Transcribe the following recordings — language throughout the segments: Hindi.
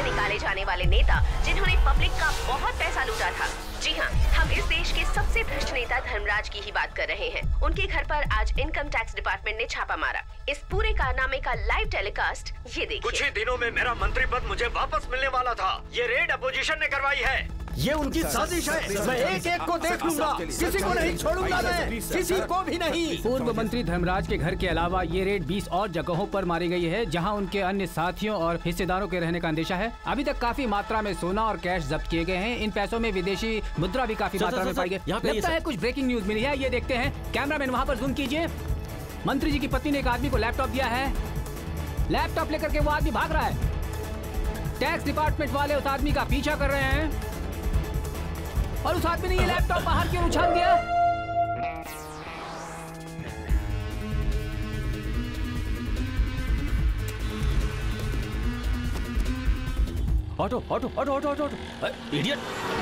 निकाले जाने वाले नेता जिन्होंने पब्लिक का बहुत पैसा लूटा था। जी हाँ, हम इस देश के सबसे भ्रष्ट नेता धर्मराज की ही बात कर रहे हैं। उनके घर पर आज इनकम टैक्स डिपार्टमेंट ने छापा मारा। इस पूरे कारनामे का लाइव टेलीकास्ट ये देखिए। कुछ ही दिनों में मेरा मंत्री पद मुझे वापस मिलने वाला था। ये रेड अपोजिशन ने करवाई है। ये उनकी साजिश है। मैं एक एक को देख लूंगा, किसी को नहीं छोड़ूंगा मैं, किसी को भी नहीं। पूर्व मंत्री धर्मराज के घर के अलावा ये रेड 20 और जगहों पर मारी गई है, जहां उनके अन्य साथियों और हिस्सेदारों के रहने का अंदेशा है। अभी तक काफी मात्रा में सोना और कैश जब्त किए गए हैं। इन पैसों में विदेशी मुद्रा भी काफी मात्रा में पाई गई। लगता है कुछ ब्रेकिंग न्यूज मिली है, ये देखते हैं। कैमरामैन वहाँ पर जूम कीजिए। मंत्री जी की पत्नी ने एक आदमी को लैपटॉप दिया है। लैपटॉप लेकर के वो आदमी भाग रहा है। टैक्स डिपार्टमेंट वाले उस आदमी का पीछा कर रहे हैं और उस आदमी ने ये लैपटॉप बाहर क्यों उछाल दिया? Auto auto auto auto auto idiot.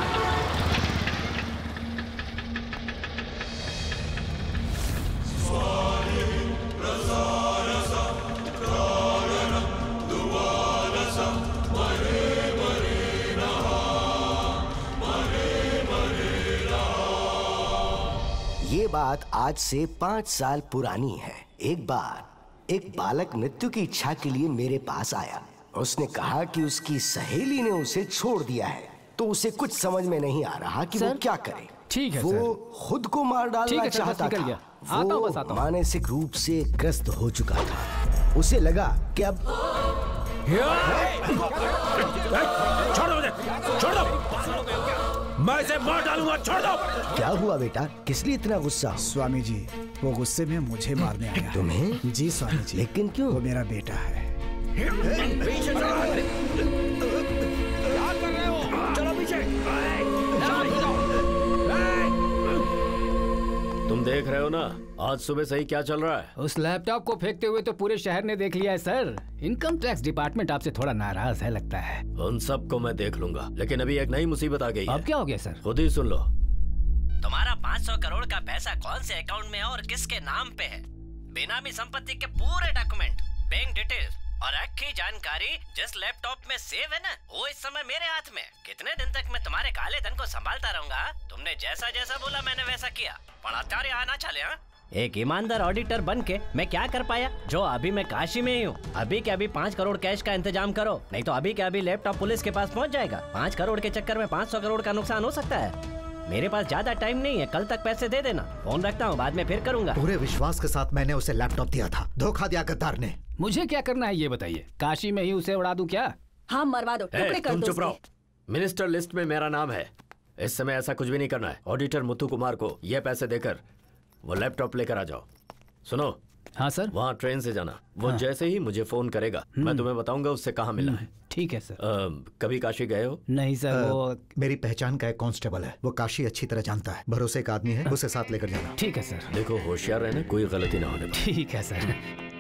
ये बात आज से 5 साल पुरानी है। एक बार एक बालक मृत्यु की इच्छा के लिए मेरे पास आया। उसने कहा कि उसकी सहेली ने उसे छोड़ दिया है, तो उसे कुछ समझ में नहीं आ रहा कि वो क्या करे। ठीक है, वो खुद को मार डालना चाहता था। वो मानसिक रूप से ग्रस्त हो चुका था। उसे लगा कि अब छोड़ दो, मैं इसे मार डालूंगा, छोड़ दो। क्या हुआ बेटा, किस लिए इतना गुस्सा? स्वामी जी, वो गुस्से में मुझे मारने आया। तुम्हें? जी स्वामी जी। लेकिन क्यों? वो मेरा बेटा है। क्या कर रहे हो? चलो पीछे। तुम देख रहे हो ना आज सुबह से ही क्या चल रहा है? उस लैपटॉप को फेंकते हुए तो पूरे शहर ने देख लिया है सर। इनकम टैक्स डिपार्टमेंट आपसे थोड़ा नाराज है लगता है। उन सबको मैं देख लूंगा, लेकिन अभी एक नई मुसीबत आ गई है। अब क्या हो गया सर? खुद ही सुन लो। तुम्हारा 500 करोड़ का पैसा कौन से अकाउंट में है और किसके नाम पे है? बेनामी संपत्ति के पूरे डॉक्यूमेंट, बैंक डिटेल्स और आखिरी जानकारी जिस लैपटॉप में सेव है ना, वो इस समय मेरे हाथ में। कितने दिन तक मैं तुम्हारे काले धन को संभालता रहूंगा? तुमने जैसा जैसा बोला मैंने वैसा किया, पर आचार्य आना चले। हाँ, एक ईमानदार ऑडिटर बन के मैं क्या कर पाया? जो अभी मैं काशी में ही हूँ। अभी के अभी 5 करोड़ कैश का इंतजाम करो, नहीं तो अभी के अभी लैपटॉप पुलिस के पास पहुँच जाएगा। 5 करोड़ के चक्कर में 500 करोड़ का नुकसान हो सकता है। मेरे पास ज्यादा टाइम नहीं है, कल तक पैसे दे देना। फोन रखता हूँ, बाद में फिर करूंगा। पूरे विश्वास के साथ मैंने उसे लैपटॉप दिया था, धोखा दिया गद्दार ने। मुझे क्या करना है ये बताइए? काशी में ही उसे उड़ा दूं क्या? हाँ, मरवा दो, टुकड़े कर दो। तुम चुप रहो। मिनिस्टर लिस्ट में मेरा नाम है। इस समय ऐसा कुछ भी नहीं करना है। ऑडिटर मुथु कुमार को ये पैसे देकर वो लैपटॉप लेकर आ जाओ। सुनो। हाँ सर। वहाँ ट्रेन से जाना। वो जैसे ही मुझे फोन करेगा मैं तुम्हें बताऊंगा उससे कहाँ मिला है। ठीक है सर। कभी काशी गए हो? नहीं सर। वो मेरी पहचान का एक कांस्टेबल है, वो काशी अच्छी तरह जानता है। भरोसे का आदमी है, उसे साथ लेकर जाना। ठीक है सर। देखो होशियार रहना, कोई गलती ना होने पाए। ठीक है सर।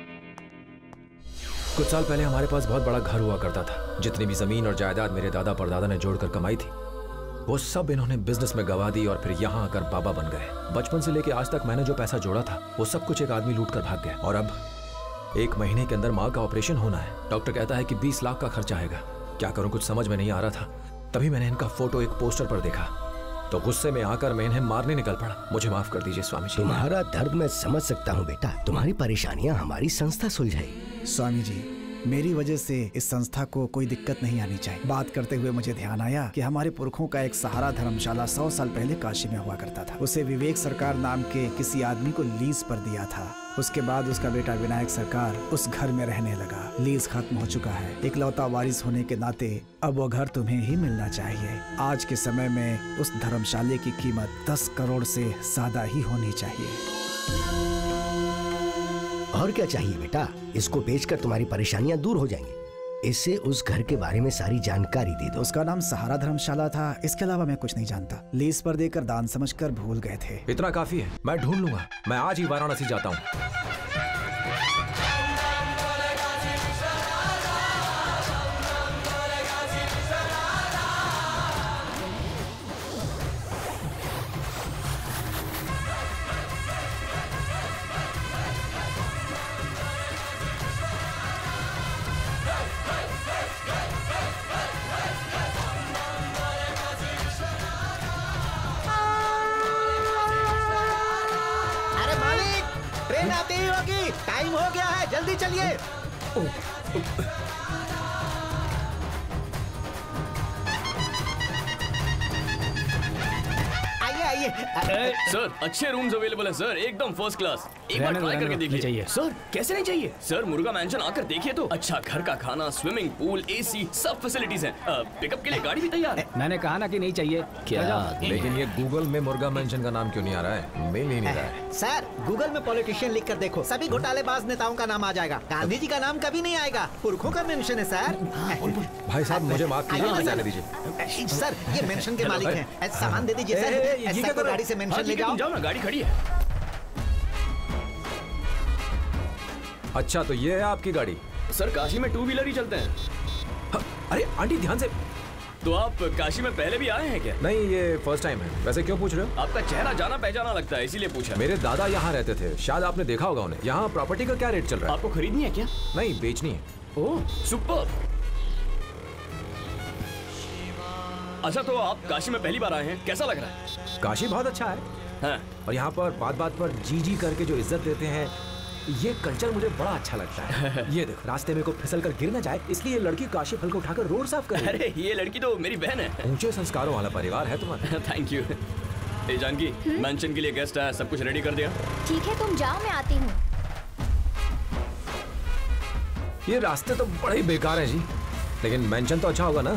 कुछ साल पहले हमारे पास बहुत बड़ा घर हुआ करता था। जितनी भी जमीन और जायदाद मेरे दादा परदादा ने जोड़कर कमाई थी, वो सब इन्होंने बिजनेस में गवा दी और फिर यहाँ आकर बाबा बन गए। बचपन से लेके आज तक मैंने जो पैसा जोड़ा था वो सब कुछ एक आदमी लूट कर भाग गया। और अब 1 महीने के अंदर माँ का ऑपरेशन होना है। डॉक्टर कहता है कि 20 लाख का खर्चा आएगा। क्या करूं, कुछ समझ में नहीं आ रहा था। तभी मैंने इनका फोटो एक पोस्टर पर देखा, तो गुस्से में आकर मैं इन्हें मारने निकल पड़ा। मुझे माफ कर दीजिए स्वामी जी। तुम्हारा दर्द मैं समझ सकता हूँ बेटा। तुम्हारी परेशानियाँ हमारी संस्था सुलझाएगी। स्वामी जी, मेरी वजह से इस संस्था को कोई दिक्कत नहीं आनी चाहिए। बात करते हुए मुझे ध्यान आया कि हमारे पुरखों का एक सहारा धर्मशाला 100 साल पहले काशी में हुआ करता था। उसे विवेक सरकार नाम के किसी आदमी को लीज पर दिया था। उसके बाद उसका बेटा विनायक सरकार उस घर में रहने लगा। लीज खत्म हो चुका है। इकलौता वारिस होने के नाते अब वो घर तुम्हें ही मिलना चाहिए। आज के समय में उस धर्मशाले की कीमत 10 करोड़ से ज्यादा ही होनी चाहिए। और क्या चाहिए बेटा? इसको बेचकर तुम्हारी परेशानियां दूर हो जाएंगी। इससे उस घर के बारे में सारी जानकारी दे दो। उसका नाम सहारा धर्मशाला था, इसके अलावा मैं कुछ नहीं जानता। लीज पर देकर दान समझकर भूल गए थे। इतना काफी है, मैं ढूंढ लूंगा। मैं आज ही वाराणसी जाता हूँ। टाइम हो गया है, जल्दी चलिए। सर अच्छे रूम्स अवेलेबल है सर, एकदम फर्स्ट क्लास। एक बार ट्राई करके देखिए। चाहिए सर कैसे नहीं चाहिए सर, मुर्गा मैंशन आकर देखिए तो। अच्छा घर का खाना, स्विमिंग पूल, एसी, सब फैसिलिटीज हैं। पिकअप के लिए गाड़ी भी तैयार है। मैंने कहा ना कि नहीं चाहिए। क्या लेकिन ये गूगल में मुर्गा मेंशन का नाम क्यों नहीं आ रहा है? मिल ही नहीं रहा है। सर गूगल में पॉलिटिशियन लिख कर देखो, सभी घोटालेबाज नेताओं का नाम आ जाएगा, गांधी जी का नाम कभी नहीं आएगा। पुरखों का मेंशन है सर। भाई साहब मुझे माफ कीजिए, जाने दीजिए। सर ये मेंशन के मालिक हैं, सामान दे दीजिए सर। को गाड़ी से मेंशन ले जाओ ना, गाड़ी खड़ी है। अच्छा तो ये है आपकी गाड़ी? सर काशी में 2 व्हीलर ही चलते हैं। अरे आंटी ध्यान से। तो आप काशी में पहले भी आए हैं क्या? नहीं ये फर्स्ट टाइम है। वैसे क्यों पूछ रहे हो? आपका चेहरा जाना पहचाना लगता है, इसीलिए पूछा। मेरे दादा यहाँ रहते थे, शायद आपने देखा होगा उन्हें। यहाँ प्रॉपर्टी का क्या रेट चल रहा है? आपको खरीदनी है क्या? नहीं बेचनी है। Oh super. अच्छा तो आप काशी में पहली बार आए हैं, कैसा लग रहा है? काशी बहुत अच्छा है। हाँ। और यहाँ पर बात बात पर जी जी करके जो इज्जत देते हैं, ये कल्चर मुझे बड़ा अच्छा लगता है। ये देखो रास्ते में को फिसल कर गिर ना जाए, इसलिए ये लड़की काशी फल को उठाकर रोड साफ कर रही है। अरे ये लड़की तो मेरी बहन है। ऊंचे संस्कारों वाला परिवार है तुम्हारा। Thank you. ए जानकी, मेंशन के लिए गेस्ट आया, सब कुछ रेडी कर दिया? ठीक है तुम जाओ, मैं आती हूँ। ये रास्ते तो बड़े ही बेकार है जी, लेकिन मेंशन तो अच्छा होगा ना?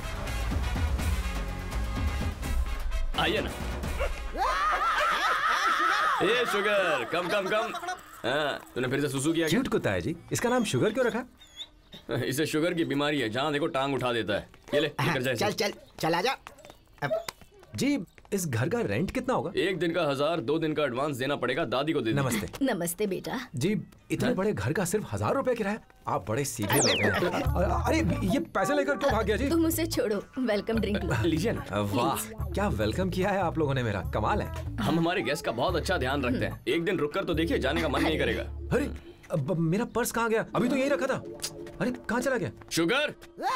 आइए ना। ए शुगर कम कम कम। तूने फिर से सुसु किया? क्यूट कुत्ता है जी, इसका नाम शुगर क्यों रखा? इसे शुगर की बीमारी है, जहाँ देखो टांग उठा देता है। ये ले लेकर जाए। चल चल चल आजा। जी इस घर का रेंट कितना होगा? 1 दिन का 1000, 2 दिन का एडवांस देना पड़ेगा, दादी को दे दीजिए। नमस्ते। नमस्ते बेटा। जी इतने बड़े घर का सिर्फ 1000 रुपए किराया? आप बड़े सीधे लोग हैं। अरे ये पैसे लेकर क्यों भाग गया जी? तुम उसे छोड़ो, वेलकम ड्रिंक लो। लीजिए ना। वाह क्या वेलकम किया है आप लोगों ने, मेरा कमाल है। हम हमारे गेस्ट का बहुत अच्छा ध्यान रखते हैं। एक दिन रुक कर तो देखिए, जाने का मन नहीं करेगा। अरे अब मेरा पर्स कहाँ गया? अभी तो यही रखा था। अरे कहाँ चला गया? शुगर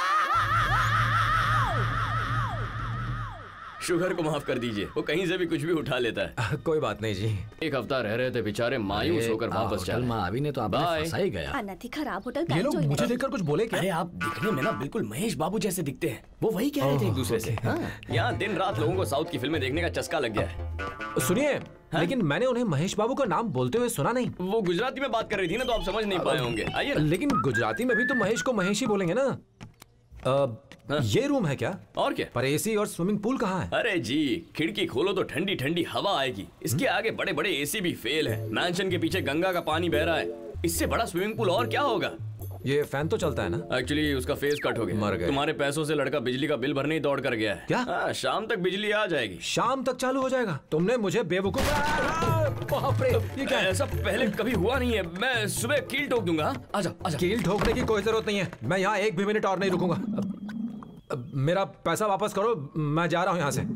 शुगर को माफ कर दीजिए, वो कहीं से भी कुछ भी उठा लेता है। कोई बात नहीं जी। 1 हफ्ता रह रहे थे बेचारे, मायूस होकर वापस चले। अभी ने तो आपने फंसा ही गया। अनथी खराब होटल। ये लोग मुझे देखकर कुछ बोले क्या? अरे आप दिखने में ना बिल्कुल महेश बाबू जैसे दिखते हैं, वो वही कह रहे थे एक दूसरे से। यहाँ दिन रात लोगों को साउथ की फिल्में देखने का चस्का लग गया है। सुनिए लेकिन मैंने उन्हें महेश बाबू का नाम बोलते हुए सुना नहीं। वो गुजराती में बात कर रही थी ना, तो आप समझ नहीं पाए होंगे। आइए। लेकिन गुजराती में भी तो महेश को महेश ही बोलेंगे ना। ये रूम है क्या? और क्या? पर एसी और स्विमिंग पूल कहाँ है? अरे जी खिड़की खोलो तो ठंडी ठंडी हवा आएगी। इसके आगे बड़े बड़े एसी भी फेल है। मैंशन के पीछे गंगा का पानी बह रहा है, इससे बड़ा स्विमिंग पूल और क्या होगा? ये फैन तो चलता है ना? एक्चुअली उसका फेस कट हो गया। मर गए। तुम्हारे पैसों से लड़का बिजली का बिल भरने ही दौड़ कर गया है। क्या? शाम तक बिजली आ जाएगी। शाम तक चालू हो जाएगा? तुमने मुझे बेवकूफ। बाप रे, ये क्या है? ऐसा पहले कभी हुआ नहीं है। मैं सुबह कील ठोक दूंगा। आजा आजा। कील ठोकने की कोई जरूरत नहीं है, मैं यहाँ 1 भी मिनट और नहीं रुकूंगा। मेरा पैसा वापस करो, मैं जा रहा हूँ यहाँ से।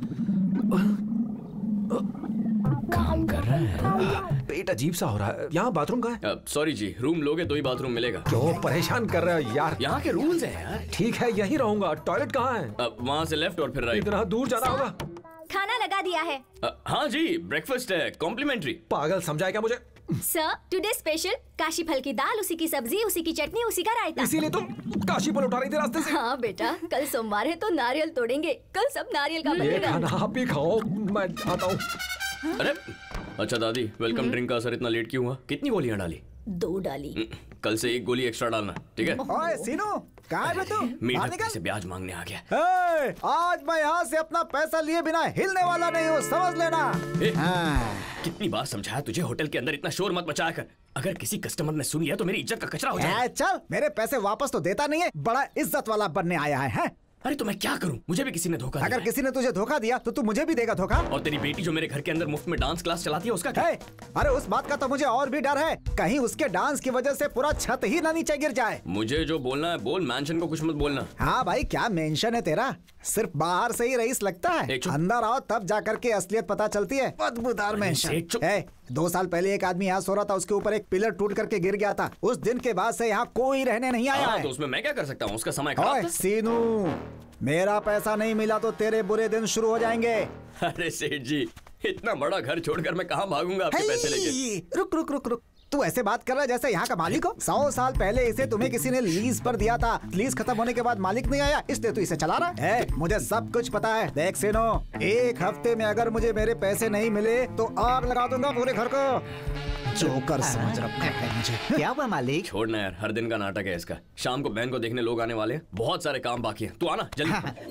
काम कर रहा है। पेट अजीब सा हो रहा है। यहाँ बाथरूम कहाँ है? सॉरी जी, रूम लोगे तो ही बाथरूम मिलेगा। क्यों परेशान कर रहे हो यार? यहाँ के रूल्स हैं यार। ठीक है यहीं रहूंगा। टॉयलेट कहाँ है? वहाँ से लेफ्ट और फिर राइट। इतना दूर जाना होगा? खाना लगा दिया है। हाँ जी ब्रेकफास्ट है, कॉम्प्लीमेंट्री। पागल समझाया क्या मुझे? सर टुडे स्पेशल काशी फल की दाल, उसी की सब्जी, उसी की चटनी, उसी का रायता। इसीलिए तुम काशी फल उठा रही थी रास्ते से? हाँ बेटा, कल सोमवार है तो नारियल तोड़ेंगे, कल सब नारियल का ये बनेगा। खाना आप ही खाओ, मैं आता हूँ। अरे अच्छा दादी, वेलकम ड्रिंक का असर इतना लेट क्यों हुआ? कितनी गोलियां डाली? 2 डाली। कल से 1 गोली एक्स्ट्रा डालना, ठीक है? ओए सीनू, कहाँ है तू? मीठा से ब्याज मांगने आ गया। आज मैं यहाँ से अपना पैसा लिए बिना हिलने वाला नहीं हूँ, समझ लेना। कितनी बार समझाया तुझे, होटल के अंदर इतना शोर मत मचाया कर। अगर किसी कस्टमर ने सुन लिया तो मेरी इज्जत का कचरा हो जाएगा। चल, मेरे पैसे वापस तो देता नहीं है, बड़ा इज्जत वाला बनने आया है? अरे तो मैं क्या करूं, मुझे भी किसी ने धोखा दिया। अगर किसी ने तुझे धोखा दिया तो तू मुझे भी देगा धोखा। और तेरी बेटी जो मेरे घर के अंदर मुफ्त में डांस क्लास चलाती है उसका क्या? अरे उस बात का तो मुझे और भी डर है, कहीं उसके डांस की वजह से पूरा छत ही ना नीचे गिर जाए। मुझे जो बोलना है बोल, मेंशन को कुछ मत बोलना। हाँ भाई, क्या मेंशन है तेरा? सिर्फ बाहर से ही रईस लगता है, अंदर आओ तब जाकर के असलियत पता चलती है। बदबूदार मेंशन। 2 साल पहले एक आदमी यहाँ सो रहा था, उसके ऊपर एक पिलर टूट करके गिर गया था। उस दिन के बाद से यहाँ कोई रहने नहीं आया है। तो उसमें मैं क्या कर सकता हूँ, उसका समय खराब था। सीनू, मेरा पैसा नहीं मिला तो तेरे बुरे दिन शुरू हो जाएंगे। अरे सेठ जी, इतना बड़ा घर छोड़कर मैं कहाँ भागूंगा आपके पैसे लेके? रुक रुक रुक रुक, तू ऐसे बात कर रहा है जैसे यहाँ का मालिक हो। 100 साल पहले इसे तुम्हें किसी ने लीज पर दिया था। लीज खत्म होने के बाद मालिक नहीं आया, इसलिए तू इसे चला रहा है। मुझे सब कुछ पता है। देख सीनो, 1 हफ्ते में अगर मुझे मेरे पैसे नहीं मिले तो आग लगा दूंगा पूरे घर को। जोकर समझ रखा है मुझे। क्या हुआ मालिक? छोड़ना यार, हर दिन का नाटक है इसका। शाम को बहन को देखने लोग आने वाले हैं, बहुत सारे काम बाकी हैं। तू आना जल्दी।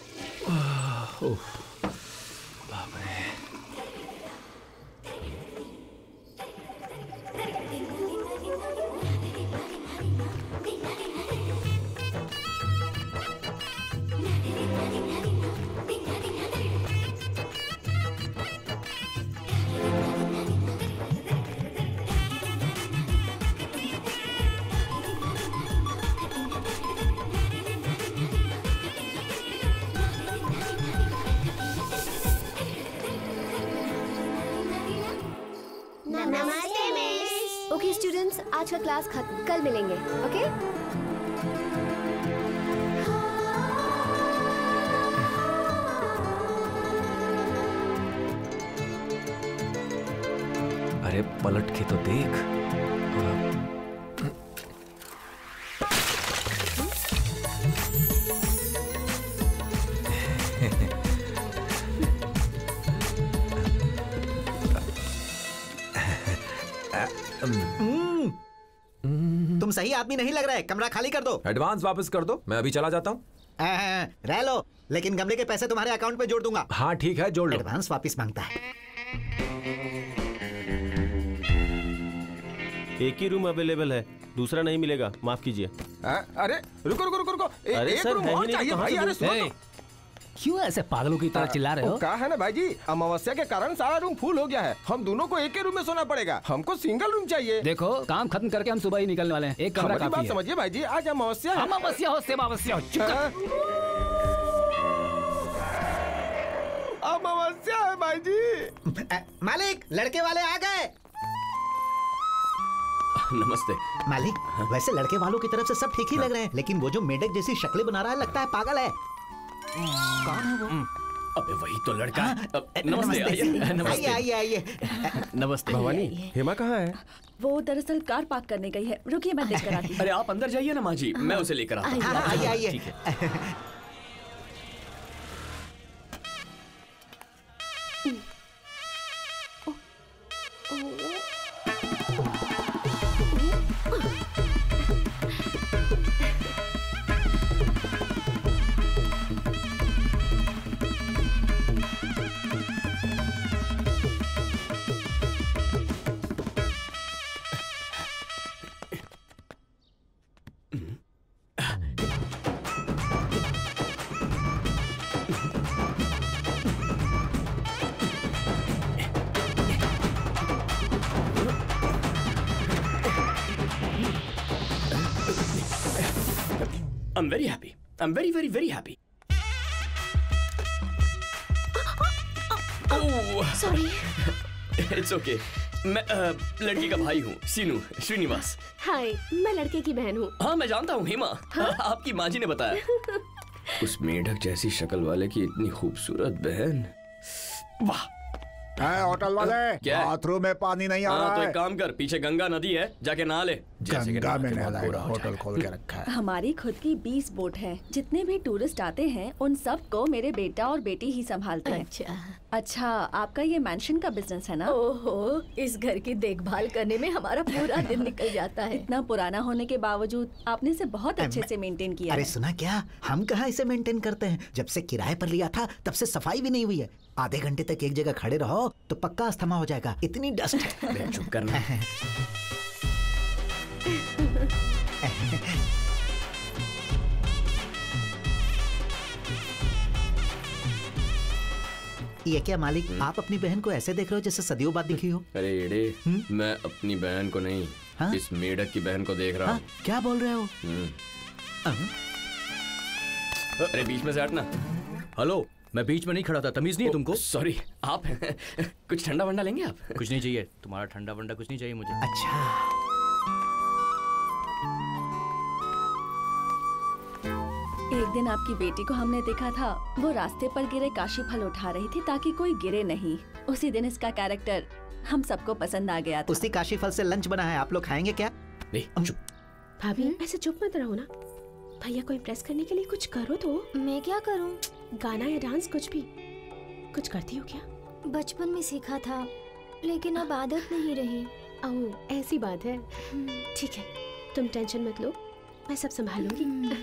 नमस्ते मिस। ओके स्टूडेंट्स, आज का क्लास खत्म, कल मिलेंगे। ओके? अरे पलट के तो देख। तुम सही आदमी नहीं लग रहा है, कमरा खाली कर दो। एडवांस वापस कर दो, मैं अभी चला जाता हूँ। रह लो, लेकिन गमले के पैसे तुम्हारे अकाउंट पे जोड़ दूंगा। हाँ ठीक है, जोड़ लो। एडवांस वापस मांगता है। एक ही रूम अवेलेबल है, दूसरा नहीं मिलेगा, माफ कीजिए। अरे रुको रुको रुको रुको, अरे एक सर, रूम है और ही नहीं, चाहिए कहाँ भाई। से अरे दूँ? सुनो तो। क्यों ऐसे पागलों की तरह चिल्ला रहे हो? कहा है ना भाई जी, अमावस्या के कारण सारा रूम फुल हो गया है। हम दोनों को एक ही रूम में सोना पड़ेगा। हमको सिंगल रूम चाहिए। देखो, काम खत्म करके हम सुबह ही निकलने वाले हैं। एक कमरा हमारी काफी बात है। समझिए भाई जी, आज अमावस्या है। अमावस्या हो सेमावस्या हो, चुप कर। अमावस्या है भाई जी। मालिक, लड़के वाले आ गए। नमस्ते मालिक, वैसे लड़के वालों की तरफ से सब ठीक ही लग रहे हैं, लेकिन वो जो मेढक जैसी शक्लें बना रहा है, लगता है पागल है। कौन है वो? अबे वही तो लड़का है। नमस्ते, आइए आइए आइए। नमस्ते। भवानी, हेमा कहाँ है? वो दरअसल कार पार्क करने गई है। रुकिए, मैं देख कर आती हूँ। अरे आप अंदर जाइए ना माँ जी, मैं उसे लेकर आता हूँ। आइए आइए। ठीक है। I'm very happy. I'm very, very, very happy. Oh, sorry. It's okay. मैं लड़की का भाई हूँ, सीनू श्रीनिवास। हाय, मैं लड़के की बहन हूँ। हाँ मैं जानता हूँ हेमा। आपकी माँ जी ने बताया। उस मेढक जैसी शक्ल वाले की इतनी खूबसूरत बहन, वाह। होटल वाले, क्या है? बाथरूम में पानी नहीं आ रहा तो है। एक काम कर, पीछे गंगा नदी है, जाके नहा ले। गंगा में नहलाएगा, होटल खोल के रखा है। हमारी खुद की 20 बोट है। जितने भी टूरिस्ट आते हैं उन सब को मेरे बेटा और बेटी ही संभालते हैं। अच्छा, आपका ये मैंशन का बिजनेस है ना? ओहो, इस घर की देखभाल करने में हमारा पूरा दिन निकल जाता है। इतना पुराना होने के बावजूद आपने इसे बहुत अच्छे से मेंटेन किया अरे है। सुना क्या, हम कहाँ इसे मेंटेन करते हैं। जब से किराए पर लिया था तब से सफाई भी नहीं हुई है। आधे घंटे तक एक जगह खड़े रहो तो पक्का अस्थमा हो जाएगा, इतनी डस्ट है। चुप करना। ये क्या मालिक, आप अपनी बहन को ऐसे देख रहे हो जैसे सदियों बाद दिखी हो। अरे एड़े, मैं अपनी बहन को नहीं, इस मेढक की बहन को देख रहा हूँ। क्या बोल रहे हो? अरे बीच में से हटना। हेलो, मैं बीच में नहीं खड़ा था, तमीज नहीं है तुमको? सॉरी, आप कुछ ठंडा वंडा लेंगे आप? कुछ नहीं चाहिए, तुम्हारा ठंडा वंडा कुछ नहीं चाहिए मुझे। अच्छा, एक दिन आपकी बेटी को हमने देखा था, वो रास्ते पर गिरे काशी फल उठा रही थी ताकि कोई गिरे नहीं। उसी दिन इसका कैरेक्टर हम सबको पसंद आ गया था। उसी काशी फल से लंच बना है, आप लोग खाएंगे क्या? नहीं चुप। भाभी ऐसे चुप मत रहो ना, भैया को इम्प्रेस करने के लिए कुछ करो तो। मैं क्या करूं? गाना या डांस कुछ भी। कुछ करती हो क्या? बचपन में सीखा था लेकिन अब आदत नहीं रही। ओह ऐसी बात है। ठीक है तुम टेंशन मत लो, मैं सब संभालूंगी।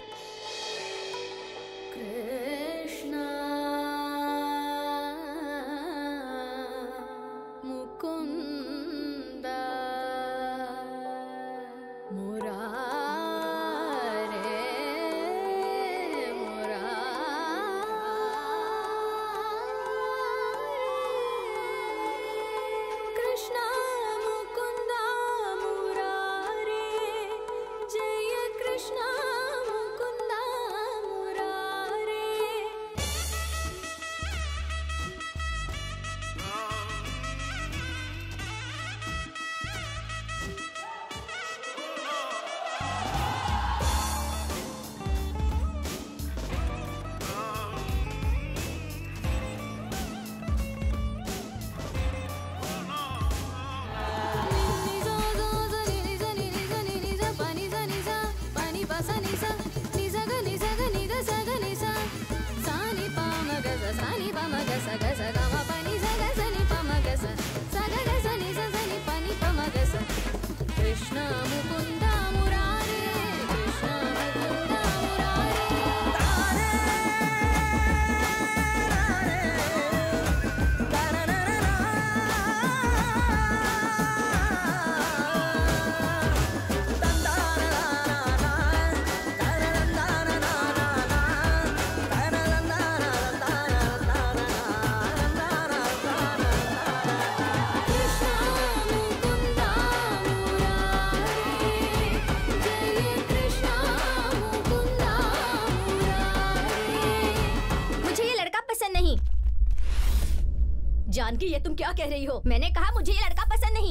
जानकी ये तुम क्या कह रही हो? मैंने कहा मुझे ये लड़का पसंद नहीं।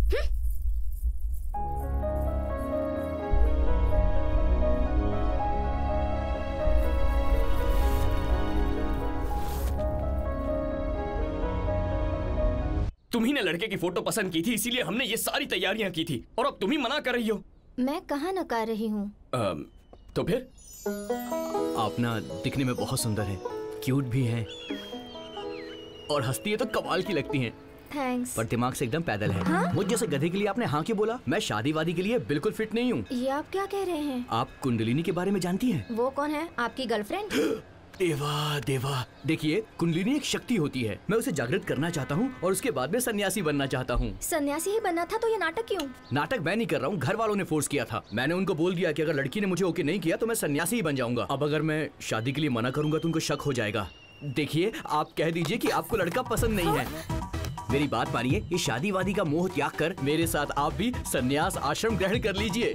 तुम्ही ने लड़के की फोटो पसंद की थी इसीलिए हमने ये सारी तैयारियां की थी और अब तुम ही मना कर रही हो। मैं कहाँ नकार रही हूँ। तो फिर? आप ना दिखने में बहुत सुंदर है, क्यूट भी हैं और हंसती है तो कमाल की लगती हैं। थैंक्स। पर दिमाग से एकदम पैदल है। हाँ? मुझ जैसे गधे के लिए आपने हाँ क्यों बोला? मैं शादी वादी के लिए बिल्कुल फिट नहीं हूँ। ये आप क्या कह रहे हैं? आप कुंडलिनी के बारे में जानती हैं? वो कौन है? आपकी गर्लफ्रेंड? देवा देवा, देखिए कुंडलिनी एक शक्ति होती है। मैं उसे जागृत करना चाहता हूँ और उसके बाद में सन्यासी बनना चाहता हूँ। सन्यासी ही बनना था तो ये नाटक क्यों? नाटक मैं नहीं कर रहा हूँ, घर वालों ने फोर्स किया था। मैंने उनको बोल दिया कि अगर लड़की ने मुझे ओके नहीं किया तो मैं सन्यासी ही बन जाऊंगा। अब अगर मैं शादी के लिए मना करूंगा तो उनको शक हो जाएगा। देखिए आप कह दीजिए कि आपको लड़का पसंद नहीं है। मेरी बात मानिए, ये शादी वादी का मोह त्याग कर मेरे साथ आप भी सन्यास आश्रम ग्रहण कर लीजिए।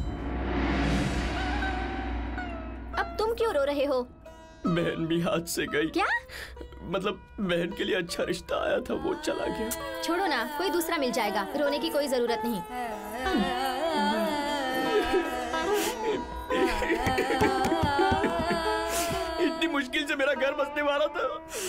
अब तुम क्यों रो रहे हो? बहन भी हाथ से गई। क्या? मतलब बहन के लिए अच्छा रिश्ता आया था, वो चला गया। छोड़ो ना, कोई दूसरा मिल जाएगा, रोने की कोई जरूरत नहीं। इतनी मुश्किल से मेरा घर बसने वाला था।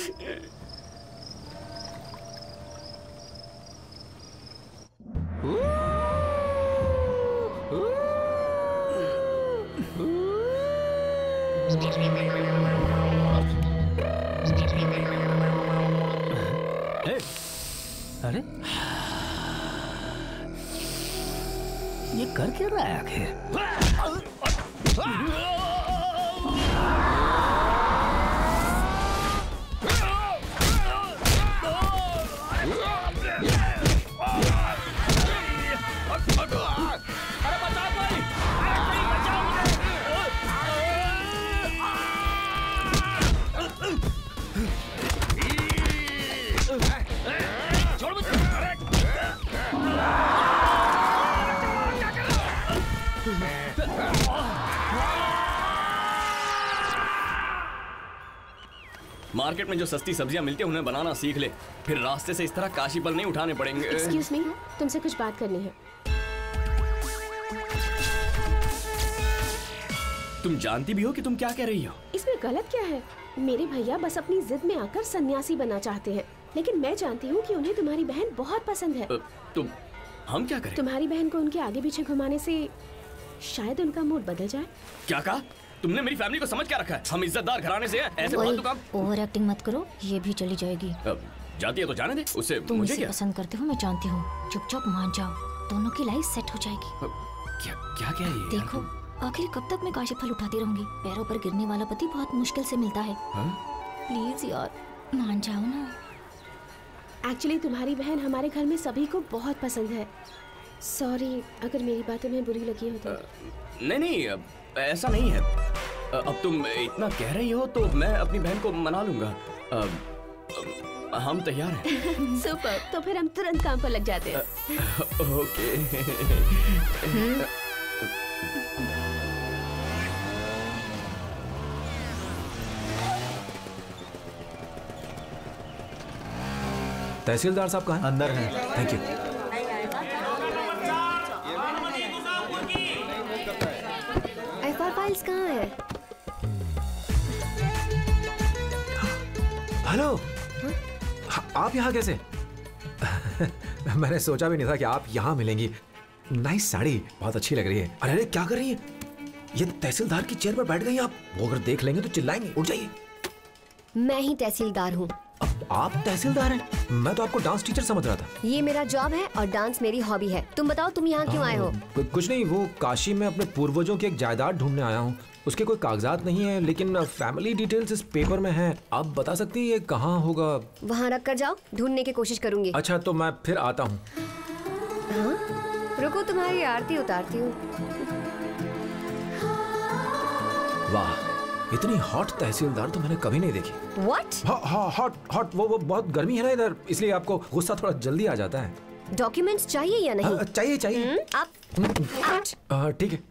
अरे ये कर क्या रहा है आखिर? मार्केट में जो सस्ती सब्जियां मिलती हैं उन्हें बनाना सीख ले, फिर रास्ते से इस तरह काशी फल नहीं उठाने पड़ेंगे। एक्सक्यूज मी, तुमसे कुछ बात करनी है। तुम जानती भी हो कि तुम क्या कह रही हो? इसमें गलत क्या है? मेरे भैया बस अपनी जिद में आकर सन्यासी बनना चाहते हैं। लेकिन मैं जानती हूँ कि उन्हें तुम्हारी बहन बहुत पसंद है। तो हम क्या करें? तुम्हारी बहन को उनके आगे पीछे घुमाने से शायद उनका मूड बदल जाए। क्या कहा तुमने? मेरी फैमिली को समझ क्या रखा है? हम इज्जतदार घराने से हैं, ऐसे फालतू काम। ओवर एक्टिंग मत करो, ये भी चली जाएगी। जाती है तो जाने दे, उससे तुम मुझे इसे क्या? पसंद करते हो मैं जानती हूँ, चुपचाप मान जाओ, दोनों की लाइफ सेट हो जाएगी। क्या क्या क्या ये? देखो आखिर कब तक मैं काशी फल उठाती रहूंगी? पैरों पर गिरने वाला पति बहुत मुश्किल से मिलता है। प्लीज यार मान जाओ ना। एक्चुअली तुम्हारी बहन हमारे घर में सभी को बहुत पसंद है। सॉरी अगर मेरी बात तुम्हें बुरी लगी हो तो। नहीं ऐसा नहीं है। अब तुम इतना कह रही हो तो मैं अपनी बहन को मना लूंगा। हम तैयार हैं। सुपर, तो फिर हम तुरंत काम पर लग जाते हैं। ओके। तहसीलदार साहब कहाँ हैं? अंदर हैं। Thank you. एफआर फाइल्स कहाँ है? हेलो, आप यहाँ कैसे? मैंने सोचा भी नहीं था कि आप यहाँ मिलेंगी। नाइस साड़ी, बहुत अच्छी लग रही है। अरे क्या कर रही है? ये तहसीलदार की चेयर पर बैठ गई आप। वो अगर देख लेंगे तो चिल्लाएंगे। उठ जाइए। मैं ही तहसीलदार हूँ। आप तहसीलदार हैं? मैं तो आपको डांस टीचर समझ रहा था। ये मेरा जॉब है और डांस मेरी हॉबी है। तुम बताओ तुम यहाँ क्यों आए हो? कुछ नहीं, वो काशी में अपने पूर्वजों की एक जायदाद ढूंढने आया हूँ। उसके कोई कागजात नहीं है, लेकिन फैमिली डिटेल्स इस पेपर में है। आप बता सकती हैं ये कहाँ होगा? वहाँ रख कर जाओ, ढूंढने की कोशिश करूंगी। अच्छा तो मैं फिर आता हूँ। रुको तुम्हारी आरती उतारती हूँ। वाह, इतनी हॉट तहसीलदार तो मैंने कभी नहीं देखी। What? हॉट वो बहुत गर्मी है ना इधर, इसलिए आपको गुस्सा थोड़ा जल्दी आ जाता है। डॉक्यूमेंट्स चाहिए या नहीं? चाहिए। आप ठीक है।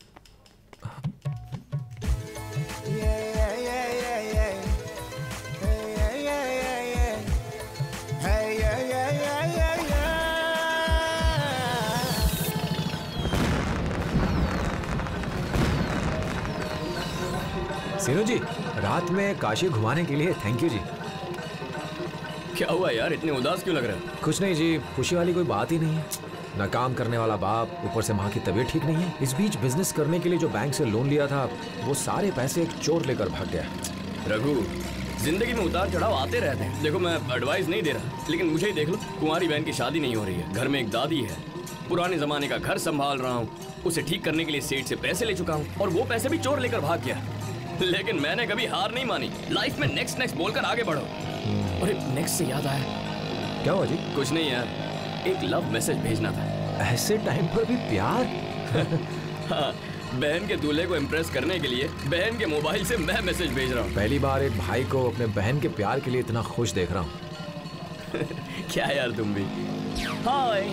सीनू जी, रात में काशी घुमाने के लिए थैंक यू जी। क्या हुआ यार, इतने उदास क्यों लग रहे हो? कुछ नहीं जी, खुशी वाली कोई बात ही नहीं है। ना काम करने वाला बाप, ऊपर से माँ की तबीयत ठीक नहीं है। इस बीच बिजनेस करने के लिए जो बैंक से लोन लिया था, वो सारे पैसे एक चोर लेकर भाग गया। रघु, जिंदगी में उतार चढ़ाव आते रहते हैं। देखो मैं एडवाइस नहीं दे रहा, लेकिन मुझे ही देख लो, कुंवारी बहन की शादी नहीं हो रही है, घर में एक दादी है, पुराने जमाने का घर संभाल रहा हूँ, उसे ठीक करने के लिए सेठ से पैसे ले चुका हूँ और वो पैसे भी चोर लेकर भाग गया। लेकिन मैंने कभी हार नहीं मानी, लाइफ में नेक्स्ट बोलकर आगे बढ़ो। अरे नेक्स्ट से याद आया। क्या हुआ जी? कुछ नहीं यार, एक लव मैसेज भेजना था। ऐसे टाइम पर भी प्यार? हाँ, बहन के दूल्हे को इम्प्रेस करने के लिए बहन के मोबाइल से मैं मैसेज भेज रहा हूँ। पहली बार एक भाई को अपने बहन के प्यार के लिए इतना खुश देख रहा हूँ। क्या यार तुम भी। हाय।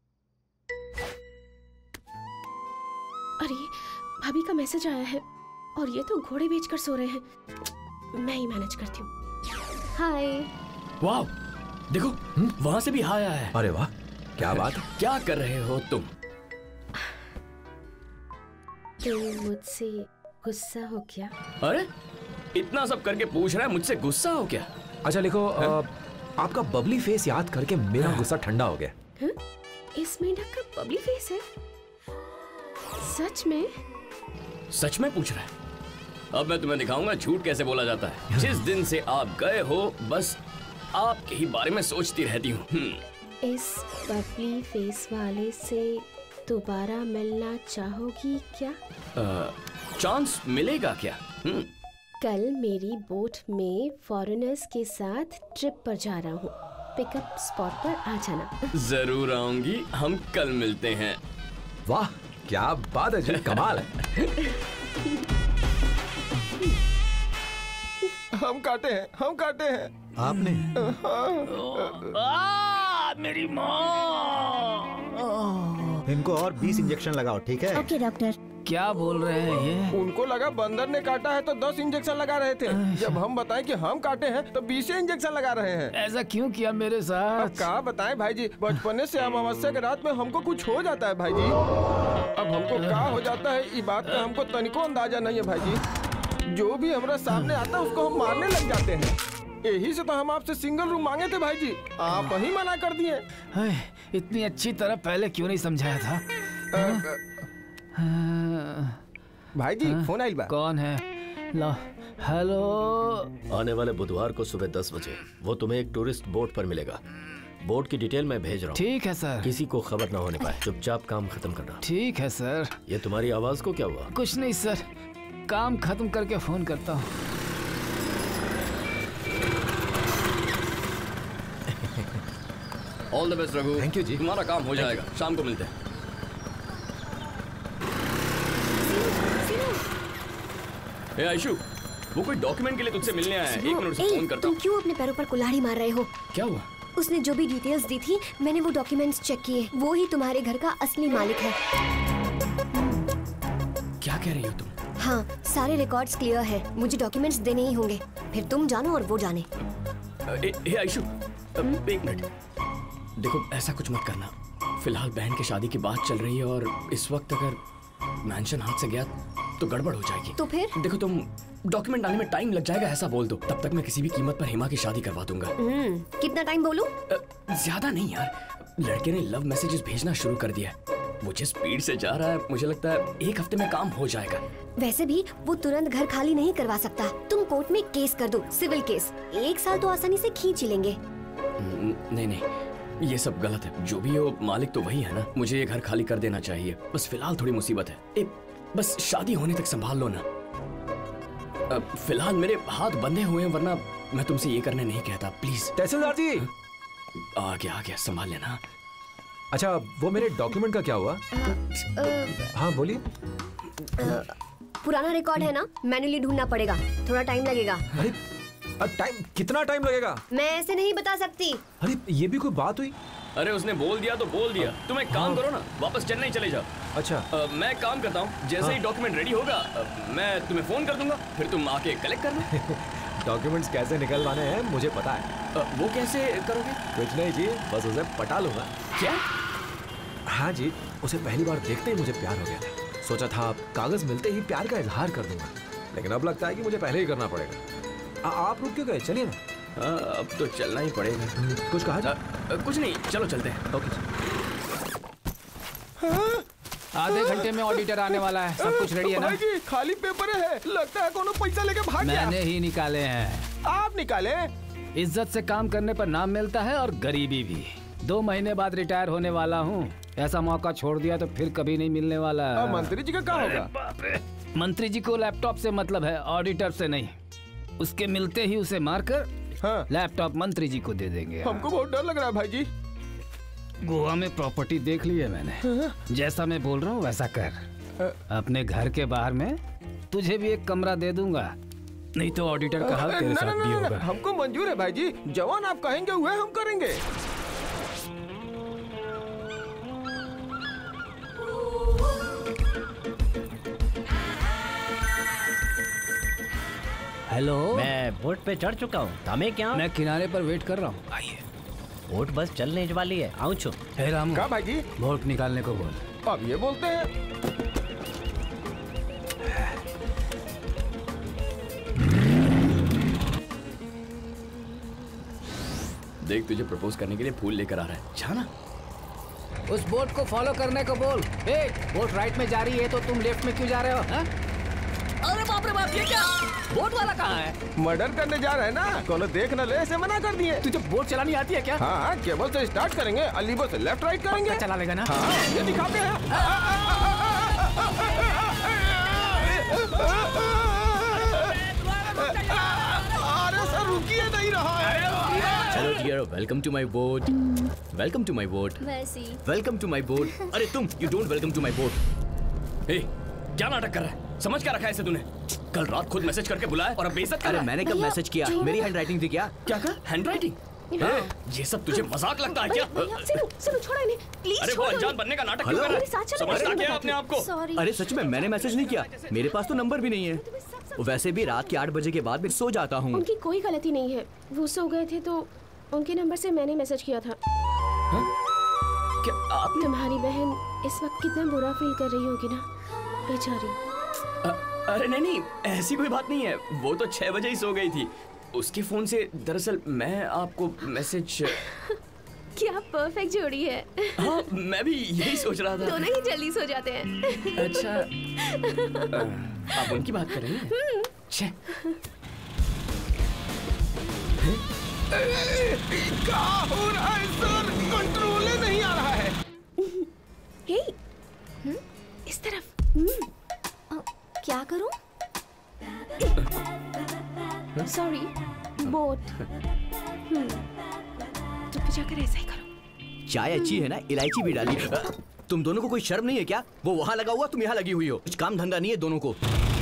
अरे भाभी का मैसेज आया है और ये तो घोड़े बेचकर सो रहे हैं। मैं ही मैनेज करती हूँ। हाय। वाह, देखो वहाँ से भी हाय आया है। अरे वाह, क्या बात है? क्या कर रहे हो तुम? तुम मुझसे गुस्सा हो क्या? अरे इतना सब करके पूछ रहा है, मुझसे गुस्सा हो क्या? अच्छा लिखो, आपका बबली फेस याद करके मेरा गुस्सा ठंडा हो गया। इस मेंढक का बबली फेस है? सच में? सच में पूछ रहा है? अब मैं तुम्हें दिखाऊंगा झूठ कैसे बोला जाता है। जिस दिन से आप गए हो, बस आपके ही बारे में सोचती रहती हूँ। इस बबली फेस वाले से दोबारा मिलना चाहोगी क्या? चांस मिलेगा क्या? कल मेरी बोट में फॉरेनर्स के साथ ट्रिप पर जा रहा हूँ, पिकअप स्पॉट पर आ जाना। जरूर आऊंगी, हम कल मिलते हैं। वाह क्या बात है जी, कमाल है। हम काटे हैं। आपने? मेरी माँ। इनको और 20 इंजेक्शन लगाओ, ठीक है? Okay doctor. क्या बोल रहे हैं ये? उनको लगा बंदर ने काटा है तो 10 इंजेक्शन लगा रहे थे। जब हम बताएं कि हम काटे हैं तो 20 इंजेक्शन लगा रहे हैं। ऐसा क्यों किया मेरे साथ? अब क्या बताएं भाई जी, बचपने से अमावस्या के रात में हमको कुछ हो जाता है भाई जी। अब हमको क्या हो जाता है, इस बात का हमको तनिको अंदाजा नहीं है भाई जी। जो भी हमारा सामने आता है उसको हम मारने लग जाते हैं। यही से तो हम आपसे सिंगल रूम मांगे थे भाई जी, आप ही मना कर दिए। इतनी अच्छी तरह पहले क्यों नहीं समझाया था? भाई जी फोन आइल बा। कौन है? लो हेलो। आने वाले बुधवार को सुबह 10 बजे वो तुम्हें एक टूरिस्ट बोट पर मिलेगा। बोट की डिटेल मैं भेज रहा हूँ। ठीक है सर। किसी को खबर ना होने पाए, चुपचाप काम खत्म करना। ठीक है सर। ये तुम्हारी आवाज को क्या हुआ? कुछ नहीं सर, काम खत्म करके फोन करता हूँ। All the best Raghu. Thank you जी। तुम्हारा काम हो जाएगा, शाम को मिलते हैं। ए आयशु, वो कोई डॉक्यूमेंट के लिए तुझसे मिलने आया है। 1 मिनट से फोन करता तुम हूँ। क्यों अपने पैरों पर कुल्हाड़ी मार रहे हो? क्या हुआ? उसने जो भी डिटेल्स दी थी मैंने वो डॉक्यूमेंट्स चेक किए, वो ही तुम्हारे घर का असली मालिक है। क्या कह रही हो तुम? हाँ, सारे रिकॉर्ड्स क्लियर है, मुझे डॉक्यूमेंट्स देने ही होंगे, फिर तुम जानो और वो जाने। ए आयशु, 1 मिनट। देखो ऐसा कुछ मत करना, फिलहाल बहन की शादी की बात चल रही है और इस वक्त अगर मैंशन हाथ से गया तो गड़बड़ हो जाएगी। तो फिर? देखो तुम डॉक्यूमेंट डालने में टाइम लग जाएगा ऐसा बोल दो, तब तक मैं किसी भी कीमत पर हेमा की शादी करवा दूंगा। कितना टाइम बोलूं? ज्यादा नहीं यार, लड़के ने लव मैसेजेस भेजना शुरू कर दिया है। वो जिस स्पीड से जा रहा है मुझे लगता है 1 हफ्ते में काम हो जाएगा। वैसे भी वो तुरंत घर खाली नहीं करवा सकता, तुम कोर्ट में केस कर दो, सिविल केस। 1 साल तो आसानी से खींच ही लेंगे। नहीं, ये सब गलत है। जो भी हो मालिक तो वही है ना, मुझे ये घर खाली कर देना चाहिए। बस फिलहाल थोड़ी मुसीबत है। बस शादी होने तक संभाल लो ना। फिलहाल मेरे हाथ बंधे हुए हैं, वरना मैं तुमसे ये करने नहीं कहता। प्लीज। तहसीलदार जी। आ गया, संभाल लेना। अच्छा, वो मेरे डॉक्यूमेंट का क्या हुआ? हाँ बोलिए। पुराना रिकॉर्ड है ना, मैन्युअली ढूंढना पड़ेगा, थोड़ा टाइम लगेगा। टाइम? कितना टाइम लगेगा? मैं ऐसे नहीं बता सकती। अरे ये भी कोई बात हुई? अरे उसने बोल दिया तो बोल दिया। तुम एक काम करो ना, वापस चेन्नई चले जाओ। अच्छा। मैं एक काम करता हूँ, जैसे ही डॉक्यूमेंट रेडी होगा मैं तुम्हें फोन कर दूंगा, फिर तुम आके कलेक्ट करना। डॉक्यूमेंट्स कैसे निकलवाने हैं मुझे पता है। वो कैसे करोगे? कुछ नहीं जी, बस उसे पटा लूंगा। क्या? हाँ जी, उसे पहली बार देखते ही मुझे प्यार हो गया था। सोचा था कागज मिलते ही प्यार का इजहार कर दूंगा, लेकिन अब लगता है कि मुझे पहले ही करना पड़ेगा। आप रुक क्यों गए? चलिए ना। अब तो चलना ही पड़ेगा। कुछ कहा? कुछ नहीं, चलो चलते हैं। ओके। आधे घंटे में ऑडिटर आने वाला है, सब कुछ रेडी है ना? भाई जी खाली पेपर है, लगता है कोनो पैसा लेके भाग गया। मैंने ही निकाले हैं। आप निकाले? इज्जत से काम करने पर नाम मिलता है और गरीबी भी। 2 महीने बाद रिटायर होने वाला हूँ, ऐसा मौका छोड़ दिया तो फिर कभी नहीं मिलने वाला। मंत्री जी का क्या होगा? मंत्री जी को लैपटॉप से मतलब है, ऑडिटर से नहीं। उसके मिलते ही उसे मारकर लैपटॉप मंत्री जी को दे देंगे। हमको बहुत डर लग रहा है भाई जी। गोवा में प्रॉपर्टी देख ली है मैंने, जैसा मैं बोल रहा हूँ वैसा कर। अपने घर के बाहर में तुझे भी एक कमरा दे दूंगा, नहीं तो ऑडिटर का हाल तेरे साथ भी होगा। हमको मंजूर है भाई जी, जवान आप कहेंगे हुए हम करेंगे। हेलो, मैं बोट पे चढ़ चुका हूँ। हमें क्या? मैं किनारे पर वेट कर रहा हूँ। आइए। बोट बस चलने वाली है, आऊँ छो। हे रामू, क्या भाई जी? बोट निकालने को बोल। अब ये बोलते हैं। देख तुझे प्रपोज करने के लिए फूल लेकर आ रहा है, जाना। उस बोट को फॉलो करने को बोल। बोट राइट में जा रही है तो तुम लेफ्ट में क्यों जा रहे हो? हा? अरे बाप रे बाप, ये क्या? बोट वाला कहाँ है? मर्डर करने जा रहे हैं ना, कोनो देख न ले ऐसे मना कर दिए। तुझे बोट चलानी आती है क्या? हाँ, केबल से स्टार्ट करेंगे, अलीबो से लेफ्ट राइट करेंगे। चला लेगा ना? हाँ, ये दिखाते हैं। अरे सर रुकिए, नहीं रहा है। चलो dear, welcome to my boat. Welcome to my boat. Welcome to my boat. अरे तुम, you don't welcome to my boat. क्या नाटक कर रहा है? समझ क्या रखा है इसे तूने? कल रात खुद मैसेज करके बुलाया और अब बेइज्जत कर रहा है। अरे मैंने कब मैसेज किया? मेरी हैंडराइटिंग थी क्या? क्या कहा? हैंडराइटिंग? ये सब तुझे मजाक लगता है क्या? सुनो छोड़ो इन्हें प्लीज। अरे वो अनजान बनने का नाटक क्यों कर रहा है? समझता क्या है अपने आप को? अरे सच में मैंने मैसेज नहीं किया, मेरे पास तो नंबर भी नहीं है। वैसे भी रात के 8 बजे के बाद मैं सो जाता हूँ। उनकी कोई गलती नहीं है, वो सो गए थे तो उनके नंबर से मैंने मैसेज किया था। क्या आप? तुम्हारी बहन इस वक्त कितना बुरा फील कर रही होगी ना, बेचारी। अरे नहीं, ऐसी कोई बात नहीं है। वो तो 6 बजे ही सो गई थी। उसके फोन से दरअसल मैं आपको मैसेज। क्या परफेक्ट जोड़ी है। हाँ मैं भी यही सोच रहा था। दोनों ही जल्दी सो जाते हैं। अच्छा आप उनकी बात कर रही हैं? छे। क्या हो रहा है सर? कंट्रोल ही नहीं आ रहा है। हे, इस तरफ। क्या करूं? Sorry, boat. तो फिर जाकर ऐसा ही करो। चाय अच्छी है ना, इलायची भी डाली। तुम दोनों को कोई शर्म नहीं है क्या? वो वहाँ लगा हुआ, तुम यहाँ लगी हुई हो। कुछ काम धंधा नहीं है दोनों को।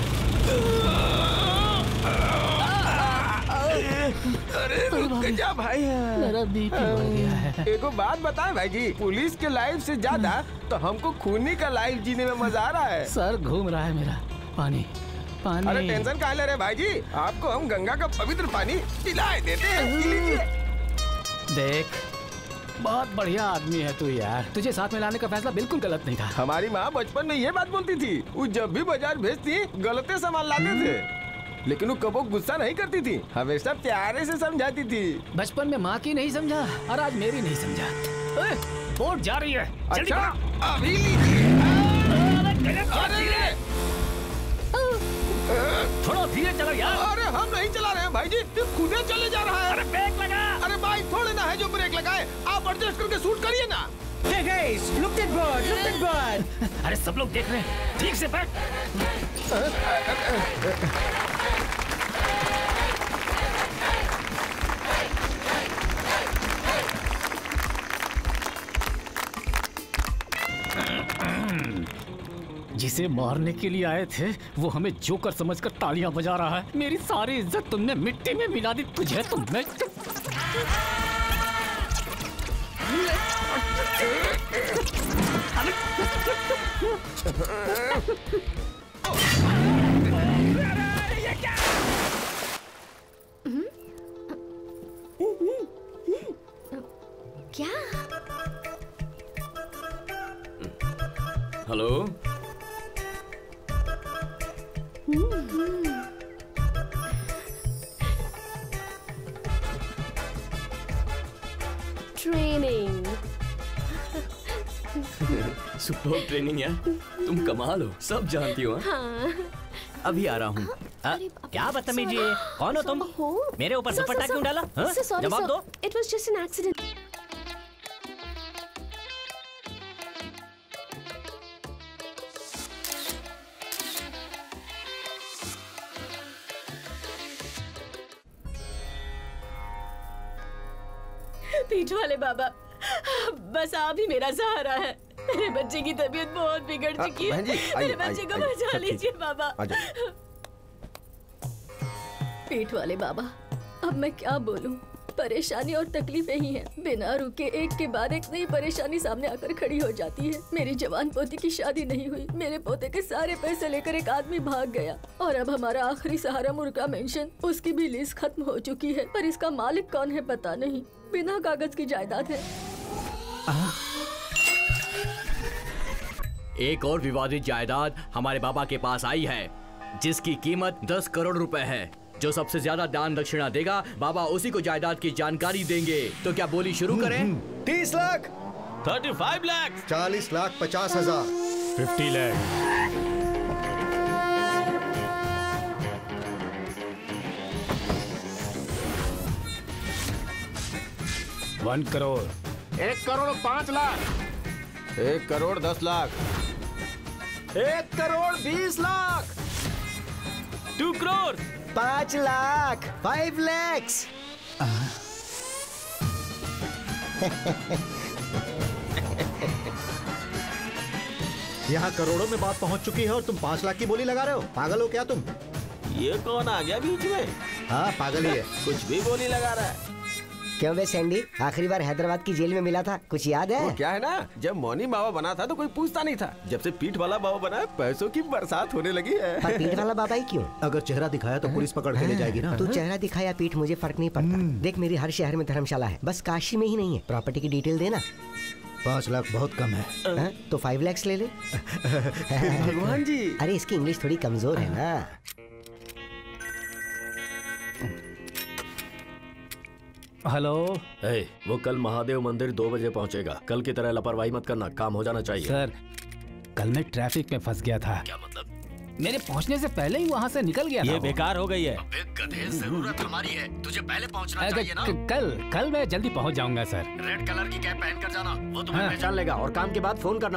अरे रुक जा भाई, मेरा बीपी बढ़ गया है। एगो बात बताएं भाई जी, पुलिस के लाइफ से ज्यादा तो हमको खूनी का लाइफ जीने में मजा आ रहा है। सर घूम रहा है मेरा। पानी पानी। अरे टेंशन काहे ले रहे भाई जी, आपको हम गंगा का पवित्र पानी पिलाए देते हैं, पी लीजिए। देख बहुत बढ़िया आदमी है तू यार, तुझे साथ में लाने का फैसला बिल्कुल गलत नहीं था। हमारी माँ बचपन में ये बात बोलती थी, वो जब भी बाजार भेजती गलते सामान लाते थे, लेकिन वो कबो गुस्सा नहीं करती थी, हमेशा प्यारे से समझाती थी। बचपन में माँ की नहीं समझा और आज मेरी नहीं समझा। बोट जा रही है। अच्छा अभी लीजिए। थोड़ा धीरे चलो यार। अरे हम नहीं चला रहे हैं भाई जी, ये खुद ही चले जा रहा है। अरे ब्रेक लगा। अरे भाई थोड़े ना है जो ब्रेक लगाए, आप एडजस्ट करके शूट करिए ना। Hey guys, look that bird, look that bird. अरे सब लोग देख रहे हैं, ठीक से बैठ। जिसे मारने के लिए आए थे वो हमें जोकर समझकर तालियां बजा रहा है। मेरी सारी इज्जत तुमने मिट्टी में मिला दी। तुझे तो मैं क्या? Hello training. सुपर ट्रेनिंग यार, तुम कमाल हो, सब जानती हो। हाँ। अभी आ रहा हूँ। क्या बदतमीजी है? कौन हो तुम? मेरे ऊपर दुपट्टा क्यों डाला? जवाब दो। It was just an accident. पीठ वाले बाबा, बस आप ही मेरा सहारा है। मेरे बच्चे की तबीयत बहुत बिगड़ चुकी है। मेरे बच्चे को बचा लीजिए बाबा। पीठ वाले बाबा, अब मैं क्या बोलूं? परेशानी और तकलीफें ही हैं। बिना रुके एक के बाद एक नई परेशानी सामने आकर खड़ी हो जाती है। मेरी जवान पोती की शादी नहीं हुई, मेरे पोते के सारे पैसे लेकर एक आदमी भाग गया और अब हमारा आखिरी सहारा मुर्गा मेंशन, उसकी भी लीज खत्म हो चुकी है, पर इसका मालिक कौन है पता नहीं। बिना कागज की जायदाद है। एक और विवादित जायदाद हमारे बाबा के पास आई है, जिसकी कीमत 10 करोड़ रुपए है। जो सबसे ज्यादा दान दक्षिणा देगा, बाबा उसी को जायदाद की जानकारी देंगे। तो क्या बोली शुरू करें? 30 लाख, 35 लाख, 40 लाख 50,000, 50 लाख, 1 करोड़, 1 करोड़ 5 लाख, 1 करोड़ 10 लाख, 1 करोड़ 20 लाख, 2 करोड़, 5 लाख, 5 lakhs। यहाँ करोड़ों में बात पहुँच चुकी है और तुम 5 लाख की बोली लगा रहे हो? पागल हो क्या तुम? ये कौन आ गया बीच में? हाँ पागल ही है। कुछ भी बोली लगा रहा है। क्यों बे सैंडी, आखिरी बार हैदराबाद की जेल में मिला था, कुछ याद है? वो क्या है ना, जब मौनी बाबा बना था तो कोई पूछता नहीं था, जब से पीठ वाला बाबा बना है पैसों की बरसात होने लगी है। पर पीठ वाला बाबा ही क्यों? अगर चेहरा दिखाया तो पुलिस पकड़ के ले जाएगी ना। तू चेहरा दिखाया पीठ मुझे फर्क नहीं पड़ता। देख मेरी हर शहर में धर्मशाला है, बस काशी में ही नहीं है। प्रॉपर्टी की डिटेल देना। 5 लाख बहुत कम है। तो 5 lakhs ले ले। भगवान जी, अरे इसकी इंग्लिश थोड़ी कमजोर है ना। हेलो। वो कल महादेव मंदिर 2 बजे पहुंचेगा। कल की तरह लापरवाही मत करना, काम हो जाना चाहिए। सर, कल मैं ट्रैफिक में फंस गया था। क्या मतलब? मेरे पहुंचने से पहले ही वहाँ से निकल गया था। ये बेकार हो गई है। गधे, जरूरत हमारी है, तुझे पहले पहुंचना चाहिए ना। कल मैं जल्दी पहुँच जाऊंगा सर। रेड कलर की कैप पहन कर जाना, वो तुम्हें पहचान लेगा। और काम के बाद फोन करना।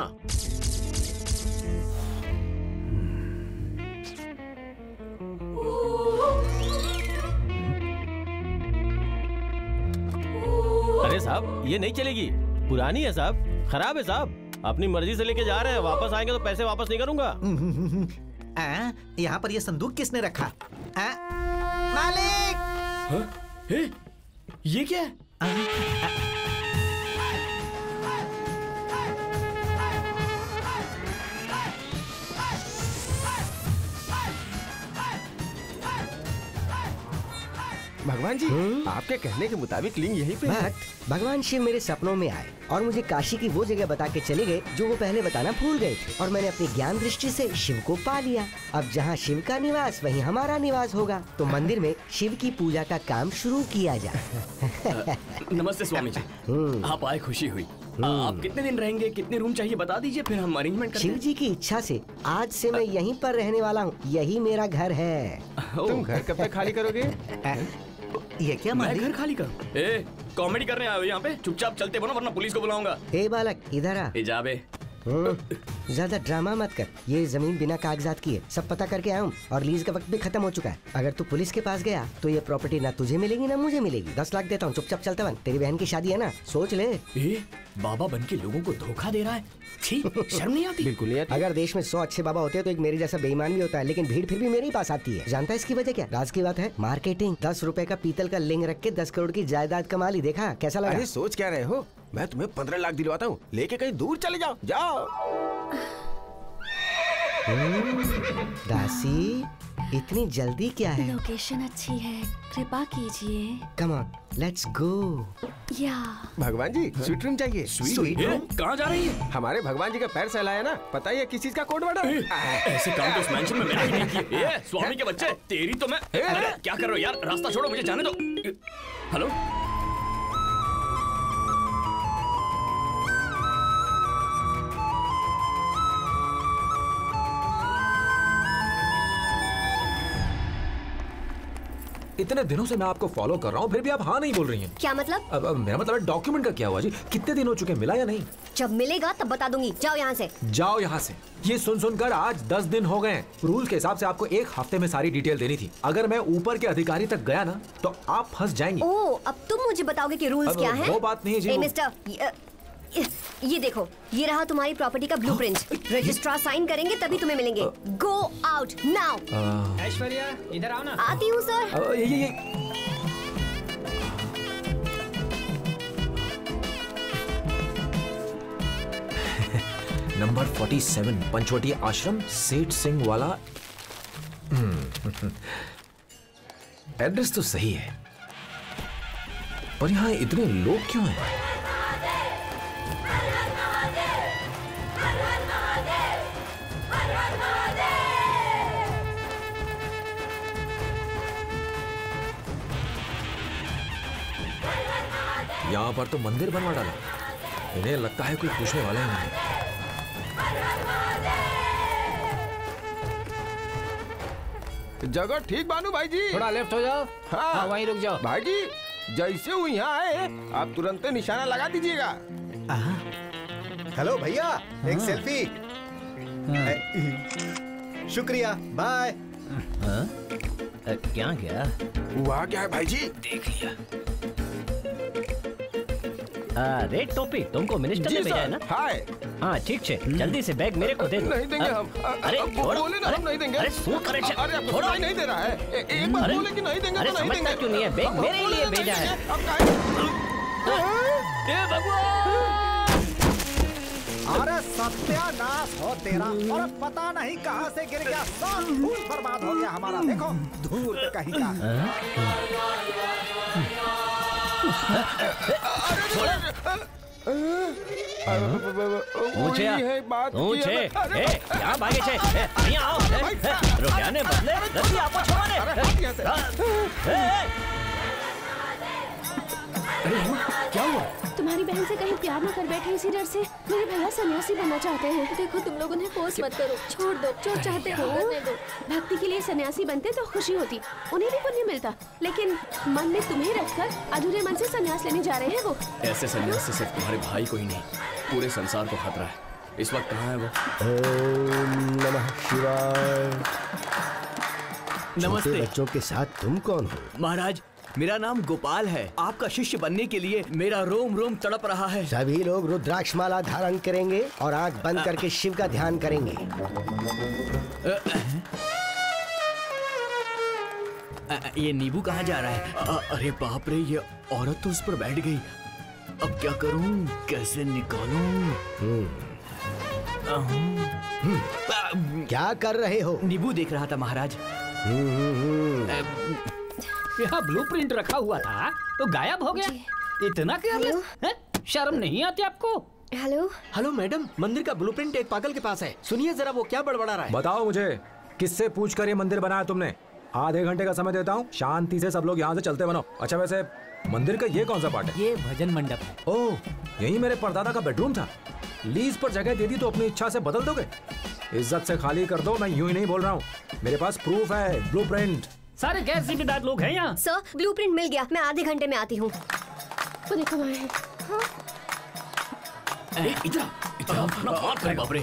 अरे साहब, ये नहीं चलेगी, पुरानी है साहब, खराब है साहब। अपनी मर्जी से लेके जा रहे हैं, वापस आएंगे तो पैसे वापस नहीं करूंगा। यहाँ पर ये संदूक किसने रखा? मालिक! ये क्या है? भगवान जी, आपके कहने के मुताबिक लिंग यहीं पे है। भगवान शिव मेरे सपनों में आए और मुझे काशी की वो जगह बता के चले गए जो वो पहले बताना भूल गए थे। और मैंने अपनी ज्ञान दृष्टि से शिव को पा लिया। अब जहाँ शिव का निवास वहीं हमारा निवास होगा। तो मंदिर में शिव की पूजा का काम शुरू किया जाए। नमस्ते स्वामी जी, आप आए खुशी हुई। आप कितने दिन रहेंगे, कितने रूम चाहिए बता दीजिए, फिर हम अरेंजमेंट करते हैं। शिव जी की इच्छा से आज से मैं यहीं पर रहने वाला हूँ। यही मेरा घर है। तुम घर कब तक खाली करोगे? ये क्या मैं घर खाली करूं? कॉमेडी करने आए हो यहाँ पे? चुपचाप चलते बनो वरना पुलिस को बुलाऊंगा। ए बालक, इधर आ। जाबे। ज्यादा ड्रामा मत कर। ये जमीन बिना कागजात की है, सब पता करके आया हूँ और लीज का वक्त भी खत्म हो चुका है। अगर तू पुलिस के पास गया तो ये प्रॉपर्टी ना तुझे मिलेगी ना मुझे मिलेगी। 10 लाख देता हूँ, चुपचाप चलता बन। तेरी बहन की शादी है ना, सोच ले। बाबा बन के लोगों को धोखा दे रहा है। शर्म नहीं आती? बिल्कुल नहीं आती। अगर देश में 100 अच्छे बाबा होते हैं तो एक मेरे जैसा बेईमान भी होता है, लेकिन भीड़ फिर भी मेरे ही पास आती है। जानता है इसकी वजह क्या? राज की बात है, मार्केटिंग। 10 रुपए का पीतल का लिंग रख के 10 करोड़ की जायदाद कमा ली। देखा कैसा लगा? अरे सोच क्या रहे हो? मैं तुम्हें 15 लाख दिलवाता हूँ, लेके कहीं दूर चले जाओ। जाओ। दासी, इतनी जल्दी क्या है? लोकेशन अच्छी है, कृपा कीजिए। Come on, let's go. या भगवान जी, स्वीट रूम चाहिए। Suite room? कहाँ जा रही है? हमारे भगवान जी का पैर सहलाया ना, पता ही है किस चीज का कोड वर्ड? ऐसे काम तो इस मैंशन में मैंने नहीं किए। स्वामी के बच्चे, तेरी तो मैं। अरे क्या कर रहे हो यार? रास्ता छोड़ो, मुझे जाने दो। हेलो, इतने दिनों से मैं आपको फॉलो कर रहा हूँ, फिर भी आप हाँ नहीं बोल रही हैं। क्या मतलब? अब मेरा मतलब डॉक्यूमेंट का क्या हुआ जी? कितने दिन हो चुके, मिला या नहीं? जब मिलेगा तब बता दूंगी। जाओ यहाँ से। जाओ यहाँ से। ये सुन सुनकर आज 10 दिन हो गए। रूल के हिसाब से आपको 1 हफ्ते में सारी डिटेल देनी थी। अगर मैं ऊपर के अधिकारी तक गया ना तो आप फंस जाएंगी। ओह, अब तुम मुझे बताओगे कि रूल्स क्या हैं? वो बात नहीं है जी। मिस्टर, ये देखो, ये रहा तुम्हारी प्रॉपर्टी का ब्लूप्रिंट। रजिस्ट्रार साइन करेंगे तभी तुम्हें मिलेंगे। Go out now. ऐश्वर्या, इधर आओ ना। आती हूँ सर। ये नंबर 47 पंचवटी आश्रम, सेठ सिंह वाला। एड्रेस तो सही है, पर यहाँ इतने लोग क्यों हैं? यहाँ पर तो मंदिर बनवा डाला। इन्हें लगता है कोई पूछने वाला ही नहीं। जगह ठीक बानू भाई जी। थोड़ा लेफ्ट हो जाओ। हाँ, वहीं रुक जाओ। भाई जी, जैसे वो यहाँ आए आप तुरंत निशाना लगा दीजिएगा। हेलो भैया, एक सेल्फी। शुक्रिया, बाय। क्या क्या वहाँ क्या है भाई जी? देख लिया। रेड टोपी, तुमको मिनिस्टर ने भेजा है ना? हाय। हाँ ठीक है, जल्दी से बैग मेरे को दे दो। नहीं देंगे हम। अरे बोले ना, हम नहीं देंगे। अरे सुन करे, अरे आपको सुनाई नहीं दे रहा है। एक बार बोले कि नहीं देंगे तो नहीं देंगे। समझता क्यों नहीं है? बैग मेरे लिए भेजा है। अरे सत्यानाश हो तेरा। और पता नहीं कहाँ से गिर गया, सब फूल बर्बाद हो गया हमारा। देखो, धूल पे कहीं का। पूछे यहाँ भागे छे, यहाँ आओ। रुकने बदले रस्सी आपको छोड़ने। क्या हुआ? तुम्हारी बहन से कहीं प्यार न कर बैठे इसी डर से मेरे भैया सन्यासी बनना चाहते हैं। देखो तुम लोग उन्हें फोर्स मत करो, छोड़ दो, जो चाहते हो करने दो। भक्ति के लिए सन्यासी बनते तो खुशी होती, उन्हें भी पुण्य मिलता, लेकिन मन में तुम्हें रखकर अधूरे मन से सन्यास लेने जा रहे हैं वो। ऐसे सन्यास से सिर्फ तुम्हारे भाई को ही नहीं, पूरे संसार को खतरा है। इस वक्त कहाँ है वो? ओम नमः शिवाय। नमस्ते। बच्चों के साथ तुम कौन हो? महाराज, मेरा नाम गोपाल है। आपका शिष्य बनने के लिए मेरा रोम रोम तड़प रहा है। सभी लोग रुद्राक्ष माला धारण करेंगे और आंख बंद करके शिव का ध्यान करेंगे। ये नींबू कहाँ जा रहा है? अरे बाप रे, ये औरत तो उस पर बैठ गई। अब क्या करूं, कैसे निकालूं? क्या कर रहे हो? नींबू देख रहा था महाराज। यहाँ ब्लूप्रिंट रखा हुआ था तो गायब हो गया। इतना केयरलेस है? शर्म नहीं आती आपको? हेलो हेलो मैडम, मंदिर का ब्लूप्रिंट एक पागल के पास है। सुनिए जरा वो क्या बड़बड़ा रहा है। बताओ मुझे, किससे पूछकर ये मंदिर बनाया तुमने? आधे घंटे का समय देता हूँ, शांति से सब लोग यहाँ से चलते बनो। अच्छा वैसे मंदिर का ये कौन सा पार्ट है? ये भजन मंडप है। ओह, यही मेरे परदादा का बेडरूम था। लीज पर जगह दे दी तो अपनी इच्छा से बदल दोगे? इज्जत से खाली कर दो, मैं यूं ही नहीं बोल रहा हूँ। मेरे पास प्रूफ है, ब्लूप्रिंट। सारे गैर जिम्मेदार लोग हैं यहाँ। सर, ब्लूप्रिंट मिल गया, मैं आधे घंटे में आती हूँ। वो देखो वहाँ है। बाप रे।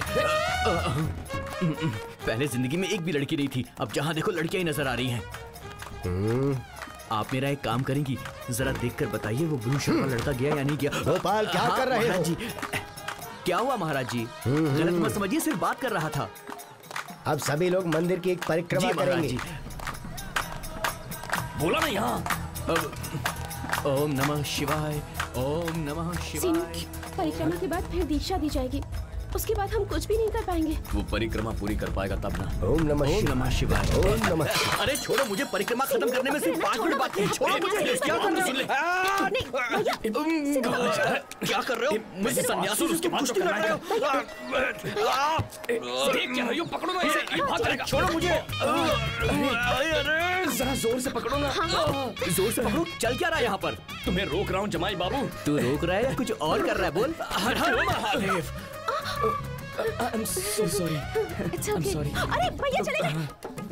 पहले जिंदगी में एक भी लड़की नहीं थी, अब जहाँ देखो लड़कियां ही नजर आ रही हैं। आप मेरा एक काम करेंगी, जरा देखकर बताइए वो ब्लू शर्ट वाला लड़का गया या नहीं गया? गोपाल क्या कर रहे हो? जी, क्या हुआ महाराज जी? गलत मत समझिए, सिर्फ बात कर रहा था। अब सभी लोग मंदिर की एक परिक्रमा करेंगे। बोला ना यहाँ। ओम नमः शिवाय, ओम नमः शिवाय। परिक्रमा के बाद फिर दीक्षा दी जाएगी, उसके बाद हम कुछ भी नहीं कर पाएंगे। वो परिक्रमा पूरी कर पाएगा तब ना। ओम नमः शिवाय, ओम नमः। अरे छोड़ो मुझे, परिक्रमा खत्म करने में सिर्फ 5 मिनट बाकी है। छोड़ो मुझे। क्या कर रहे हो? मुझे सन्यासी उसके कुश्ती लड़ रहे हो? देख क्या हो, पकड़ो ना इसे, भाग जाएगा। छोड़ो मुझे। अरे जरा जोर से पकड़ो ना। जोर से पकड़ो। चल क्या रहा है यहाँ पर? तुम्हें रोक रहा हूँ जमाई बाबू। तू रोक रहा है या कुछ और कर रहा है? बोल। हर हर Mahadev. I'm so sorry. It's okay. अरे भैया चले गए।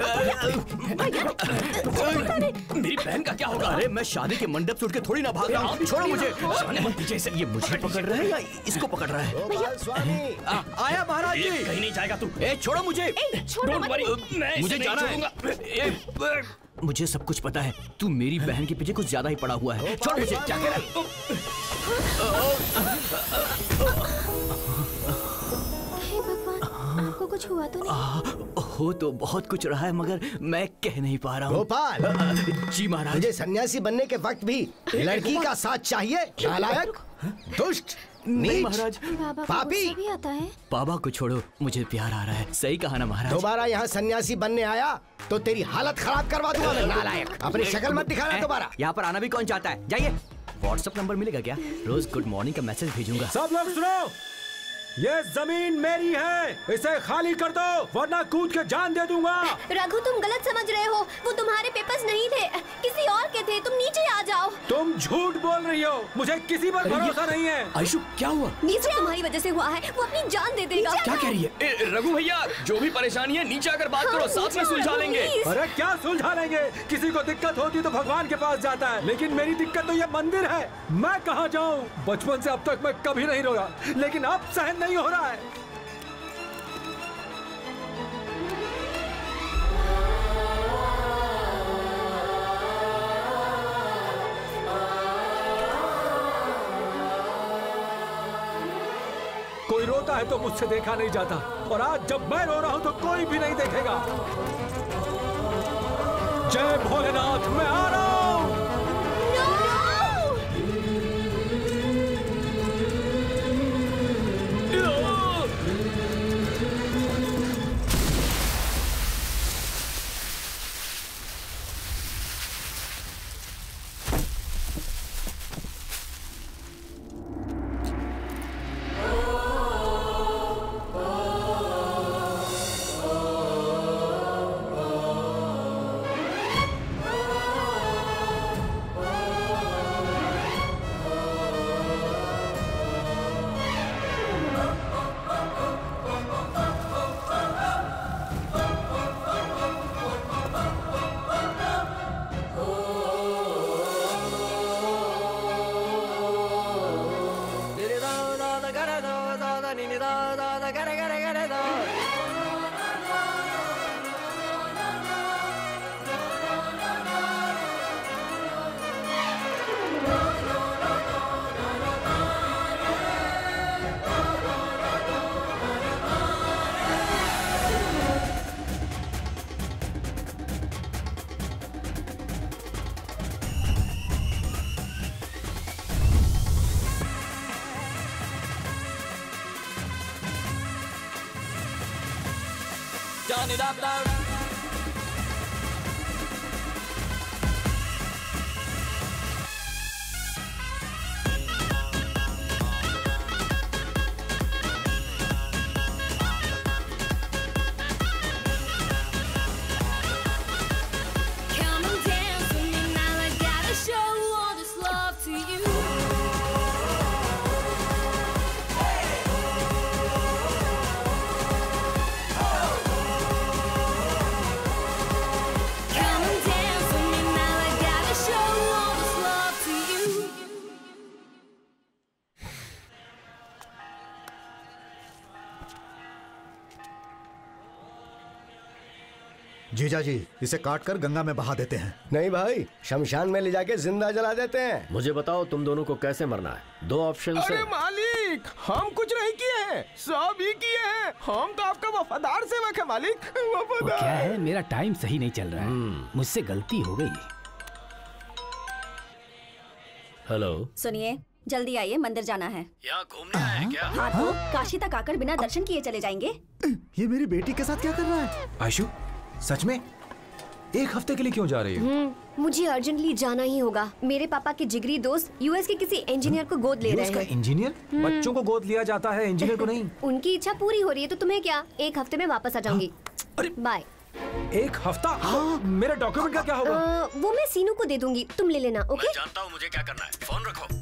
मेरी बहन का क्या होगा? अरे मैं शादी के मंडप से उठ के थोड़ी ना भाग रहा हूँ। छोड़ो मुझे। ये मुझे पकड़ रहा है या इसको पकड़ रहा है? आया महाराज जी। कहीं नहीं जाएगा तू। ए छोड़ो मुझे। मुझे जाना है। मुझे सब कुछ पता है। तू मेरी बहन के पीछे कुछ ज्यादा ही पड़ा हुआ है। छोड़ मुझे। क्या कह रहा है? आपको कुछ हुआ तो नहीं? हो तो बहुत कुछ रहा है मगर मैं कह नहीं पा रहा हूँ। गोपाल। जी महाराज। मुझे सन्यासी बनने के वक्त भी लड़की का साथ चाहिए? नालायक, दुष्ट, नीच, महाराज, पापी। भी आता है? बाबा को छोड़ो, मुझे प्यार आ रहा है। सही कहा ना महाराज। दोबारा यहाँ सन्यासी बनने आया तो तेरी हालत खराब करवा दूंगा मैं। नालायक, अपनी शक्ल मत दिखाना दोबारा। यहाँ पर आना भी कौन चाहता है? जाइए। व्हाट्सएप नंबर मिलेगा क्या? रोज गुड मॉर्निंग का मैसेज भेजूंगा। सब लोग सुनो, ये जमीन मेरी है, इसे खाली कर दो वरना कूद के जान दे दूंगा। रघु तुम गलत समझ रहे हो, वो तुम्हारे पेपर्स नहीं थे, किसी और के थे। तुम नीचे आ जाओ। तुम झूठ बोल रही हो, मुझे किसी पर भरोसा नहीं है। आयशु क्या हुआ? नीचे तुम्हारी वजह से हुआ है, वो अपनी जान दे देगा। क्या कह रही है? रघु भैया, जो भी परेशानी है नीचे आकर बात करो, साथ में सुलझा लेंगे। अरे क्या सुलझा लेंगे? किसी को दिक्कत होती तो भगवान के पास जाता है, लेकिन मेरी दिक्कत तो ये मंदिर है। मैं कहाँ जाऊँ? बचपन से अब तक मैं कभी नहीं रोया, लेकिन अब सहन नहीं हो रहा है। कोई रोता है तो मुझसे देखा नहीं जाता, और आज जब मैं रो रहा हूं तो कोई भी नहीं देखेगा। जय भोलेनाथ, मैं आ रहा हूं। turn it up now. Come and dance with me now. I gotta show all this love to you. Come and dance with me now. I gotta show all this love to you. जीजा जी, इसे काट कर गंगा में बहा देते हैं। नहीं भाई, शमशान में ले जाके जिंदा जला देते हैं। मुझे बताओ तुम दोनों को कैसे मरना है। 2 ऑप्शन अरे है। मालिक, हम कुछ नहीं किए हैं, सब ही किए हैं। हम तो आपका वफादार सेवक है मालिक, वो वफादार। क्या है, मेरा टाइम सही नहीं चल रहा है, मुझसे गलती हो गई। हेलो, सुनिए, जल्दी आइए, मंदिर जाना है। यहाँ घूमने आए क्या? हाँ तो काशी तक आकर बिना दर्शन किए चले जाएंगे। ये मेरी बेटी के साथ क्या कर रहा है? आयशु, सच में 1 हफ्ते के लिए क्यों जा रही हो? मुझे अर्जेंटली जाना ही होगा। मेरे पापा के जिगरी दोस्त यूएस के किसी इंजीनियर को गोद ले रहे यूएस का हैं। इंजीनियर? बच्चों को गोद लिया जाता है, इंजीनियर को नहीं। उनकी इच्छा पूरी हो रही है तो तुम्हें क्या, 1 हफ्ते में वापस आ जाऊंगी। बाय। 1 हफ्ता? हाँ। मेरे डॉक्यूमेंट का क्या होगा? वो मैं सीनू को दे दूंगी, तुम ले लेना। ओके? मैं जानता हूँ मुझे क्या करना है, फोन रखो।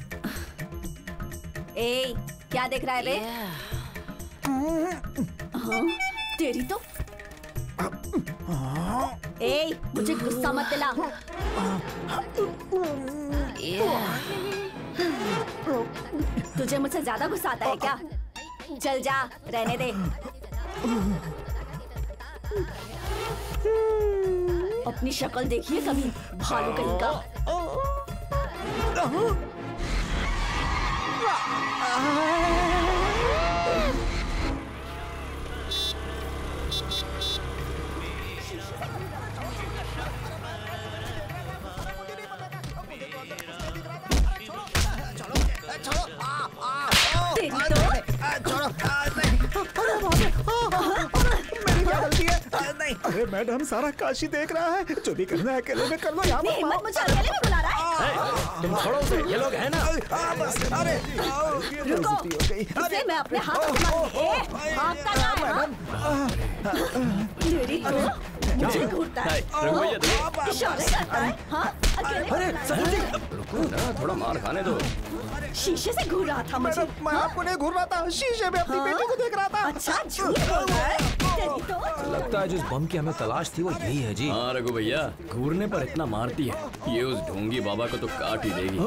ए, क्या देख रहा है बे? हाँ, तेरी तो। ए, मुझे गुस्सा मत दिला। तुझे मुझसे ज्यादा गुस्सा आता है क्या? चल जा, रहने दे। अपनी शक्ल देखिए कभी, भालू कहीं का। अरे मैडम, सारा काशी देख रहा है। जो भी करना है अकेले में कर लो। यहाँ नहीं, हिम्मत मुझे अकेले में बुला रहा है। तुम छोड़ो उसे, ये लोग हैं ना। अरे रुको, इसे मैं अपने हाथ में भागता ना। मेरी मुझे घूरता है, इशारे करता है। हाँ, अरे रुको ना, थोड़ा मार खाने दो। शीशे से घूर रहा था मुझे। मैं आपको नहीं घूर रहा था, शीशे में अपनी बेटी को देख रहा था। अच्छा, झूठ बोल रहा है। तेरी तो लगता है जिस बम की हमें तलाश थी वो यही है जी। हाँ रघु भैया, घूरने पर इतना मारती है, ये उस ढोंगी बाबा को तो काट ही देगी।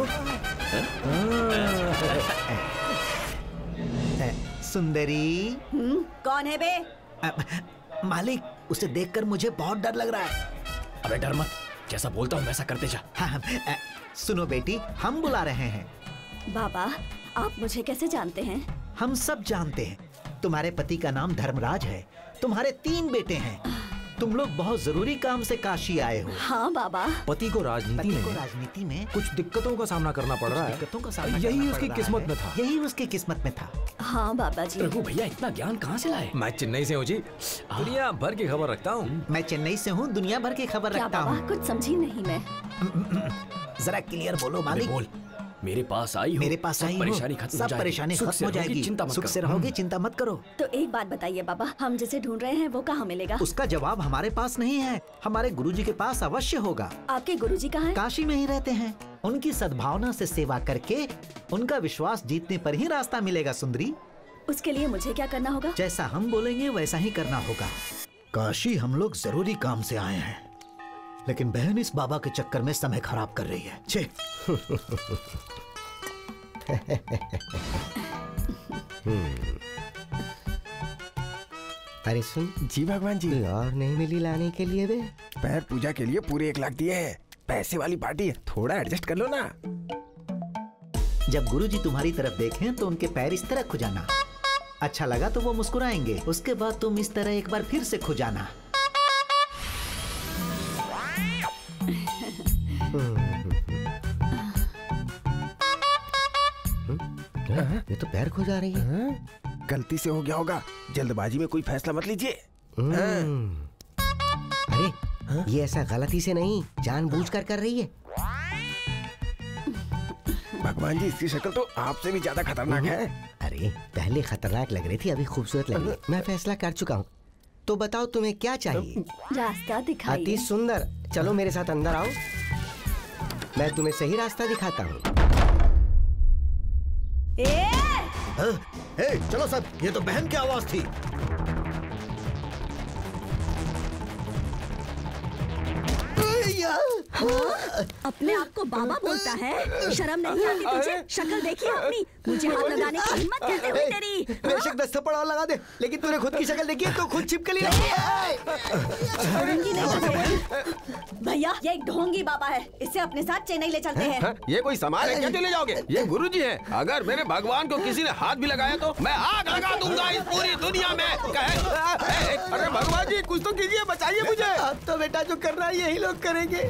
सुंदरी। कौन है बे? मालिक, उसे देखकर मुझे बहुत डर लग रहा है। अबे डर मत, जैसा बोलता हूँ वैसा करते जा। हाँ, सुनो बेटी, हम बुला रहे हैं। बाबा, आप मुझे कैसे जानते हैं? हम सब जानते हैं। तुम्हारे पति का नाम धर्मराज है, तुम्हारे 3 बेटे हैं। तुम लोग बहुत जरूरी काम से काशी आए हो। हाँ बाबा। पति को राजनीति में कुछ दिक्कतों का सामना करना पड़ रहा है। दिक्कतों का सामना यही उसकी किस्मत में था। यही उसकी किस्मत में था। हाँ बाबा जी। रघु भैया, इतना ज्ञान कहाँ से लाए? मैं चेन्नई से हूँ जी, दुनिया भर की खबर रखता हूँ। मैं चेन्नई से हूँ, दुनिया भर की खबर रखता हूँ। कुछ समझी नहीं मैं। जरा क्लियर बोलो मालिक। बोल, मेरे पास आई हो, मेरे पास आई हो, परेशानी खत्म हो सब जाएगी, परेशानी सुख खत्म हो से रहोगी, जाएगी। चिंता मत सुख करो। से रहोगे, चिंता मत करो। तो एक बात बताइए बाबा, हम जिसे ढूंढ रहे हैं वो कहाँ मिलेगा? उसका जवाब हमारे पास नहीं है, हमारे गुरुजी के पास अवश्य होगा। आपके गुरुजी कहाँ हैं? काशी में ही रहते हैं। उनकी सद्भावना से सेवा करके उनका विश्वास जीतने पर ही रास्ता मिलेगा सुंदरी। उसके लिए मुझे क्या करना होगा? जैसा हम बोलेंगे वैसा ही करना होगा। काशी हम लोग जरूरी काम से आए हैं, लेकिन बहन इस बाबा के चक्कर में समय खराब कर रही है। छे। अरे सुन जी भगवान जी, और नहीं मिली लाने के लिए बे? पैर पूजा के लिए पूरे 1 लाख दिए हैं। पैसे वाली पार्टी है, थोड़ा एडजस्ट कर लो ना। जब गुरुजी तुम्हारी तरफ देखें तो उनके पैर इस तरह खुजाना। अच्छा लगा तो वो मुस्कुराएंगे, उसके बाद तुम इस तरह एक बार फिर से खुजाना। ये तो पैर खुजा रही है। गलती से हो गया होगा, जल्दबाजी में कोई फैसला मत लीजिए। अरे ये ऐसा गलती से नहीं, जानबूझकर कर रही है। भगवान जी, इसकी शक्ल तो आपसे भी ज्यादा खतरनाक है। अरे पहले खतरनाक लग रही थी, अभी खूबसूरत लग रही है। मैं फैसला कर चुका हूँ। तो बताओ तुम्हें क्या चाहिए? रास्ता दिखाइए। अति सुंदर, चलो मेरे साथ अंदर आओ, मैं तुम्हें सही रास्ता दिखाता हूँ। चलो सब, ये तो बहन की आवाज थी। अपने आप को बाबा बोलता है, शर्म नहीं आती तुझे? शक्ल देखी अपनी, मुझे हाथ लगाने की हिम्मत कैसे हुई तेरी? बेशक 10 थप्पड़ और लगा दे, लेकिन तूने खुद की शक्ल देखी है तो खुद छिपकली रही है। भैया ये एक ढोंगी बाबा है, इसे अपने साथ चेन्नई ले चलते हैं। ये कोई सामान है क्या जो ले जाओगे? ये गुरुजी हैं। अगर मेरे भगवान को किसी ने हाथ भी लगाया तो मैं आग लगा दूंगा इस पूरी दुनिया में। अरे भगवान जी, कुछ तो कीजिए, बचाइए मुझे। अब तो बेटा जो करना है यही लोग करेंगे।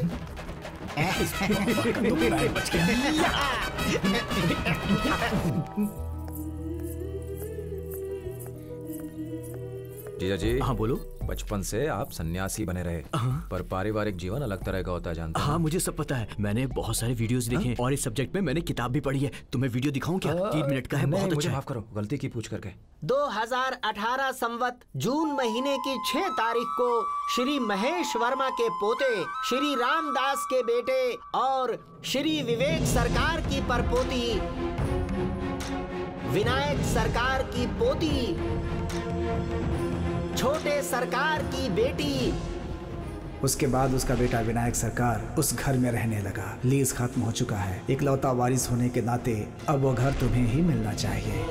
जीजा जी। हाँ बोलो। बचपन से आप सन्यासी बने रहे, पर पारिवारिक जीवन अलग तरह का होता है, जानते हैं? हाँ मुझे सब पता है, मैंने बहुत सारे वीडियोस देखे हैं और इस सब्जेक्ट में मैंने किताब भी पढ़ी है। तुम्हें वीडियो दिखाऊं क्या? 3 मिनट का है, बहुत अच्छा है। माफ करो, गलती की पूछ करके। 2018 संवत जून महीने की 6 तारीख को श्री महेश वर्मा के पोते, श्री रामदास के बेटे और श्री विवेक सरकार की परपोती, विनायक सरकार की पोती, छोटे सरकार की बेटी। उसके बाद उसका बेटा विनायक सरकार उस घर में रहने लगा। लीज खत्म हो चुका है। इकलौता वारिस होने के नाते अब वो घर तुम्हें ही मिलना चाहिए।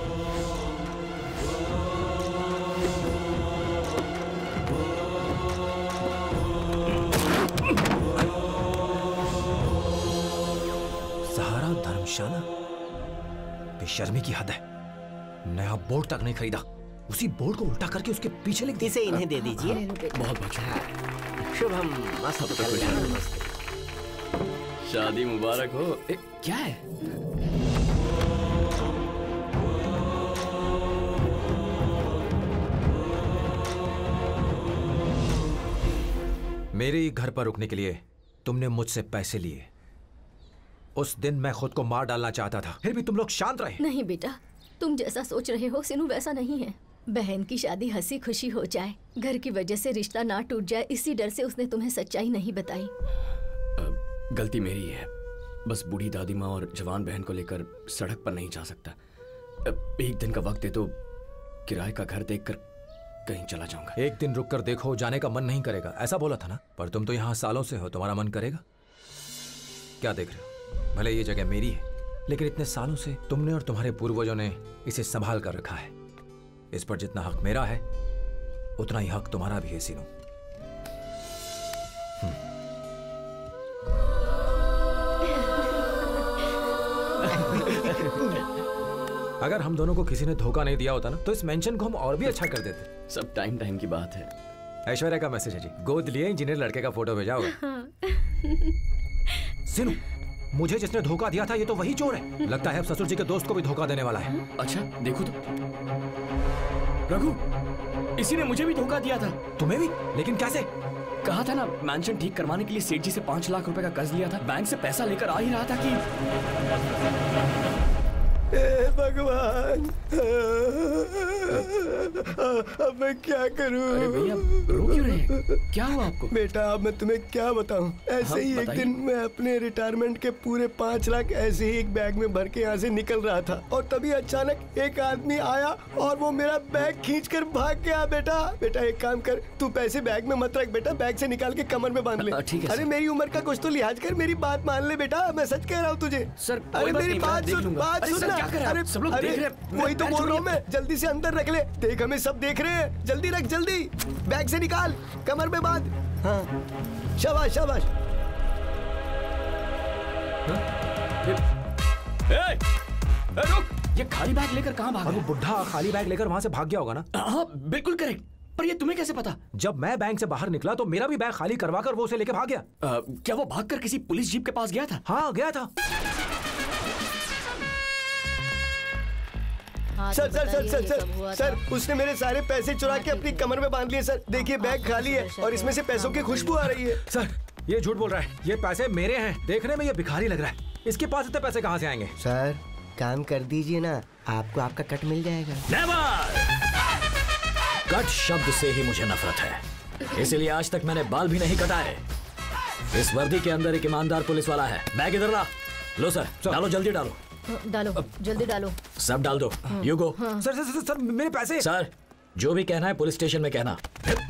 सहारा धर्मशाला, बेशर्मी की हद है। नया बोर्ड तक नहीं खरीदा, उसी बोर्ड को उल्टा करके उसके पीछे लिख इसे इन्हें दे दीजिए। बहुत अच्छा। शुभम मस्त कल्याण। शादी मुबारक हो। क्या है? मेरे घर पर रुकने के लिए तुमने मुझसे पैसे लिए। उस दिन मैं खुद को मार डालना चाहता था, फिर भी तुम लोग शांत रहे। नहीं बेटा, तुम जैसा सोच रहे हो सिनू वैसा नहीं है। बहन की शादी हंसी खुशी हो जाए, घर की वजह से रिश्ता ना टूट जाए, इसी डर से उसने तुम्हें सच्चाई नहीं बताई। गलती मेरी है, बस बूढ़ी दादी माँ और जवान बहन को लेकर सड़क पर नहीं जा सकता। एक दिन का वक्त दे तो किराए का घर देखकर कहीं चला जाऊंगा। एक दिन रुक कर देखो, जाने का मन नहीं करेगा, ऐसा बोला था ना? पर तुम तो यहाँ सालों से हो, तुम्हारा मन करेगा? क्या देख रहे हो? भले ये जगह मेरी है, लेकिन इतने सालों से तुमने और तुम्हारे पूर्वजों ने इसे संभाल कर रखा है। इस पर जितना हक मेरा है उतना ही हक तुम्हारा भी है सीनू। अगर हम दोनों को किसी ने धोखा नहीं दिया होता ना, तो इस मेंशन को हम और भी अच्छा कर देते। सब टाइम की बात है। ऐश्वर्या का मैसेज है जी, गोद लिए इंजीनियर लड़के का फोटो भेजा होगा। सीनू, मुझे जिसने धोखा दिया था ये तो वही चोर है। लगता है अब ससुर जी के दोस्त को भी धोखा देने वाला है। अच्छा देखो तो, रघु, इसी ने मुझे भी धोखा दिया था। तुम्हें भी? लेकिन कैसे? कहा था ना, मैंशन ठीक करवाने के लिए सेठ जी से 5 लाख रुपए का कर्ज लिया था। बैंक से पैसा लेकर आ ही रहा था कि भगवान, अब मैं क्या करूं? अरे भैया रो क्यों रहे हैं? क्या हुआ आपको? बेटा अब मैं तुम्हें क्या बताऊं। ऐसे ही एक दिन मैं अपने रिटायरमेंट के पूरे 5 लाख ऐसे ही एक बैग में भर के यहाँ से निकल रहा था, और तभी अचानक एक आदमी आया और वो मेरा बैग खींचकर भाग गया। बेटा एक काम कर, तू पैसे बैग में मत रख बेटा, बैग से निकाल के कमर में बांध ले। ठीक है। अरे मेरी उम्र का कुछ तो लिहाज कर, मेरी बात मान ले बेटा, मैं सच कह रहा हूँ तुझे। सर अरे मेरी बात सुन, अरे सब लोग देख रहे हैं। वही तो बोल रहा हूँ मैं, जल्दी से अंदर रख ले। देख हमें सब देख रहे हैं, जल्दी रख, जल्दी बैग से निकाल, कमर में बांध। हाँ शाबाश शाबाश। रुक, ये खाली बैग लेकर कहाँ भागा? वो बुढ़ा खाली बैग लेकर वहाँ से भाग गया होगा ना? हाँ बिल्कुल करेक्ट, पर ये तुम्हें कैसे पता? जब मैं बैंक से बाहर निकला तो मेरा भी बैग खाली करवाकर वो उसे लेके भाग गया। क्या वो भागकर किसी पुलिस जीप के पास गया था? हाँ गया था। Sir sir sir sir sir sir उसने मेरे सारे पैसे चुरा के अपनी कमर में बांध लिए सर। देखिए बैग खाली है और इसमें से पैसों की खुशबू आ रही है। सर ये झूठ बोल रहा है, ये पैसे मेरे हैं। देखने में ये भिखारी लग रहा है, इसके पास इतने पैसे कहाँ से आएंगे? सर काम कर दीजिए ना, आपको आपका कट मिल जाएगा। कट शब्द से ही मुझे नफरत है, इसलिए आज तक मैंने बाल भी नहीं कटाए। इस वर्दी के अंदर एक ईमानदार पुलिस वाला है। बैग इधर ला। लो सर, डालो जल्दी डालो। डालो जल्दी डालो। सब डाल दो। You go. Sir sir sir, sir मेरे पैसे। सर जो भी कहना है पुलिस स्टेशन में कहना।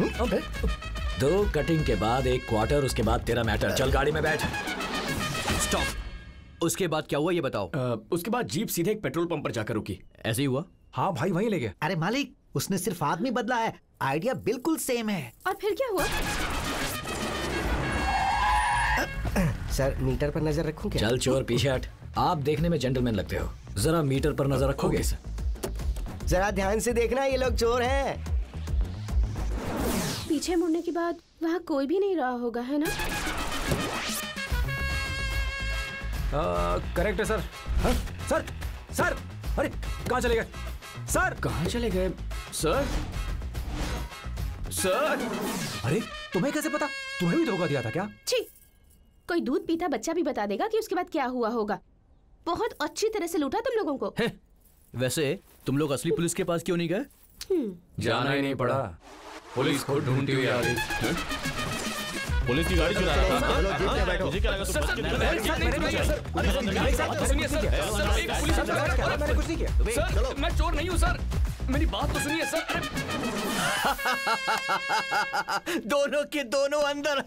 2 कटिंग के बाद 1 क्वार्टर, उसके बाद तेरा मैटर। चल गाड़ी में बैठ। स्टॉप। उसके बाद क्या हुआ ये बताओ। उसके बाद जीप सीधे एक पेट्रोल पंप पर जाकर रुकी। ऐसे ही हुआ? हाँ भाई वहीं ले गए। अरे मालिक उसने सिर्फ आदमी बदला है, आइडिया बिल्कुल सेम है। और फिर क्या हुआ? सर मीटर पर नजर रखूं क्या? चल चोर पीछे हट। आप देखने में जेंटलमैन लगते हो, जरा मीटर पर नजर रखोगे? जरा ध्यान से देखना, ये लोग चोर हैं। पीछे मुड़ने के बाद वहाँ कोई भी नहीं रहा होगा, है ना? करेक्ट है सर। हाँ? सर सर अरे कहाँ चले गए सर? कहाँ चले गए सर? सर अरे तुम्हें कैसे पता? तुम्हें भी धोखा दिया था क्या? छी, कोई दूध पीता बच्चा भी बता देगा कि उसके बाद क्या हुआ होगा। बहुत अच्छी तरह से लूटा तुम लोगों को। वैसे तुम लोग असली पुलिस के पास क्यों नहीं गए? जाना ही नहीं पड़ा, पुलिस खुद ढूंढती हुई आ रही। पुलिस की गाड़ी चुरा रहा था। चलो जीप में बैठो। मुझे क्या लगा तुम सर मैं चोर नहीं हूँ सर, मेरी बात तो सुनिए सर। दोनों के दोनों अंदर।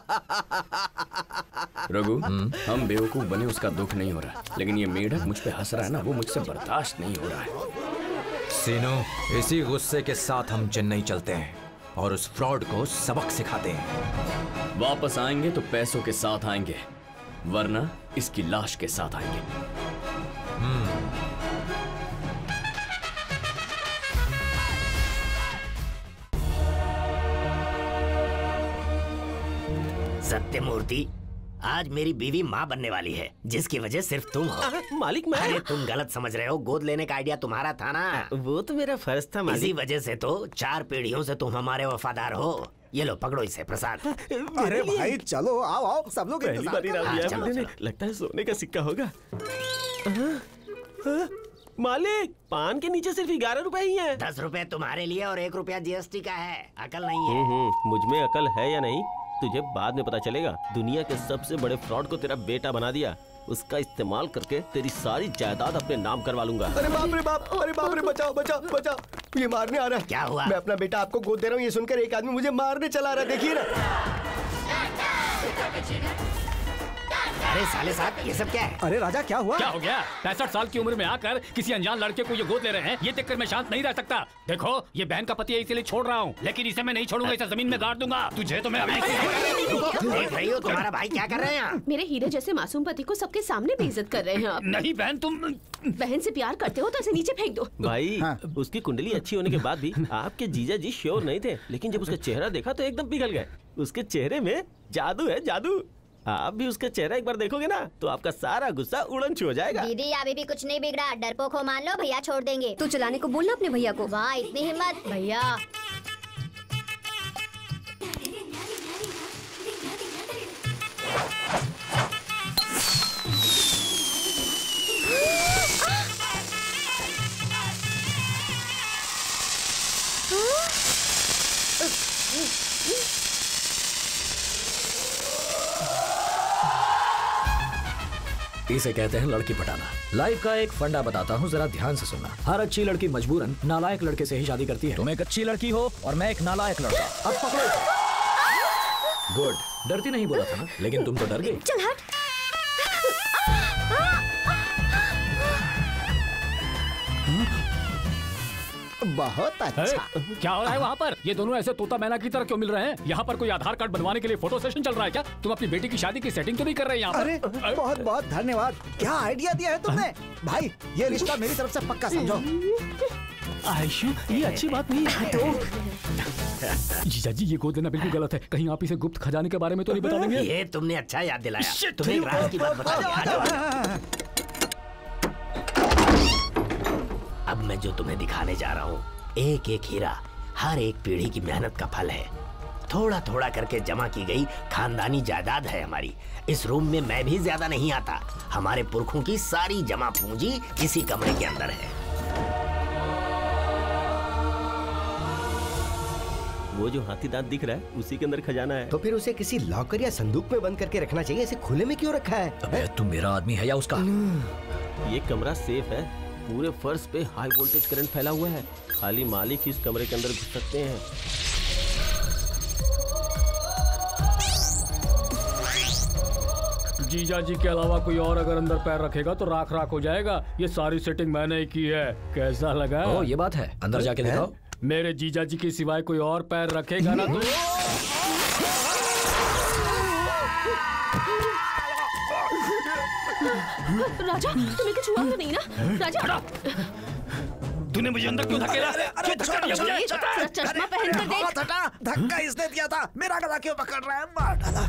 रघु हम बेवकूफ बने उसका दुख नहीं हो रहा, लेकिन ये मेढक मुझ पे हंस रहा है ना, वो मुझसे बर्दाश्त नहीं हो रहा है। सीनू, इसी गुस्से के साथ हम चेन्नई चलते हैं और उस फ्रॉड को सबक सिखाते हैं। वापस आएंगे तो पैसों के साथ आएंगे, वरना इसकी लाश के साथ आएंगे। सत्यमूर्ति, आज मेरी बीवी माँ बनने वाली है, जिसकी वजह सिर्फ तुम हो। मालिक मैं? अरे तुम गलत समझ रहे हो, गोद लेने का आइडिया तुम्हारा था ना। वो तो मेरा फर्ज था मालिक। इसी वजह से तो 4 पीढ़ियों से तुम हमारे वफादार हो। ये लो पकड़ो इसे प्रसाद। अरे भाई चलो आओ आओ, सब लोग पहली बार चलो, चलो। लगता है सोने का सिक्का होगा। मालिक पान के नीचे सिर्फ 11 रुपए ही हैं। 10 रुपए तुम्हारे लिए और 1 रुपया जीएसटी का है। अकल नहीं है। मुझ में अकल है या नहीं तुझे बाद में पता चलेगा। दुनिया के सबसे बड़े फ्रॉड को तेरा बेटा बना दिया, उसका इस्तेमाल करके तेरी सारी जायदाद अपने नाम करवा लूंगा। अरे बाप रे बाप, अरे बाप रे, बचाओ बचाओ बचाओ, ये मारने आ रहा है। क्या हुआ? मैं अपना बेटा आपको गोद दे रहा हूँ, ये सुनकर एक आदमी मुझे मारने चला रहा है, देखिए ना। अरे साले साहब ये सब क्या है? अरे राजा क्या हुआ? क्या हो गया? 65 साल की उम्र में आकर किसी अनजान लड़के को ये गोद ले रहे हैं, ये देखकर मैं शांत नहीं रह सकता। देखो ये बहन का पति है, इसलिए छोड़ रहा हूँ, लेकिन इसे मैं नहीं छोड़ूंगा, इसे जमीन में गाड़ दूंगा। तुझे तो मैं देख रही हो तुम्हारा भाई क्या कर रहे हैं यहाँ? मेरे हीरे जैसे मासूम पति को सबके सामने बेइज्जत कर रहे हैं आप। नहीं बहन, तुम बहन से प्यार करते हो तो इसे नीचे फेंक दो। भाई उसकी कुंडली अच्छी होने के बाद भी आपके जीजा जी श्योर नहीं थे, लेकिन जब उसका चेहरा देखा तो एकदम पिघल गए। उसके चेहरे में जादू है, जादू। आप भी उसका चेहरा एक बार देखोगे ना तो आपका सारा गुस्सा उड़न छू हो जाएगा। दीदी अभी भी कुछ नहीं बिगड़ा, डरपोक हो मान लो, भैया छोड़ देंगे। तू चलाने को बोलना अपने भैया को। वाह इतनी हिम्मत भैया। इसे कहते हैं लड़की पटाना। लाइफ का एक फंडा बताता हूँ, जरा ध्यान से सुनना। हर अच्छी लड़की मजबूरन नालायक लड़के से ही शादी करती है। तुम एक अच्छी लड़की हो और मैं एक नालायक लड़का। अब पकड़ो। गुड, डरती नहीं बोला था ना, लेकिन तुम तो डर गई। चल हट। बहुत अच्छा। क्या हो रहा है वहाँ पर? ये दोनों ऐसे तोता मैना की तरह क्यों मिल रहे हैं? यहाँ पर कोई आधार कार्ड बनवाने के लिए फोटो सेशन चल रहा है क्या? तुम अपनी बेटी की शादी की सेटिंग तो नहीं कर रहे हैं यहाँ पर? अरे बहुत बहुत धन्यवाद, क्या आइडिया दिया है तुमने। भाई ये रिश्ता मेरी तरफ से पक्का समझो। आयशु ये अच्छी बात नहीं है। जीजा जी ये गोद लेना बिल्कुल गलत है, कहीं आप इसे गुप्त खजाने के बारे में तो नहीं बता देंगे? ये तुमने अच्छा याद दिलाया। तुम्हें एक राज की बात बताओ। अब अब मैं जो तुम्हें दिखाने जा रहा हूँ, एक एक हीरा हर एक पीढ़ी की मेहनत का फल है। थोड़ा थोड़ा करके जमा की गई खानदानी जायदाद है हमारी। इस रूम में मैं भी ज्यादा नहीं आता। हमारे पुरखों की सारी जमा पूंजी इसी कमरे के अंदर है। वो जो हाथी दांत दिख रहा है उसी के अंदर खजाना है। तो फिर उसे किसी लॉकर या संदूक में बंद करके रखना चाहिए, ऐसे खुले में क्यों रखा है? अबे तुम मेरा आदमी है या उसका? ये कमरा सेफ है। पूरे फर्श पे हाई वोल्टेज करंट फैला हुआ है। खाली मालिक ही इस कमरे के अंदर घुस सकते हैं। जीजा जी के अलावा कोई और अगर अंदर पैर रखेगा तो राख राख हो जाएगा। ये सारी सेटिंग मैंने ही की है। कैसा लगा? ओ, ये बात है। अंदर जाके दिखाओ। मेरे जीजा जी के सिवाय कोई और पैर रखेगा ना तो राजा, तुम्हें कुछ हुआ तो नहीं ना? राजा, तूने मुझे अंदर क्यों धकेला? चश्मा पहन कर देख। धक्का इसने दिया था, मेरा गला क्यों पकड़ रहा है? मार डाला।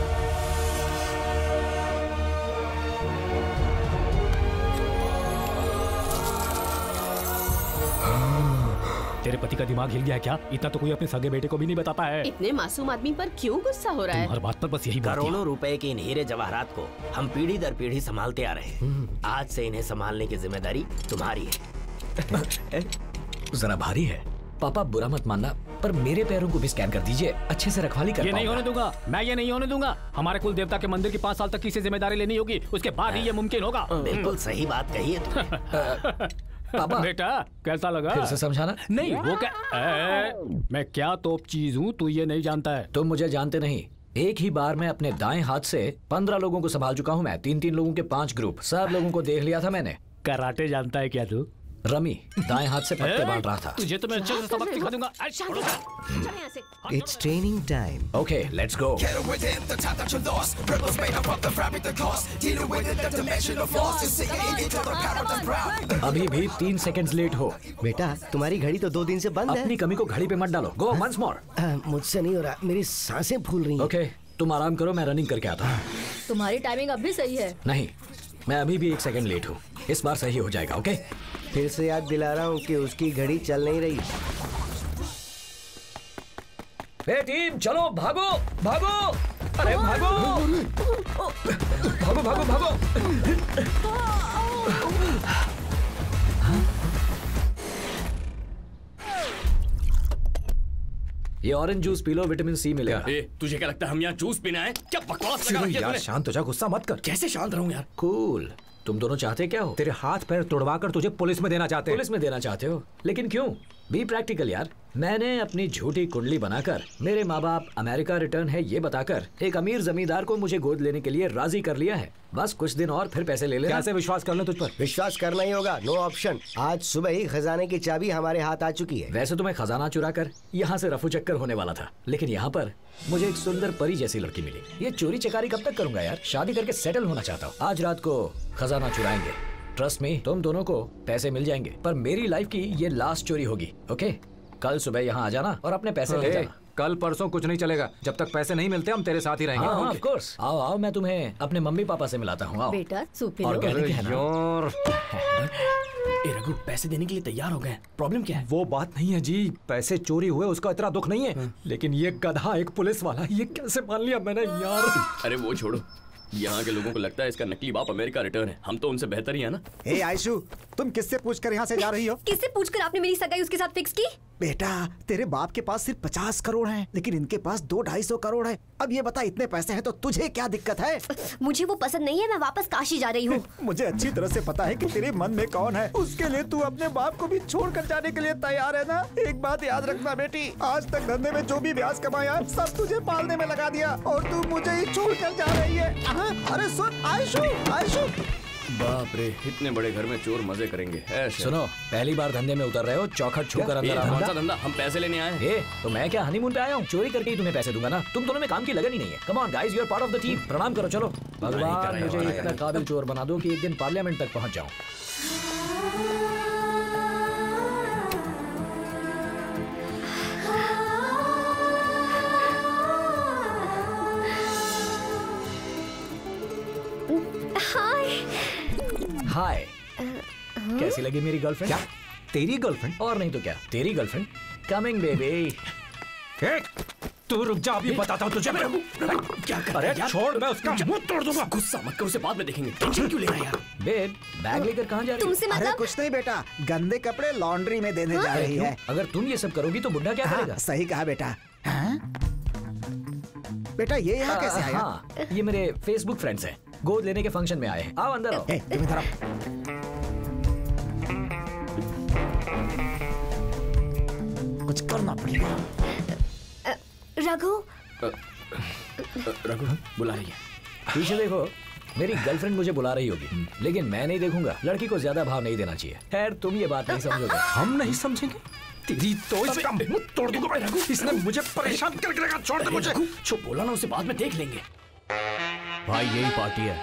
तेरे पति का दिमाग हिल गया है क्या? इतना तो कोई अपने सगे बेटे को भी नहीं बताता है। इतने मासूम आदमी पर क्यों गुस्सा हो रहा है? हर बात पर बस यही बात। करोड़ों रुपए के इन हीरे जवाहरात को हम पीढ़ी दर पीढ़ी संभालते आ रहे हैं। आज से इन्हें संभालने की जिम्मेदारी तुम्हारी है। जरा भारी है। पापा बुरा मत मानना, पर मेरे पैरों को भी स्कैन कर दीजिए। अच्छे से रखवाली कर। ये नहीं होने दूंगा, मैं ये नहीं होने दूंगा। हमारे कुल देवता के मंदिर की 5 साल तक की जिम्मेदारी लेनी होगी, उसके बाद ही ये मुमकिन होगा। बिल्कुल सही बात कही है तुमने। पापा बेटा कैसा लगा? फिर से समझाना। नहीं वो क्या, मैं क्या तोप चीज हूँ तू ये नहीं जानता है। तुम मुझे जानते नहीं। एक ही बार में अपने दाएं हाथ से 15 लोगों को संभाल चुका हूँ मैं। 3-3 लोगों के 5 ग्रुप, सब लोगों को देख लिया था मैंने। कराटे जानता है क्या तू? रमी दाएं हाथ से पत्ते बांट रहा था। तुझे तो मैं अच्छे से सबक सिखा दूंगा। It's training time. Okay, let's go. अभी भी 3 सेकंड्स लेट हो। बेटा तुम्हारी घड़ी तो 2 दिन से बंद है। अपनी कमी को घड़ी पे मत डालो। Go once more. मुझसे नहीं हो रहा, मेरी सांसें फूल रही हैं। Okay, तुम आराम करो, मैं रनिंग करके आता हूँ। तुम्हारी टाइमिंग अब भी सही है। नहीं, मैं अभी भी 1 सेकंड लेट हूँ। इस बार सही हो जाएगा। ओके फिर से याद दिला रहा हूँ कि उसकी घड़ी चल नहीं रही। हे टीम, चलो भागो भागो। अरे भागो भागो भागो भागो। ये ऑरेंज जूस पी लो, विटामिन सी मिलेगा। तुझे क्या लगता है हम यहाँ जूस पीना है? क्या बकवास लगा रखी है यार? शांत हो जा, गुस्सा मत कर। कैसे शांत रहूं यार? कूल। तुम दोनों चाहते क्या हो? तेरे हाथ पैर तोड़वा कर तुझे पुलिस में देना चाहते हैं। पुलिस में देना चाहते हो? लेकिन क्यों? बी प्रैक्टिकल यार। मैंने अपनी झूठी कुंडली बनाकर मेरे माँ बाप अमेरिका रिटर्न है ये बताकर एक अमीर जमींदार को मुझे गोद लेने के लिए राजी कर लिया है। बस कुछ दिन और फिर पैसे ले लेना। कैसे विश्वास कर ले तुझ पर? विश्वास करना ही होगा, नो ऑप्शन। आज सुबह ही खजाने की चाबी हमारे हाथ आ चुकी है। वैसे तो मैं खजाना चुरा कर यहाँ से रफू चक्कर होने वाला था, लेकिन यहाँ पर मुझे एक सुंदर परी जैसी लड़की मिली। ये चोरी चकारी कब तक करूंगा यार? शादी करके सेटल होना चाहता हूँ। आज रात को खजाना चुराएंगे। ट्रस्ट मी, तुम दोनों को पैसे मिल जाएंगे, पर मेरी लाइफ की ये लास्ट चोरी होगी। ओके, कल सुबह यहाँ आ जाना और अपने पैसे ले जाना। कल परसों कुछ नहीं चलेगा। जब तक पैसे नहीं मिलते हम तेरे साथ ही रहेंगे। Of course. आओ आओ, मैं तुम्हें अपने मम्मी पापा से मिलाता हूँ। आओ बेटा, सूप पी लो। और कहने क्या है ना? ए रघु, पैसे देने के लिए तैयार हो गए। प्रॉब्लम क्या है? वो बात नहीं है जी, पैसे चोरी हुए उसका इतना दुख नहीं है, लेकिन ये गधा एक पुलिस वाला, ये कैसे मान लिया मैंने यार? अरे वो छोड़ो, यहाँ के लोगों को लगता है इसका नकली बाप अमेरिका रिटर्न है। हम तो उनसे बेहतर ही है ना। ए आयशु, तुम किससे पूछकर यहाँ से जा रही हो? किससे पूछकर आपने मेरी सगाई उसके साथ फिक्स की? बेटा, तेरे बाप के पास सिर्फ 50 करोड़ हैं, लेकिन इनके पास 200-250 करोड़ है। अब ये बता, इतने पैसे हैं तो तुझे क्या दिक्कत है? मुझे वो पसंद नहीं है, मैं वापस काशी जा रही हूँ। मुझे अच्छी तरह से पता है कि तेरे मन में कौन है। उसके लिए तू अपने बाप को भी छोड़कर जाने के लिए तैयार है ना? एक बात याद रखना बेटी, आज तक धंधे में जो भी ब्याज कमाया सब तुझे पालने में लगा दिया और तू मुझे ही छोड़कर जा रही है। अरे सुन आयशु, आयशु। बाप रे, इतने बड़े घर में चोर मजे करेंगे। सुनो, पहली बार धंधे में उतर रहे हो, चौखट छूकर अंदर कौन सा धंधा? हम पैसे लेने आए हैं। तो मैं क्या हनीमून पे आया हूँ? चोरी करके ही तुम्हें पैसे दूंगा ना। तुम दोनों में काम की लगन ही नहीं है। Come on guys, you are part of the team. प्रणाम करो। चलो, भगवान मुझे इतना काबिल चोर बना दो कि एक दिन पार्लियामेंट तक पहुँच जाऊँ। हाय, कैसी लगी मेरी गर्लफ्रेंड? तेरी गर्लफ्रेंड? और नहीं तो क्या, तेरी गर्लफ्रेंड। Coming baby. तू रुक जा, अभी बताता हूँ तुझे। क्या कर अरे छोड़, मैं उसका मुंह तोड़ दूंगा। गुस्सा मत कर, उसे बाद में देखेंगे। टेंशन क्यों ले रहा है यार? बेब, बैग लेकर कहाँ जा रही है? तुमसे अरे मतलब? कुछ नहीं बेटा, गंदे कपड़े लॉन्ड्री में देने जा रही है। अगर तुम ये सब करोगी तो बुड्ढा क्या करेगा? सही कहा बेटा। बेटा ये यहाँ कैसे आया? हाँ, ये मेरे फेसबुक फ्रेंड्स हैं, गोद लेने के फंक्शन में आए हैं। आओ अंदर आओ। तुम इधर आओ। कुछ करना पड़ेगा। रघु, रघु बुला रही है। पीछे देखो, मेरी गर्लफ्रेंड मुझे बुला रही होगी, लेकिन मैं नहीं देखूंगा। लड़की को ज्यादा भाव नहीं देना चाहिए। खैर तुम ये बात नहीं समझोगे। हम नहीं समझेंगे? तेरी तो इसका मुंह तोड़ दूंगा भाई रघु। इसने मुझे परेशान करके रखा। छोड़ दे मुझे। जो बोला ना उसे बाद में देख लेंगे। भाई यही पार्टी है।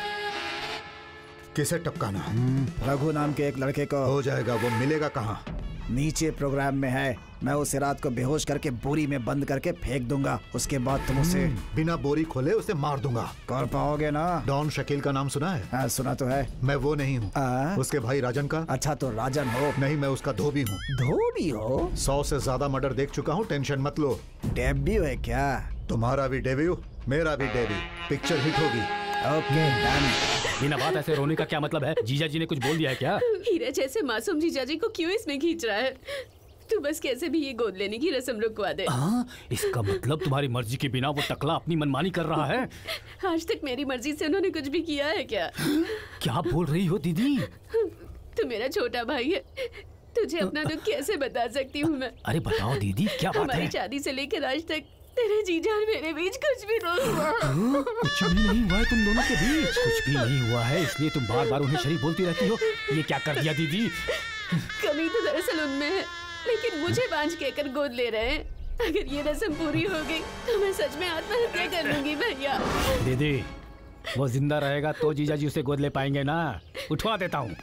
किसे टपकाना? रघु नाम के एक लड़के को। हो जाएगा, वो मिलेगा कहाँ? नीचे प्रोग्राम में है। मैं उसे रात को बेहोश करके बोरी में बंद करके फेंक दूंगा। उसके बाद तुम उसे बिना बोरी खोले उसे मार दूंगा। कर पाओगे ना? डॉन शकील का नाम सुना है? हाँ सुना तो है। मैं वो नहीं हूँ, उसके भाई राजन का। अच्छा तो राजन हो? नहीं, मैं उसका धोबी हूँ। धोबी हो? 100 से ज्यादा मर्डर देख चुका हूँ, टेंशन मत लो। डेब्यू है क्या? तुम्हारा भी डेब्यू, मेरा भी डेब्यू। पिक्चर हिट होगी। Okay done. बिना बात ऐसे रोने का क्या मतलब है? जीजा जी ने कुछ बोल दिया है क्या? हीरा जैसे मासूम जीजा जी को क्यों इसमें खींच रहा है? तू बस कैसे भी ये गोद लेने की रस्म रुकवा दे। इसका मतलब तुम्हारी मर्जी के बिना वो टकला अपनी मनमानी कर रहा है? आज तक मेरी मर्जी से उन्होंने कुछ भी किया है क्या? क्या बोल रही हो दीदी? तू मेरा छोटा भाई है, तुझे अपना दुख कैसे बता सकती हूँ मैं? अरे बताओ दीदी, क्या बात हमारी है? शादी से लेकर आज तक तेरे जीजा और मेरे बीच कुछ भी नहीं हुआ। कुछ भी नहीं हुआ है तुम दोनों के बीच? कुछ भी नहीं हुआ है, इसलिए तुम बार बार उन्हें शरीफ बोलती रहती हो। ये क्या कर दिया दीदी? कमी तो दरअसल उनमें है, लेकिन मुझे बांझ कहकर गोद ले रहे हैं। अगर ये रस्म पूरी हो गई तो मैं सच में आत्महत्या कर लूंगी भैया। दीदी, वो जिंदा रहेगा तो जीजा जी उसे गोद ले पाएंगे ना। उठवा देता हूँ।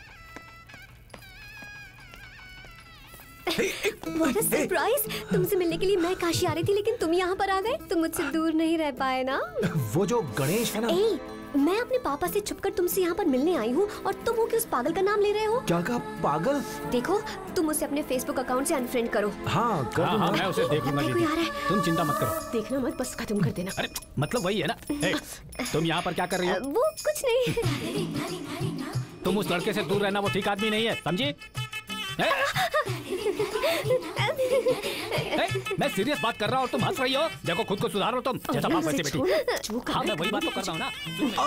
What a surprise! तुमसे मिलने के लिए मैं काशी आ रही थी, लेकिन तुम यहाँ पर आ गए। तुम मुझसे दूर नहीं रह पाए ना? वो जो गणेश है ना। मैं अपने पापा से छुपकर तुमसे यहाँ पर मिलने आई हूँ और तुम हो कि उस पागल का नाम ले रहे हो? क्या कहा? पागल? देखो, तुम उसे अपने फेसबुक अकाउंट से अनफ्रेंड करो। हाँ कर दूंगा। हाँ, मैं उसे देखूंगा दीदी। तुम चिंता मत करो। देखना मत, बस खत्म कर देना। अरे मतलब वही है ना। तुम यहाँ पर क्या कर रही हो? वो कुछ नहीं। तुम उस लड़के से दूर रहना, वो ठीक आदमी नहीं है, समझी? मैं सीरियस बात कर रहा हूँ और तुम हंस रही हो। देखो खुद को सुधारो तुम। जैसा बाप वैसे बेटी। हाँ मैं वही बात तो कर रहा हूँ ना।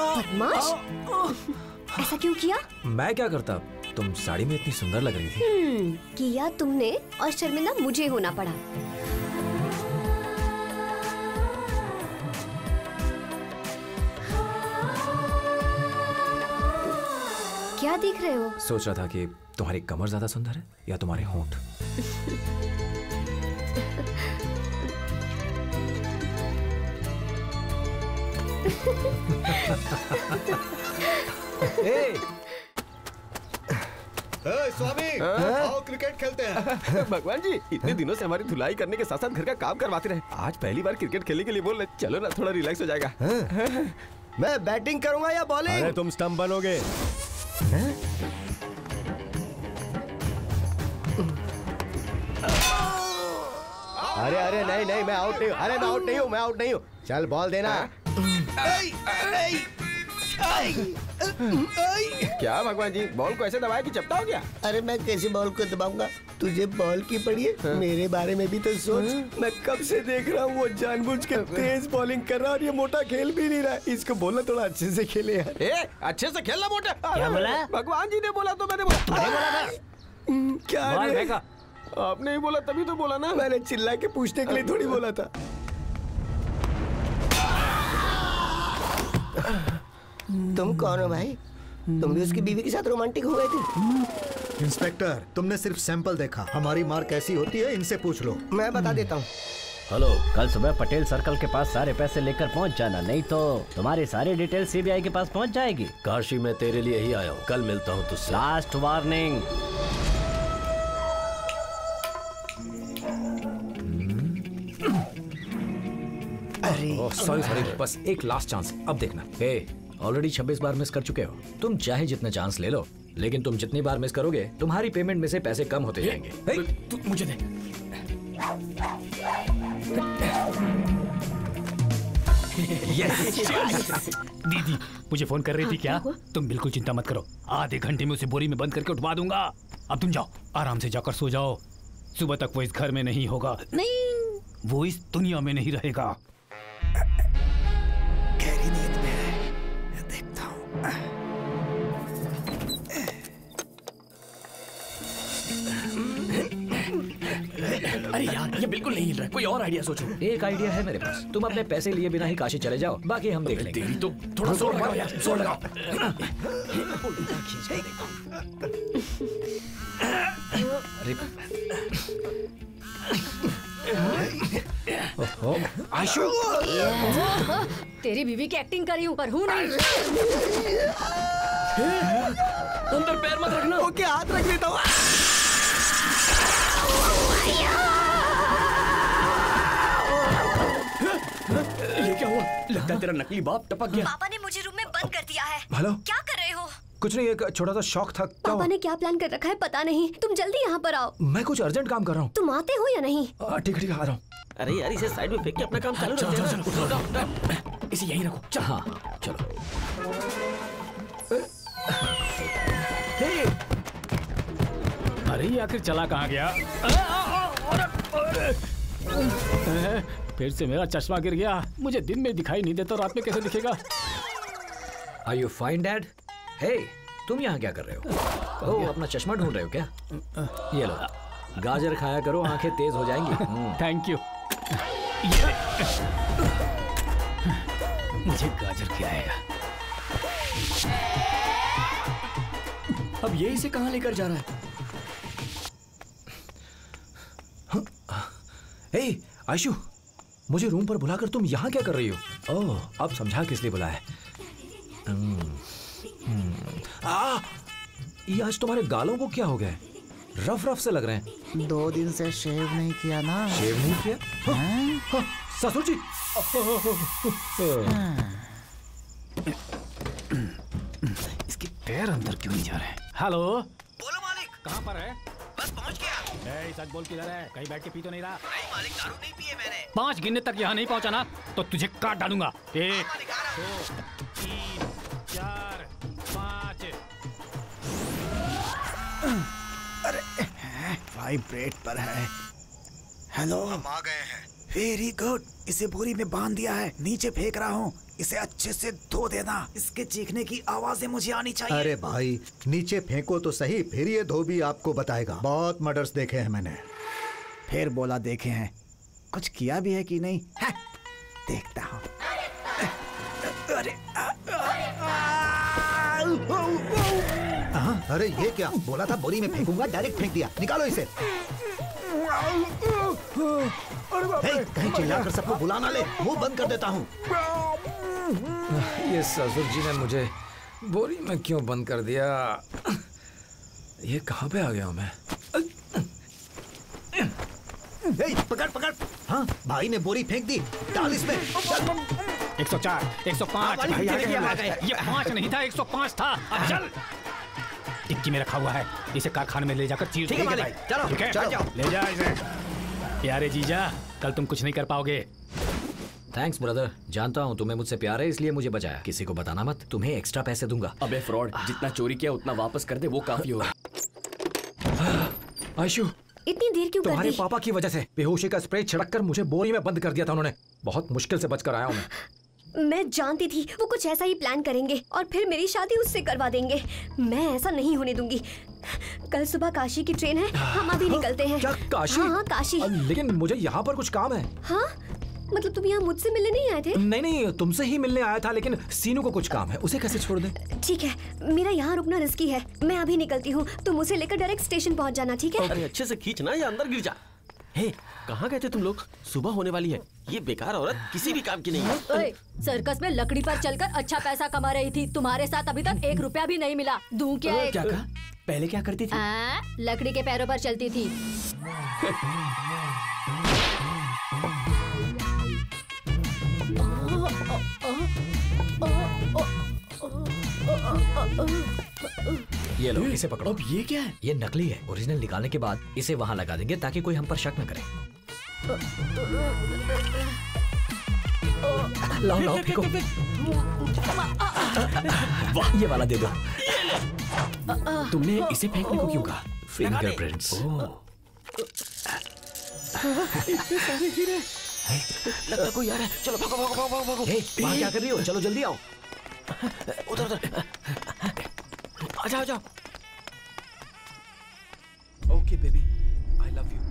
बदमाश, ऐसा क्यों किया? मैं क्या करता? तुम साड़ी में इतनी सुंदर लग रही थी। किया तुमने, और शर्मिंदा मुझे होना पड़ा। क्या देख रहे हो? सोच रहा था कि तुम्हारी कमर ज्यादा सुंदर है या तुम्हारे होंठ। स्वामी, आओ क्रिकेट खेलते हैं। भगवान जी, इतने दिनों से हमारी धुलाई करने के साथ साथ घर का काम करवाते रहे, आज पहली बार क्रिकेट खेलने के लिए बोल रहे। चलो ना, थोड़ा रिलैक्स हो जाएगा। मैं बैटिंग करूंगा या बॉलिंग? अरे तुम स्टंप बनोगे। अरे अरे नहीं नहीं, मैं आउट नहीं हूँ। अरे मैं आउट नहीं हूँ, मैं आउट नहीं हूँ। चल बॉल देना। क्या भगवान जी, बॉल को ऐसे दबाया कि चपटा हो गया? अरे मैं कैसे बॉल को दबाऊंगा? तुझे बॉल की पड़ी है, मेरे बारे में भी तो सोच। मैं कब से देख रहा हूँ वो जानबूझ के तेज बॉलिंग कर रहा है और ये मोटा खेल भी नहीं रहा है। इसको बोलना थोड़ा अच्छे से खेले यार। अच्छे से खेलना मोटा। क्या बोला? भगवान जी ने बोला तो मैंने बोला। क्या रे? आपने ही बोला तभी तो बोला ना। मैंने चिल्ला के पूछने के लिए थोड़ी बोला था। तुम कौन हो भाई? तुम भी उसकी बीवी के साथ रोमांटिक हो गए थे? इंस्पेक्टर, तुमने सिर्फ सैंपल देखा, हमारी मार कैसी होती है इनसे पूछ लो। मैं बता देता हूँ। हेलो, कल सुबह पटेल सर्कल के पास सारे पैसे लेकर पहुंच जाना, नहीं तो तुम्हारी सारी डिटेल सीबीआई के पास पहुंच जाएगी। काशी, मैं तेरे लिए ही आया हूँ, कल मिलता हूँ तुझसे। Last warning. सॉरी, बस एक लास्ट चांस, अब देखना। ऑलरेडी 26 बार मिस कर चुके हो। तुम चाहे जितने चांस ले लो, लेकिन तुम जितनी बार मिस करोगे तुम्हारी पेमेंट में से पैसे कम होते जाएंगे। तू मुझे दे। दीदी मुझे फोन कर रही थी क्या? तुम बिल्कुल चिंता मत करो, आधे घंटे में उसे बोरी में बंद करके उठवा दूंगा। अब तुम जाओ, आराम से जाकर सो जाओ। सुबह तक वो इस घर में नहीं होगा। नहीं, वो इस दुनिया में नहीं रहेगा। गहरी नींद में है, देखता हूँ। अरे यार ये बिल्कुल नहीं हिल रहा है, कोई और आइडिया सोचो। एक आइडिया है मेरे पास, तुम अपने पैसे लिए बिना ही काशी चले जाओ, बाकी हम देख लेंगे। तो थोड़ा जोर लगाओ यार, जोर लगाओ। आशु, तेरी बीवी की एक्टिंग करी हूँ पर हूँ नहीं। अंदर पैर मत रखना। ओके, हाथ रख देता हूँ। ये क्या हुआ? लगता है तेरा नकली बाप टपक गया। पापा ने मुझे रूम में बंद कर दिया है। हेलो, क्या कर रहे हो? कुछ नहीं, एक छोटा सा शौक था। पापा ने क्या प्लान कर रखा है पता नहीं। तुम जल्दी यहाँ पर आओ। मैं कुछ अर्जेंट काम कर रहा हूँ। तुम आते हो या नहीं? ठीक है, आ रहा हूँ। अरे यार इसे साइड में फेंक के अपना काम चालू चलो, रखते चलो, चलो, उठाओ, इसे यहीं रखो। चल। हाँ चलो। अरे ये आखिर चला कहाँ गया? फिर से मेरा चश्मा गिर गया। मुझे दिन में दिखाई नहीं देता, रात में कैसे दिखेगा? Are you fine, Dad? Hey, तुम यहाँ क्या कर रहे हो? ओह, अपना चश्मा ढूंढ रहे हो क्या? ये लो, गाजर खाया करो, आंखें तेज हो जाएंगी। Thank you. मुझे गाजर खिलाएगा। अब ये इसे कहाँ लेकर जा रहा है? हे आशु, मुझे रूम पर बुलाकर तुम यहाँ क्या कर रही हो? ओह, अब समझा किस लिए बुलाया है। ये आज तुम्हारे गालों को क्या हो गया? रफ रफ से लग रहे हैं। 2 दिन से शेव नहीं किया ना। शेव नहीं किया? हाँ, ससुर जी। इसके पैर अंदर क्यों नहीं जा रहे हैं? हेलो, बोलो मालिक। कहाँ पर है? बस पहुंच गया। सच बोल, किधर है? कहीं बैठ के पी तो नहीं रहा? नहीं मालिक, दारू नहीं पिए मैंने। 5 गिनने तक यहाँ नहीं पहुँचा ना तो तुझे काट डालूंगा। 1 2 3 4 5। अरे वाइब्रेट पर है। हेलो, हम आ गए हैं। Very good. इसे बोरी में बांध दिया है, नीचे फेंक रहा हूँ। इसे अच्छे से धो देना, इसके चीखने की आवाजें मुझे आनी चाहिए। अरे भाई, नीचे फेंको तो सही, फिर ये धोबी आपको बताएगा। बहुत मर्डर्स देखे हैं मैंने। फिर बोला देखे हैं, कुछ किया भी है कि नहीं? है? देखता हूँ। अरे अरे ये क्या? बोला था बोरी में फेंकूंगा, डायरेक्ट फेंक दिया। निकालो इसे। कहीं चिल्लाकर सबको बुला ना ले, मुंह बंद कर देता हूँ। ये ससुर जी ने मुझे बोरी में क्यों बंद कर दिया? ये कहाँ पे आ गया हूँ मैं? पकड़ पकड़। हाँ, भाई ने बोरी फेंक दी, डाल इसमें। 104 105। ये 5 नहीं था, 105 था। अब चल। टिक्की में रखा हुआ है, इसे कारखाने में ले जाकर चीर। ठीक है भाई, चलो, ठीक है, जाओ। ले जा इसे। यारे जीजा, कल तुम कुछ नहीं कर पाओगे। थैंक्स ब्रदर, जानता हूँ तुम्हें मुझसे प्यार है इसलिए मुझे बचाया। किसी को बताना मत, तुम्हें एक्स्ट्रा पैसे दूंगा। अबे फ्रॉड, जितना चोरी किया उतना वापस कर दे, वो काफी होगा। आशु, इतनी देर क्यों कर तुम्हारे दी? पापा की वजह से बेहोशी का स्प्रे छिड़ककर मुझे बोरी में बंद कर दिया था उन्होंने। बहुत मुश्किल से बचकर आया हूँ मैं जानती थी वो कुछ ऐसा ही प्लान करेंगे और फिर मेरी शादी उससे करवा देंगे। मैं ऐसा नहीं होने दूंगी। कल सुबह काशी की ट्रेन है, हम अभी निकलते हैं। क्या काशी? हाँ, काशी। लेकिन मुझे यहाँ पर कुछ काम है। हाँ, मतलब तुम यहाँ मुझसे मिलने नहीं आए थे? नहीं, तुमसे ही मिलने आया था, लेकिन सीनू को कुछ काम है, उसे कैसे छोड़ दे? ठीक है, मेरा यहाँ रुकना रिस्की है, मैं अभी निकलती हूँ। तुम उसे लेकर डायरेक्ट स्टेशन पहुँच जाना, ठीक है? अरे अच्छे से खींचना या अंदर गिर जा। हे, कहाँ गए थे तुम लोग? सुबह होने वाली है, ये बेकार औरत किसी भी काम की नहीं है। ओए, सर्कस में लकड़ी पर चलकर अच्छा पैसा कमा रही थी, तुम्हारे साथ अभी तक 1 रुपया भी नहीं मिला। दूं क्या? क्या कहा? पहले क्या करती थी? लकड़ी के पैरों पर चलती थी। ये लो, इसे पकड़ो। अब ये क्या है? ये नकली है। ओरिजिनल निकालने के बाद इसे वहाँ लगा देंगे ताकि कोई हम पर शक न करे। लाओ लाओ फेंको। ये वाला दे दो। तुमने इसे फेंकने को क्यों कहा? फिंगरप्रिंट्स। इतने सारे हीरे। लगता कोई आ रहा है। चलो भागो भागो भागो भागो। वहाँ क्या कर रही हो? चलो जल्दी आओ। उधर उधर। आ जाओ जाओ। Okay baby, I love you.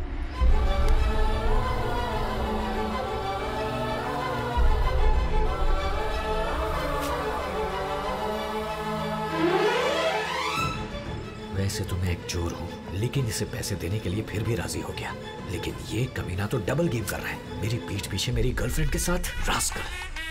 वैसे तो मैं एक चोर हूँ, लेकिन इसे पैसे देने के लिए फिर भी राजी हो गया। लेकिन ये कमीना तो डबल गेम कर रहा है। मेरी पीठ पीछे मेरी गर्लफ्रेंड के साथ रास्कल।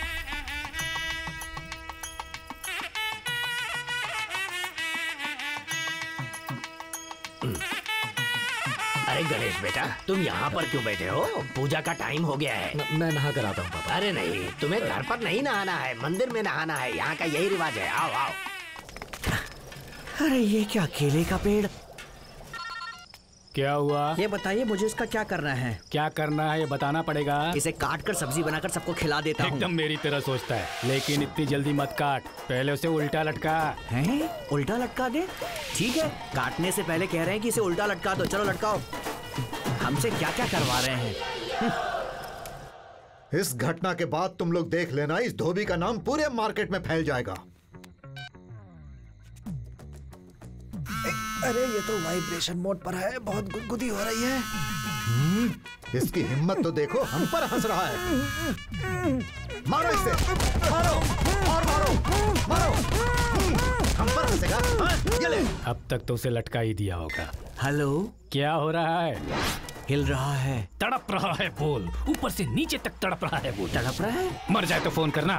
अरे गणेश बेटा, तुम यहाँ पर क्यों बैठे हो? पूजा का टाइम हो गया है। मैं नहा कर आता हूँ पापा। अरे नहीं, तुम्हें घर पर नहीं नहाना है, मंदिर में नहाना है। यहाँ का यही रिवाज है। आओ आओ। अरे ये क्या, केले का पेड़? क्या हुआ? ये बताइए मुझे इसका क्या करना है? क्या करना है ये बताना पड़ेगा। इसे काट कर सब्जी बनाकर सबको खिला देता हूँ। एकदम मेरी तरह सोचता है, लेकिन इतनी जल्दी मत काट, पहले उसे उल्टा लटका। हैं? उल्टा लटका दे? ठीक है, काटने से पहले कह रहे हैं कि इसे उल्टा लटका दो। चलो लटकाओ। हमसे क्या क्या करवा रहे हैं? इस घटना के बाद तुम लोग देख लेना, इस धोबी का नाम पूरे मार्केट में फैल जाएगा। अरे ये तो वाइब्रेशन मोड पर है, बहुत गुदगुदी हो रही है। इसकी हिम्मत तो देखो, हम पर हंस रहा है। मारो इसे, मारो और मारो, मारो। हम पर हंसेगा। ये ले। अब तक तो उसे लटका ही दिया होगा। हेलो, क्या हो रहा है? हिल रहा है, तड़प रहा है। बोल, ऊपर से नीचे तक तड़प रहा है। वो तड़प रहा है? मर जाए तो फोन करना।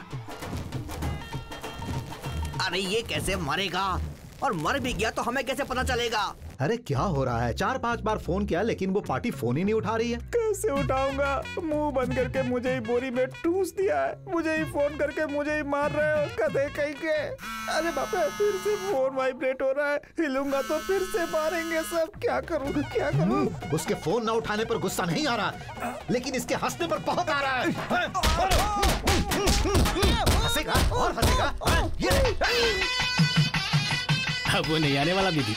अरे ये कैसे मरेगा? और मर भी गया तो हमें कैसे पता चलेगा? अरे क्या हो रहा है? 4-5 बार फोन किया लेकिन वो पार्टी फोन ही नहीं उठा रही है। कैसे उठाऊंगा? मुंह बंद करके मुझे ही बोरी में ठूस दिया है, मुझे ही फोन करके मुझे ही मार रहे हो, कदे कहीं के। अरे बाप रे, फिर से फोन वाइब्रेट हो रहा है, हिलूंगा तो फिर से मारेंगे सब। क्या करूँ क्या करूँ? उसके फोन न उठाने पर गुस्सा नहीं आ रहा, लेकिन इसके हंसने पर बहुत आ रहा है। हंसेगा और हंसेगा। अब वो नहीं आने वाला दीदी।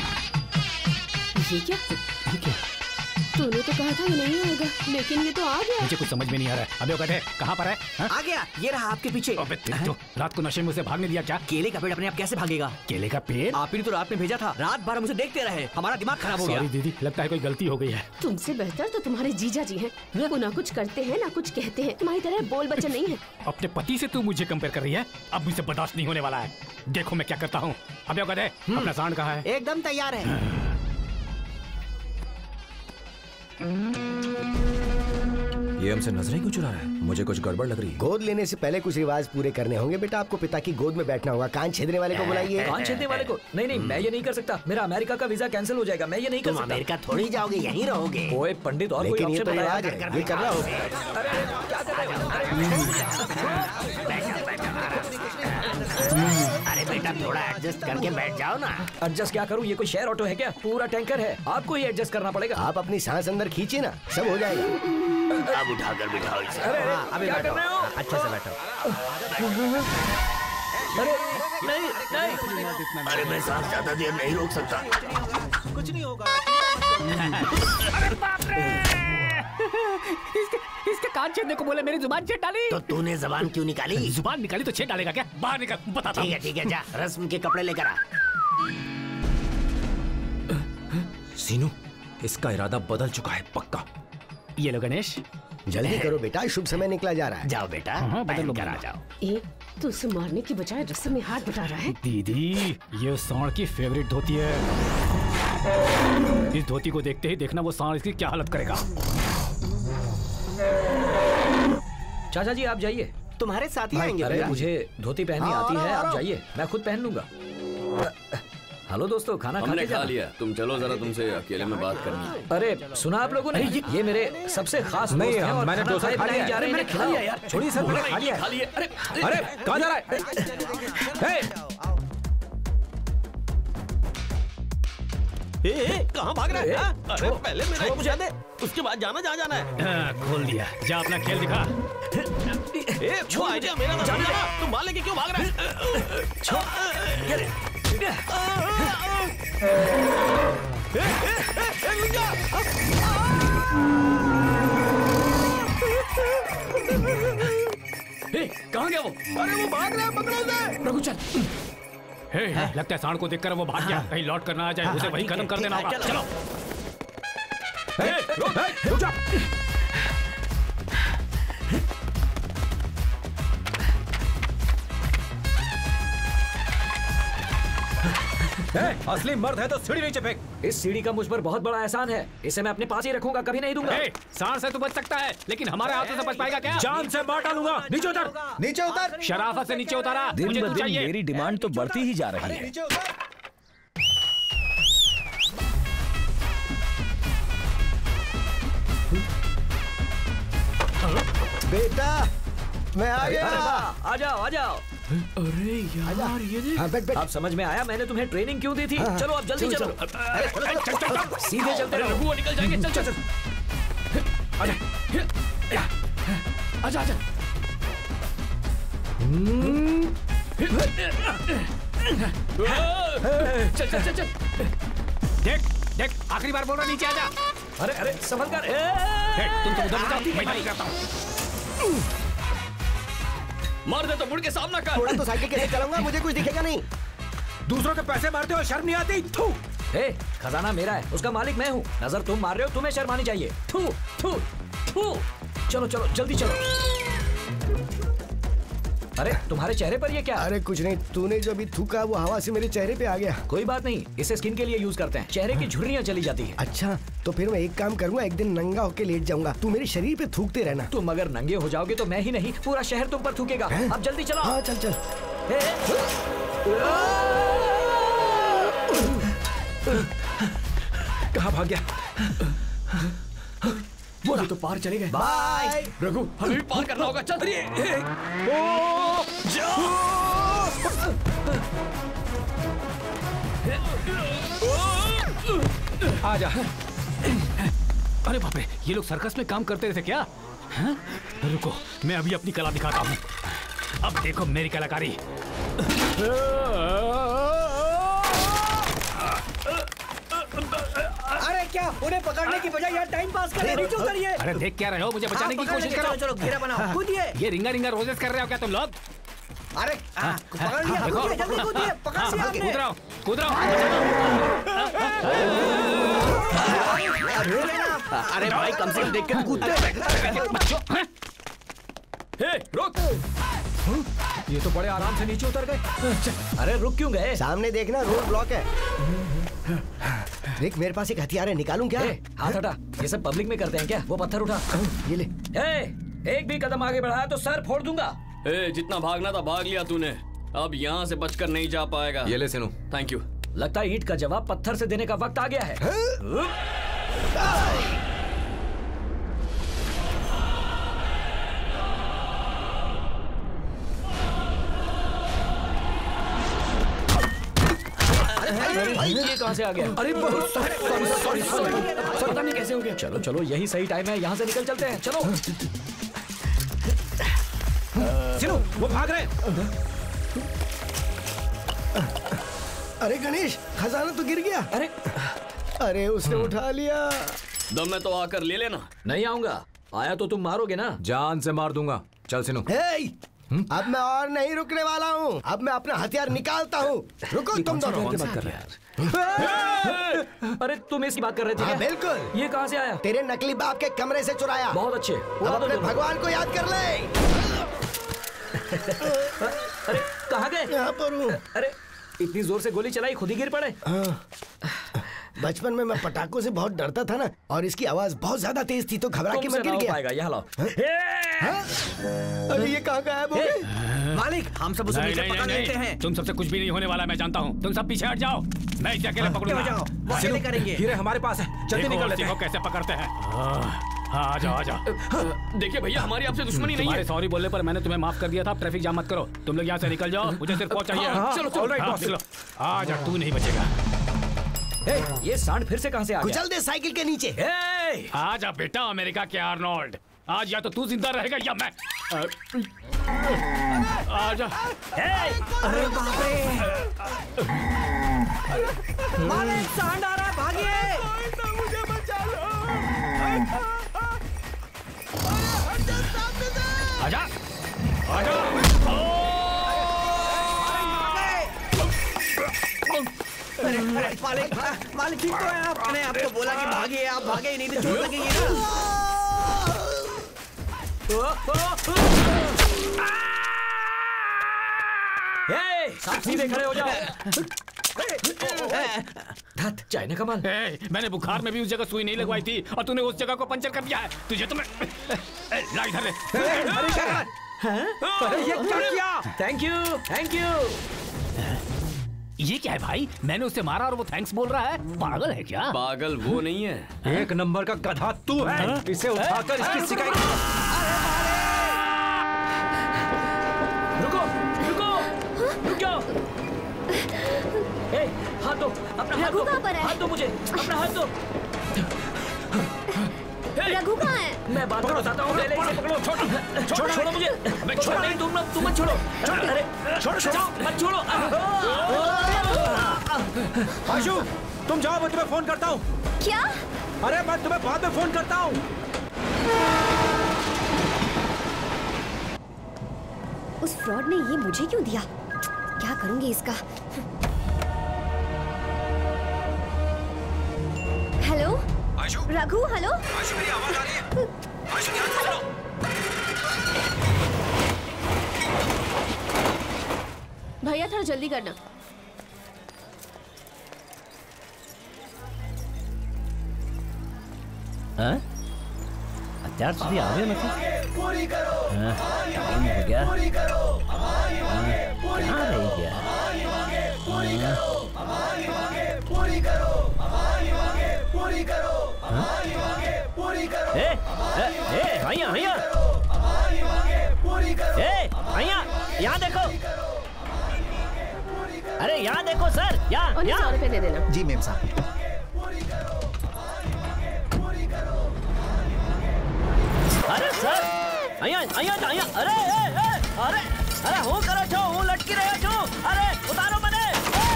ये क्या? तूने तो कहा था ये नहीं आएगा, लेकिन ये तो आ गया। मुझे कुछ समझ में नहीं आ रहा है। अबे कहते कहाँ पर है? आ गया, ये रहा आपके पीछे। अबे तो रात को नशे में उसे भागने दिया क्या? केले का पेड़ अपने आप कैसे भागेगा? केले का पेड़? आप ही ने तो रात में भेजा था, रात भर मुझे देखते रहे, हमारा दिमाग खराब हो गया। सॉरी दीदी, लगता है कोई गलती हो गई है। तुमसे बेहतर तो तुम्हारे जीजा जी हैं। वो ना कुछ करते हैं ना कुछ कहते हैं, तुम्हारी तरह बोल बच्चन नहीं है। अपने पति से तू मुझे कंपेयर कर रही है? अब मुझसे बर्दाश्त नहीं होने वाला है। देखो मैं क्या करता हूँ। अबे कहते अपना सांड कहाँ है? एकदम तैयार है। ये हमसे नजरें क्यों चुरा रहा है? मुझे कुछ गड़बड़ लग रही है। गोद लेने से पहले कुछ रिवाज पूरे करने होंगे बेटा। आपको पिता की गोद में बैठना होगा। कान छेदने वाले को बुलाइए। कान छेदने वाले को? नहीं नहीं, मैं ये नहीं कर सकता। मेरा अमेरिका का वीजा कैंसिल हो जाएगा। मैं ये नहीं कर सकता। अमेरिका थोड़ी जाओगे, यहीं रहोगे। ओए पंडित, और लेकिन ये तो रिवाज है, ये करना होगा। अरे क्या कर रहे हो? अरे बेटा थोड़ा एडजस्ट करके बैठ जाओ ना। एडजस्ट क्या करूँ? ये कोई शेयर ऑटो है क्या? पूरा टैंकर है, आपको ही एडजस्ट करना पड़ेगा। आप अपनी सांस अंदर खींचिए ना, सब हो जाएगा। अब उठाकर बिठाओ इसे। अरे अभी क्या बैठो, कर रहे हो? अच्छे से बैठो। अरे नहीं नहीं, अरे मैं सांस ज्यादा देर नहीं रोक सकता। कुछ नहीं होगा। अरे बाप रे! इसके कान छेदने को बोले, मेरी जुबान छेद डाली। तो तूने जुबान क्यों निकाली? जुबान निकाली तो छेद डालेगा क्या? बाहर निकल, बताता हूँ। ठीक है, जा रस्म के कपड़े लेकर आ। सीनू, इसका इरादा बदल चुका है पक्का। ये लो गणेश, जल्दी करो बेटा, शुभ समय निकला जा रहा है। जाओ बेटा, बदल लो, आ जाओ। तो उसे मारने की बजाय रस्म में हाथ बटा रहा है। दीदी, ये सांड की फेवरेट धोती है। इस धोती को देखते ही देखना वो सांड इसकी क्या हालत करेगा। चाचा जी आप जाइए, तुम्हारे साथ ही आएंगे। अरे मुझे धोती पहननी आती है, आप जाइए, मैं खुद पहन लूंगा। हेलो दोस्तों, खाना हमने खा लिया, तुम चलो जरा, तुमसे अकेले में बात करनी है। अरे सुना आप लोगों ने? ये मेरे सबसे खास दोस्त हैं और मैंने खाना 2 साल खा लिया। जा रहे हैं, खिलाओ यार। छोड़िए सर, मैंने खा लिया। खा लिया। अरे कहाँ जा रहा है? कहाँ भाग रहा है? अरे पहले मेरा पूछा दे, उसके बाद जाना जहाँ जाना है। खोल दिया, जा अपना खेल दिखा। वो आइडिया मेरा था, तुम मार लेके क्यों भाग रहा है? कहाँ गया वो? अरे वो भाग रहा है, पकड़ो उसे। रघु चल। लगता है सांड को देखकर वो भाग गया, कहीं लौट कर ना आ जाए, उसे वहीं खत्म कर देना होगा। चलो। रुक जा। असली मर्द है तो सीढ़ी नीचे फेंक। इस सीढ़ी का मुझ पर बहुत बड़ा एहसान है, इसे मैं अपने पास ही रखूंगा, कभी नहीं दूंगा। सांड से तो बच सकता है, लेकिन हमारे हाथों से बच पाएगा क्या? जान से मार डालूंगा। नीचे उतर, नीचे उतर। शराफत से नीचे उतारा। दिन ब दिन मेरी डिमांड तो बढ़ती ही जा रही है। बेटा मैं आ गया। आ जाओ आ जाओ। अरे यार ये देख। अब समझ में आया मैंने तुम्हें ट्रेनिंग क्यों दी थी। चलो अब जल्दी चलो। सीधे चलते रहो। रघु निकल जाएंगे। चल चल चल। आजा आजा आजा। चल चल चल चल। देख देख, आखिरी बार बोल रहा, नीचे आजा। अरे अरे संभल कर। तुम तो उधर जाओ, मैं नहीं करता हूँ। मार दे तो मुड़ के सामना कर। थोड़ा तो साइकिल कैसे चलाऊंगा, मुझे कुछ दिखेगा नहीं। दूसरों के पैसे मारते हो, शर्म नहीं आती? थू। खजाना मेरा है, उसका मालिक मैं हूँ। नजर तुम मार रहे हो, तुम्हें शर्म आनी चाहिए। थू थू थू। चलो चलो जल्दी चलो। अरे तुम्हारे चेहरे पर ये क्या? अरे कुछ नहीं, तूने जो अभी थूका वो हवा से मेरे चेहरे पे आ गया। कोई बात नहीं, इसे स्किन के लिए यूज करते हैं, चेहरे की झुर्रियाँ चली जाती है। अच्छा तो फिर मैं एक काम करूंगा, एक दिन नंगा होके लेट जाऊंगा, तू मेरे शरीर पे थूकते रहना। तुम अगर नंगे हो जाओगे तो मैं ही नहीं, पूरा शहर तुम पर थूकेगा। अब जल्दी चलो। हाँ चल चल। कहाँ भाग गया? वो तो पार चले गए। बाय रघु, हमें भी पार करना होगा। चल आजा। अरे बाप रे, ये लोग सर्कस में काम करते थे क्या? हाँ? रुको, मैं अभी अपनी कला दिखाता हूँ। अब देखो मेरी कलाकारी। अरे क्या, उन्हें पकड़ने की बजाय यहाँ टाइम पास कर रहे हो? नीचे उतरिए। अरे देख क्या रहे हो, मुझे बचाने की कोशिश करो। चलो घेरा बनाओ, कूदिए। ये रिंगा रिंगा रोजेस कर रहे हो क्या तुम लोग? अरे पकड़ लिया, कूदिए, जल्दी कूदिए, पकड़ लिया आपने। कूद रहा हूँ, कूद रहा हूँ। अरे भाई कम से कम देख के कूदते। रुक। ये तो बड़े आराम से नीचे उतर गए। अरे रुक क्यों गए? सामने देखना, रोड ब्लॉक है। देख मेरे पास एक हथियार है, निकालूं क्या? हाथ हटा, ये सब पब्लिक में करते हैं क्या? वो पत्थर उठा। ये ले। एक भी कदम आगे बढ़ाया तो सर फोड़ दूंगा। जितना भागना था भाग लिया तूने, अब यहाँ से बचकर नहीं जा पाएगा। ये ले सिनू। Thank you. लगता है ईंट का जवाब पत्थर से देने का वक्त आ गया है। ये कहाँ से आ गया? अरे सॉरी पता नहीं कैसे हो गया। चलो चलो यही सही टाइम है, यहाँ से निकल चलते हैं। चलो सिनू, वो भाग रहे हैं। अरे गणेश, खजाना तो गिर गया। अरे उसने उठा लिया। दम में तो आकर ले लेना। नहीं आऊंगा, आया तो तुम मारोगे ना। जान से मार दूंगा। चल सिनू। अब मैं और नहीं रुकने वाला हूँ, अब मैं अपना हथियार निकालता हूँ। रुको तुम दोनों। अरे तुम इसकी बात कर रहे थे क्या? बिल्कुल। ये कहाँ से आया? तेरे नकली बाप के कमरे से चुराया। बहुत अच्छे। अब अपने भगवान को याद कर ले। अरे कहाँ गए? यहाँ पर हूँ। अरे इतनी जोर से गोली चलाई, खुद ही गिर पड़े। बचपन में मैं पटाखों से बहुत डरता था ना, और इसकी आवाज बहुत ज्यादा तेज थी तो घबरा के मैं गिर गया। यहाँ लाओ। अरे ये कहाँ गायब हो गए? मालिक, हम सब उसे नीचे पकड़ लेते हैं। तुम सबसे कुछ भी नहीं होने वाला, मैं जानता हूँ। तुम सब पीछे हट जाओ, मैं इसे अकेले पकड़ूंगा। वो अकेले करेंगे। हीरे हमारे पास है, जल्दी निकल लेते हैं। कैसे पकड़ते हैं? आ जाओ। देखिए भैया, हमारी आपसे दुश्मनी नहीं है। सॉरी बोलने पर मैंने तुम्हें माफ कर दिया था। ट्रैफिक जाम मत करो, तुम लोग यहाँ से निकल जाओ, मुझे सिर्फ पहुंच चाहिए। चलो चलो। आ जा, तू नहीं बचेगा। ये सांड फिर से कहां से आ गया? कुचल दे साइकिल के नीचे। आजा बेटा अमेरिका के आर्नोल्ड, आज या तो तू जिंदा रहेगा या मैं। आजा। अरे बाप रे, मालिक सांड आ रहा है, भागिए। मुझे बचा लो। आजा आजा। मालिक मालिक ठीक तो है आप? मैंने आपको बोला कि भागिए, आप भागे ही नहीं तो चोट लगेगी ना। सीधे खड़े हो जाओ। चाइना का माल। मैंने बुखार में भी उस जगह सुई नहीं लगवाई थी और तूने उस जगह को पंचर कर दिया है। तुझे तो मैं ला इधर। ये क्या किया? Thank you thank you. ये क्या है भाई? मैंने उसे मारा और वो थैंक्स बोल रहा है। पागल है क्या? पागल वो नहीं है, एक नंबर का गधा तू है। इसे उठाकर इसकी शिकायत। रुको रुको रुक जाओ। हाथ दो, अपना हाथ दो। हाथ दो मुझे, अपना हाथ दो। रघु कहाँ है? मैं बात बताता हूँ, पहले इसे पकड़ो। छोड़ो मुझे। मैं छोड़ नहीं, तुम मत छोड़ो। अरे छोड़ो मत छोड़ो। आशु तुम जाओ, मैं तुम्हें फोन करता हूँ। क्या? अरे मैं तुम्हें बाद में फोन करता हूँ। उस फ्रॉड ने ये मुझे क्यों दिया? क्या करूंगी इसका? हेलो आशु। रघु हेलो। आशु मेरी आवाज आ रही है? आशु ध्यान से सुनो। भैया थोड़ा जल्दी करना। અત્યાર સુધી આવ્યો નથી। टाइम हो गया, कहाँ रह गया? यहाँ देखो। अरे यहाँ देखो सर, यहाँ 100 रुपए दे देना। जी मेम साहब। अरे सर અહીંયા અરે અરે અરે હું કરો છો? હું લટકી રહ્યો છું। અરે ઉતારો મને।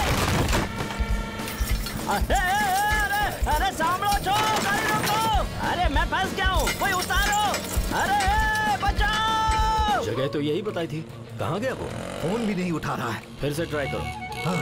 અરે અરે અરે સાંભળો છો? ગાડી રોકો। અરે मैं फंस गया हूँ, कोई उतारो। अरे बचाओ। जगह तो यही बताई थी, कहाँ गया वो? फोन भी नहीं उठा रहा है। फिर से ट्राई करो। हाँ।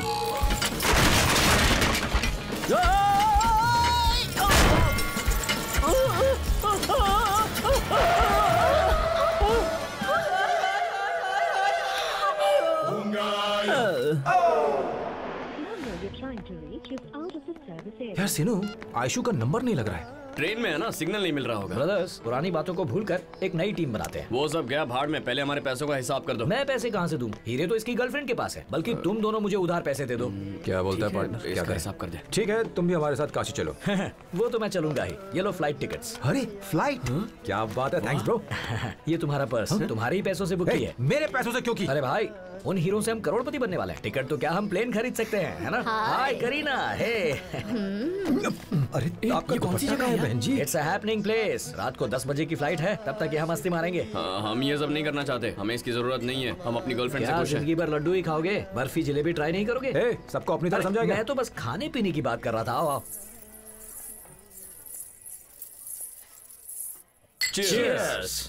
यार सिनू, आयशु का नंबर नहीं लग रहा है। ट्रेन में है ना, सिग्नल नहीं मिल रहा होगा। ब्रदर्स, पुरानी बातों को भूलकर एक नई टीम बनाते हैं। वो सब गया भाड़ में, पहले हमारे पैसों का हिसाब कर दो। मैं पैसे कहाँ से दूं? हीरे तो इसकी गर्लफ्रेंड के पास है, बल्कि तुम दोनों मुझे उधार पैसे दे दो। क्या बोलता है पार्टनर? क्या इसका हिसाब कर दे। ठीक है, तुम भी हमारे साथ काशी चलो। वो तो मैं चलूंगा ही। ये लो फ्लाइट टिकट्स। अरे फ्लाइट? क्या बात है, थैंक्स ब्रो। ये तुम्हारा पर्स तुम्हारे ही पैसों से बुक की है। मेरे पैसों से क्यों की? अरे भाई, उन हीरो से हम करोड़पति बनने वाले हैं। टिकट तो क्या हम प्लेन खरीद सकते हैं, है ना? हाय करीना। हे अरे आपका कौन सी जगह है बहन जी? It's a happening place. रात को 10 बजे की फ्लाइट है, तब तक ये हम मस्ती मारेंगे। हम ये सब नहीं करना चाहते, हमें इसकी जरूरत नहीं है। हम अपनी गर्लफ्रेंड से खुश हैं। जिंदगी भर लड्डू ही खाओगे? बर्फी जलेबी ट्राई नहीं करोगे? सबको अपनी तरह समझाएगा। मैं तो बस खाने पीने की बात कर रहा था। आओ चीयर्स।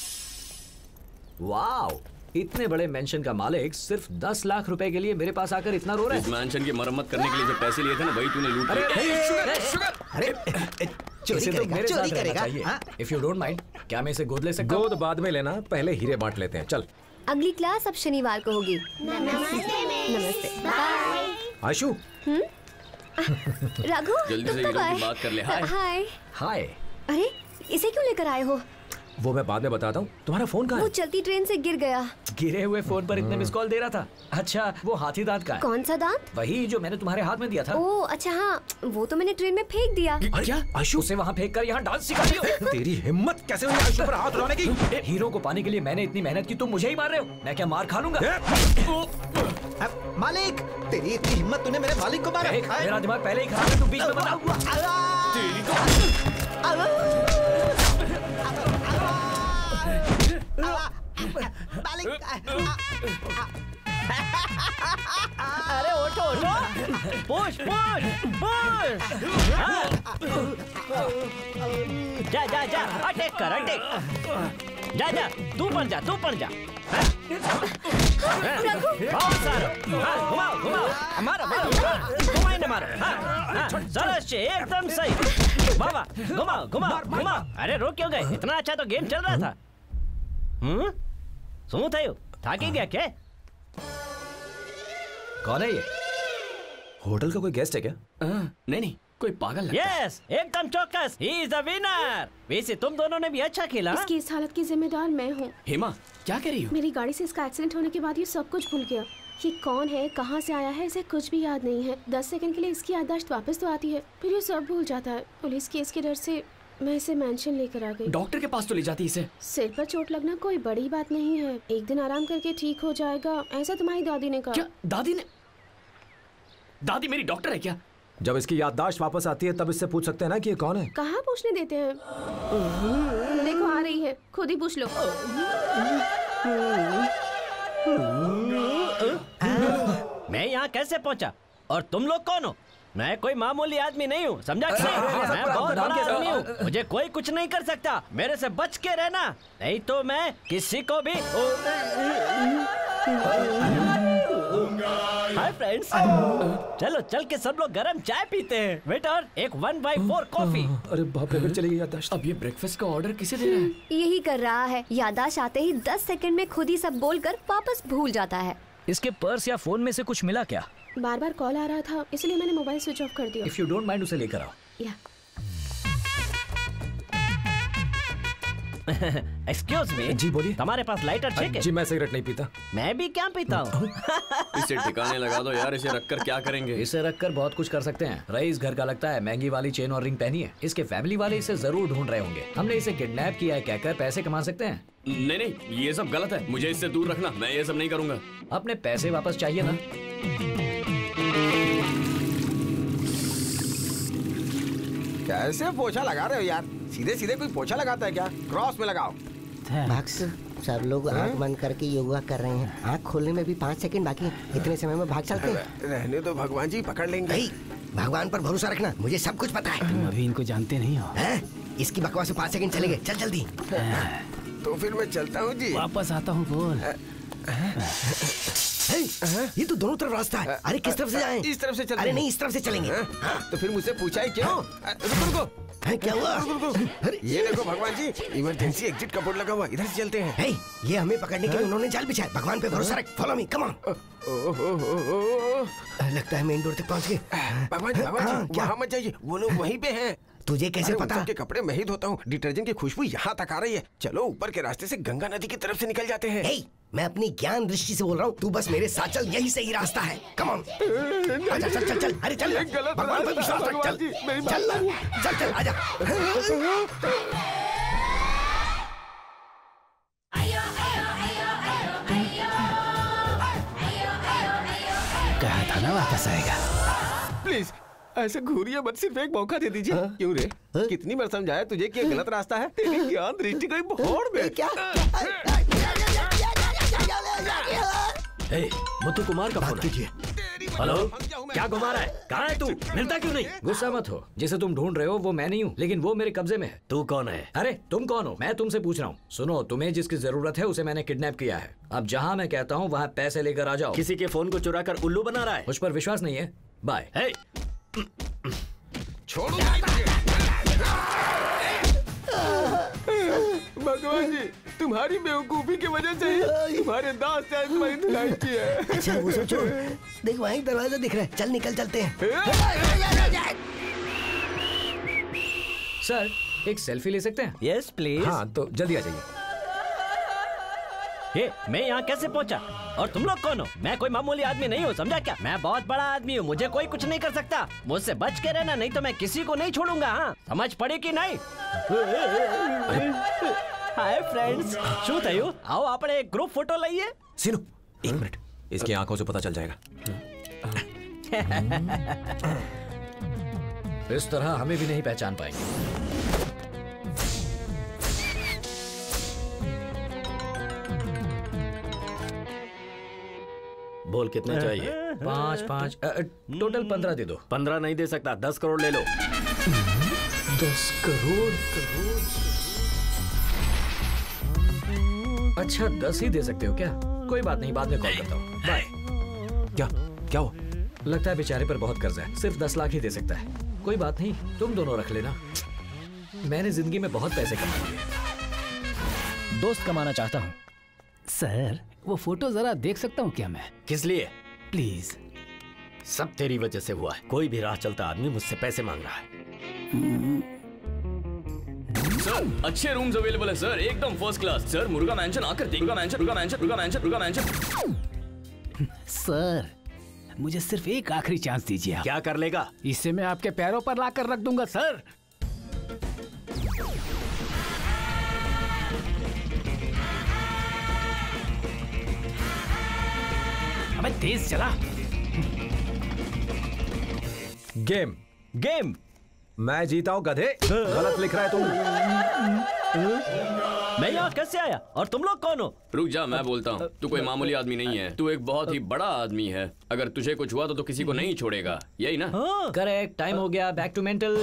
वाओ, इतने बड़े मेंशन का मालिक सिर्फ 10 लाख रुपए के लिए मेरे पास आकर इतना रो रहा है। इस मेंशन की मरम्मत करने के लिए जो पैसे लिए थे ना, वही तूने लूट लिए। इसे तो मेरे साथ रहना चाहिए। इफ यू डोंट माइंड, क्या मैं इसे गोद ले सकता हूँ? गोद बाद में लेना, पहले हीरे बांट लेते हैं। चल। अगली क्लास अब शनिवार को होगी। नमस्ते। आशु। रघु, जल्दी से हीरो की बात कर ले। हाय। हाय। अरे इसे क्यों लेकर आए हो? वो मैं बाद में बताता हूँ। तुम्हारा फोन कहाँ है? वो चलती ट्रेन से गिर गया। गिरे हुए फोन पर इतने मिस कॉल दे रहा था। अच्छा, वो हाथी दांत का है? कौन सा दांत? वही जो मैंने तुम्हारे हाथ में दिया था। ओह अच्छा, हाँ वो तो मैंने ट्रेन में फेंक दिया। क्या आशु? उसे वहाँ फेंक कर यहाँ डांस सिखा रही हो? तेरी हिम्मत कैसे हुई आशु पर हाथ उठाने की? हीरो को पाने के लिए मैंने इतनी मेहनत की, तुम मुझे ही मार रहे हो? मैं क्या मार खा लूंगा? मालिक, तेरी इतनी हिम्मत, तूने मेरे मालिक को मारा। मेरा दिमाग पहले ही खराब है, तू बीच में बता। तेरी तो अरे उठो उठो, पुश पुश पुश। जा जा जा, अटैक कर अटैक। जा जा, तू पड़ जा, तू पड़ जा। बहुत सारा, घुमाओ घुमाओ, मारो मारो, घुमाई न मारो। सरस से एकदम सही। बाबा घुमाओ घुमाओ घुमाओ। अरे रुक क्यों गए? इतना अच्छा तो गेम चल रहा था। શું થયું? થાકી ગયા કે? कौन है ये? होटल का कोई गेस्ट है क्या? नहीं नहीं, कोई पागल लगता है। यस, एकदम चौकस। He is the winner. वैसे तुम दोनों ने भी अच्छा खेला। इसकी इस हालत की जिम्मेदार मैं हूँ। हेमा, क्या कर रही हो? मेरी गाड़ी से इसका एक्सीडेंट होने के बाद ये सब कुछ भूल गया। ये कौन है, कहाँ से आया है, इसे कुछ भी याद नहीं है। 10 सेकंड के लिए इसकी याददाश्त वापस तो आती है, फिर ये सब भूल जाता है। पुलिस केस के डर से मैं इसे मेंशन लेकर आ गई। डॉक्टर के पास तो ले जाती इसे। सिर पर चोट लगना कोई बड़ी बात नहीं है, एक दिन आराम करके ठीक हो जाएगा, ऐसा तुम्हारी दादी ने कहा। क्या दादी ने? दादी मेरी डॉक्टर है क्या? जब इसकी याददाश्त वापस आती है तब इससे पूछ सकते हैं ना कि ये कौन है। कहाँ पूछने देते हैं? देखो आ रही है, खुद ही पूछ लो। मैं यहाँ कैसे पहुँचा और तुम लोग कौन हो? मैं कोई मामूली आदमी नहीं हूँ, समझा? मैं बहुत बड़ा आदमी हूँ, मुझे कोई कुछ नहीं कर सकता। मेरे से बच के रहना, नहीं तो मैं किसी को भी। हाय फ्रेंड्स, चलो चल के सब लोग गरम चाय पीते हैं। वेटर, एक 1/4 कॉफी। अरे बाप रे, फिर चली गई याददाश्त। अब ये ब्रेकफास्ट का ऑर्डर किसे दे रहा है? यही कर रहा है, याददाश्त आते ही 10 सेकंड में खुद ही सब बोलकर वापस भूल जाता है। इसके पर्स या फोन में से कुछ मिला क्या? बार बार कॉल आ रहा था, इसलिए मैंने मोबाइल स्विच ऑफ कर दिया। इफ यू डोंट माइंड उसे लेकर आओ। या एक्सक्यूज मी। जी बोलिए। तुम्हारे पास लाइटर है? जी मैं सिगरेट नहीं पीता। मैं भी क्या पीता हूँ। इसे ठिकाने लगा दो यार, इसे रखकर क्या करेंगे? इसे रखकर बहुत कुछ कर सकते हैं। रईस घर का लगता है, महंगी वाली चेन और रिंग पहनी है। इसके फैमिली वाले इसे जरूर ढूंढ रहे होंगे। हमने इसे किडनैप किया है कहकर पैसे कमा सकते हैं। नहीं नहीं, ये सब गलत है, मुझे इससे दूर रखना। मैं ये सब नहीं करूंगा। अपने पैसे वापस चाहिए ना? कैसे पोछा लगा रहे हो यार? सीधे सीधे कोई पोछा लगाता है क्या? क्रॉस में लगाओ। भक्स, सब लोग आंख बंद करके योगा कर रहे हैं। आंख खोलने में भी 5 सेकंड बाकी है। इतने समय में भाग चलते हैं। रहने तो, भगवान जी पकड़ लेंगे। भगवान पर भरोसा रखना, मुझे सब कुछ पता है। तुम अभी इनको जानते नहीं हो। इसकी बकवास में 5 सेकंड चलेंगे। चल जल्दी। तो फिर मैं चलता हूँ जी। वापस आता हूँ, बोल। ये तो दोनों तरफ रास्ता है। अरे किस तरफ से जाएं? इस तरफ से चलते। अरे नहीं, इस तरफ से चलेंगे। तो फिर मुझसे पूछा ही क्यों? रुको। क्या हुआ? ये देखो भगवान जी, इमरजेंसी एग्जिट का बोर्ड लगा हुआ, इधर से चलते हैं। ये हमें पकड़ने के लिए उन्होंने जाल बिछाया। भगवान पे भरोसा रख, फॉलो मी, कम ऑन। लगता है मेन डोर तक पहुंच गए। भगवान जी, वहाँ मत जाइए, वो लोग वहीं पे हैं। तुझे कैसे पता? के कपड़े मैं ही धोता हूँ। डिटर्जेंट की खुशबू यहाँ तक आ रही है। चलो ऊपर के रास्ते से गंगा नदी की तरफ से निकल जाते हैं। मैं अपनी ज्ञान दृष्टि से बोल रहा हूँ, तू बस मेरे साथ चल, यही सही रास्ता है। कम ऑन, आजा, चल चल चल। अरे चल, भगवान पर विश्वास रख, चल चल चल चल, आजा। कहा था ना वापस आएगा। प्लीज ऐसे घूरिए मत, सिर्फ एक मौका दे दीजिए। क्यों रे? कितनी बार समझाया तुझे कि ये गलत रास्ता है? तेरी ज्ञान दृष्टि गई भोड़ में। क्या? मुत्तू कुमार का फोन कीजिए। हेलो, क्या घुमा रहा है? कहाँ है तू? मिलता क्यों नहीं? गुस्सा मत हो, जिसे तुम ढूंढ रहे हो वो मैं नहीं हूँ, लेकिन वो मेरे कब्जे में है। तू कौन है? अरे तुम कौन हो? मैं तुमसे पूछ रहा हूँ। सुनो, तुम्हें जिसकी जरूरत है उसे मैंने किडनैप किया है। अब जहाँ मैं कहता हूँ वहाँ पैसे लेकर आ जाओ। किसी के फोन को चुरा कर उल्लू बना रहा है। मुझ पर विश्वास नहीं है? बाय। छोड़ो भगवान जी, तुम्हारी बेवकूफी की वजह से तुम्हारे दांत से तुम्हारी धुलाई की है। अच्छा वो सोचो, देख वहाँ एक दरवाजा दिख रहा है, चल निकल चलते हैं। सर, एक सेल्फी ले सकते हैं? Yes please. हाँ तो जल्दी आ जाइए। ये मैं यहाँ कैसे पहुँचा? और तुम लोग कौन हो? मैं कोई मामूली आदमी नहीं हूँ, समझा क्या? मैं बहुत बड़ा आदमी हूँ, मुझे कोई कुछ नहीं कर सकता। मुझसे बच के रहना, नहीं तो मैं किसी को नहीं छोड़ूंगा। हाँ, समझ पड़ी कि नहीं? हाय फ्रेंड्स, શું થયું? आओ આપણે एक ग्रुप फोटो લઈએ। सीनू, एक मिनट। इसकी आंखों से पता चल जाएगा। इस तरह हमें भी नहीं पहचान पाएंगे। बोल कितने चाहिए? 5 टोटल 15 दे दो। 15 नहीं दे सकता, 10 करोड़ ले लो। 10 करोड़? अच्छा 10 ही दे सकते हो क्या? कोई बात नहीं, बाद में कॉल करता हूँ। बाय। क्या हो? लगता है बेचारे पर बहुत कर्जा है, सिर्फ 10 लाख ही दे सकता है। कोई बात नहीं, तुम दोनों रख लेना। मैंने जिंदगी में बहुत पैसे कमाए हैं। दोस्त कमाना चाहता हूँ। सर वो फोटो जरा देख सकता हूँ क्या मैं? किस लिए? प्लीज। सब तेरी वजह से हुआ है। कोई भी राह चलता आदमी मुझसे पैसे मांग रहा है। सर अच्छे रूम्स अवेलेबल है सर, एकदम first class. Sir Murga mansion आकर देखो। मुर्गा मैंशन। सर मुझे सिर्फ एक आखिरी चांस दीजिए आप। क्या कर लेगा? इसे मैं आपके पैरों पर लाकर रख दूंगा सर। अबे तेज चला। गेम मैं जीता हूं गधे। गलत लिख रहा है तू। मैं यहाँ कैसे आया और तुम लोग कौन हो? रुक जा, मैं बोलता हूँ। तू कोई मामूली आदमी नहीं है, तू एक बहुत ही बड़ा आदमी है। अगर तुझे कुछ हुआ तो किसी को नहीं छोड़ेगा, यही ना? करेक्ट। टाइम हो गया, बैक टू मेंटल।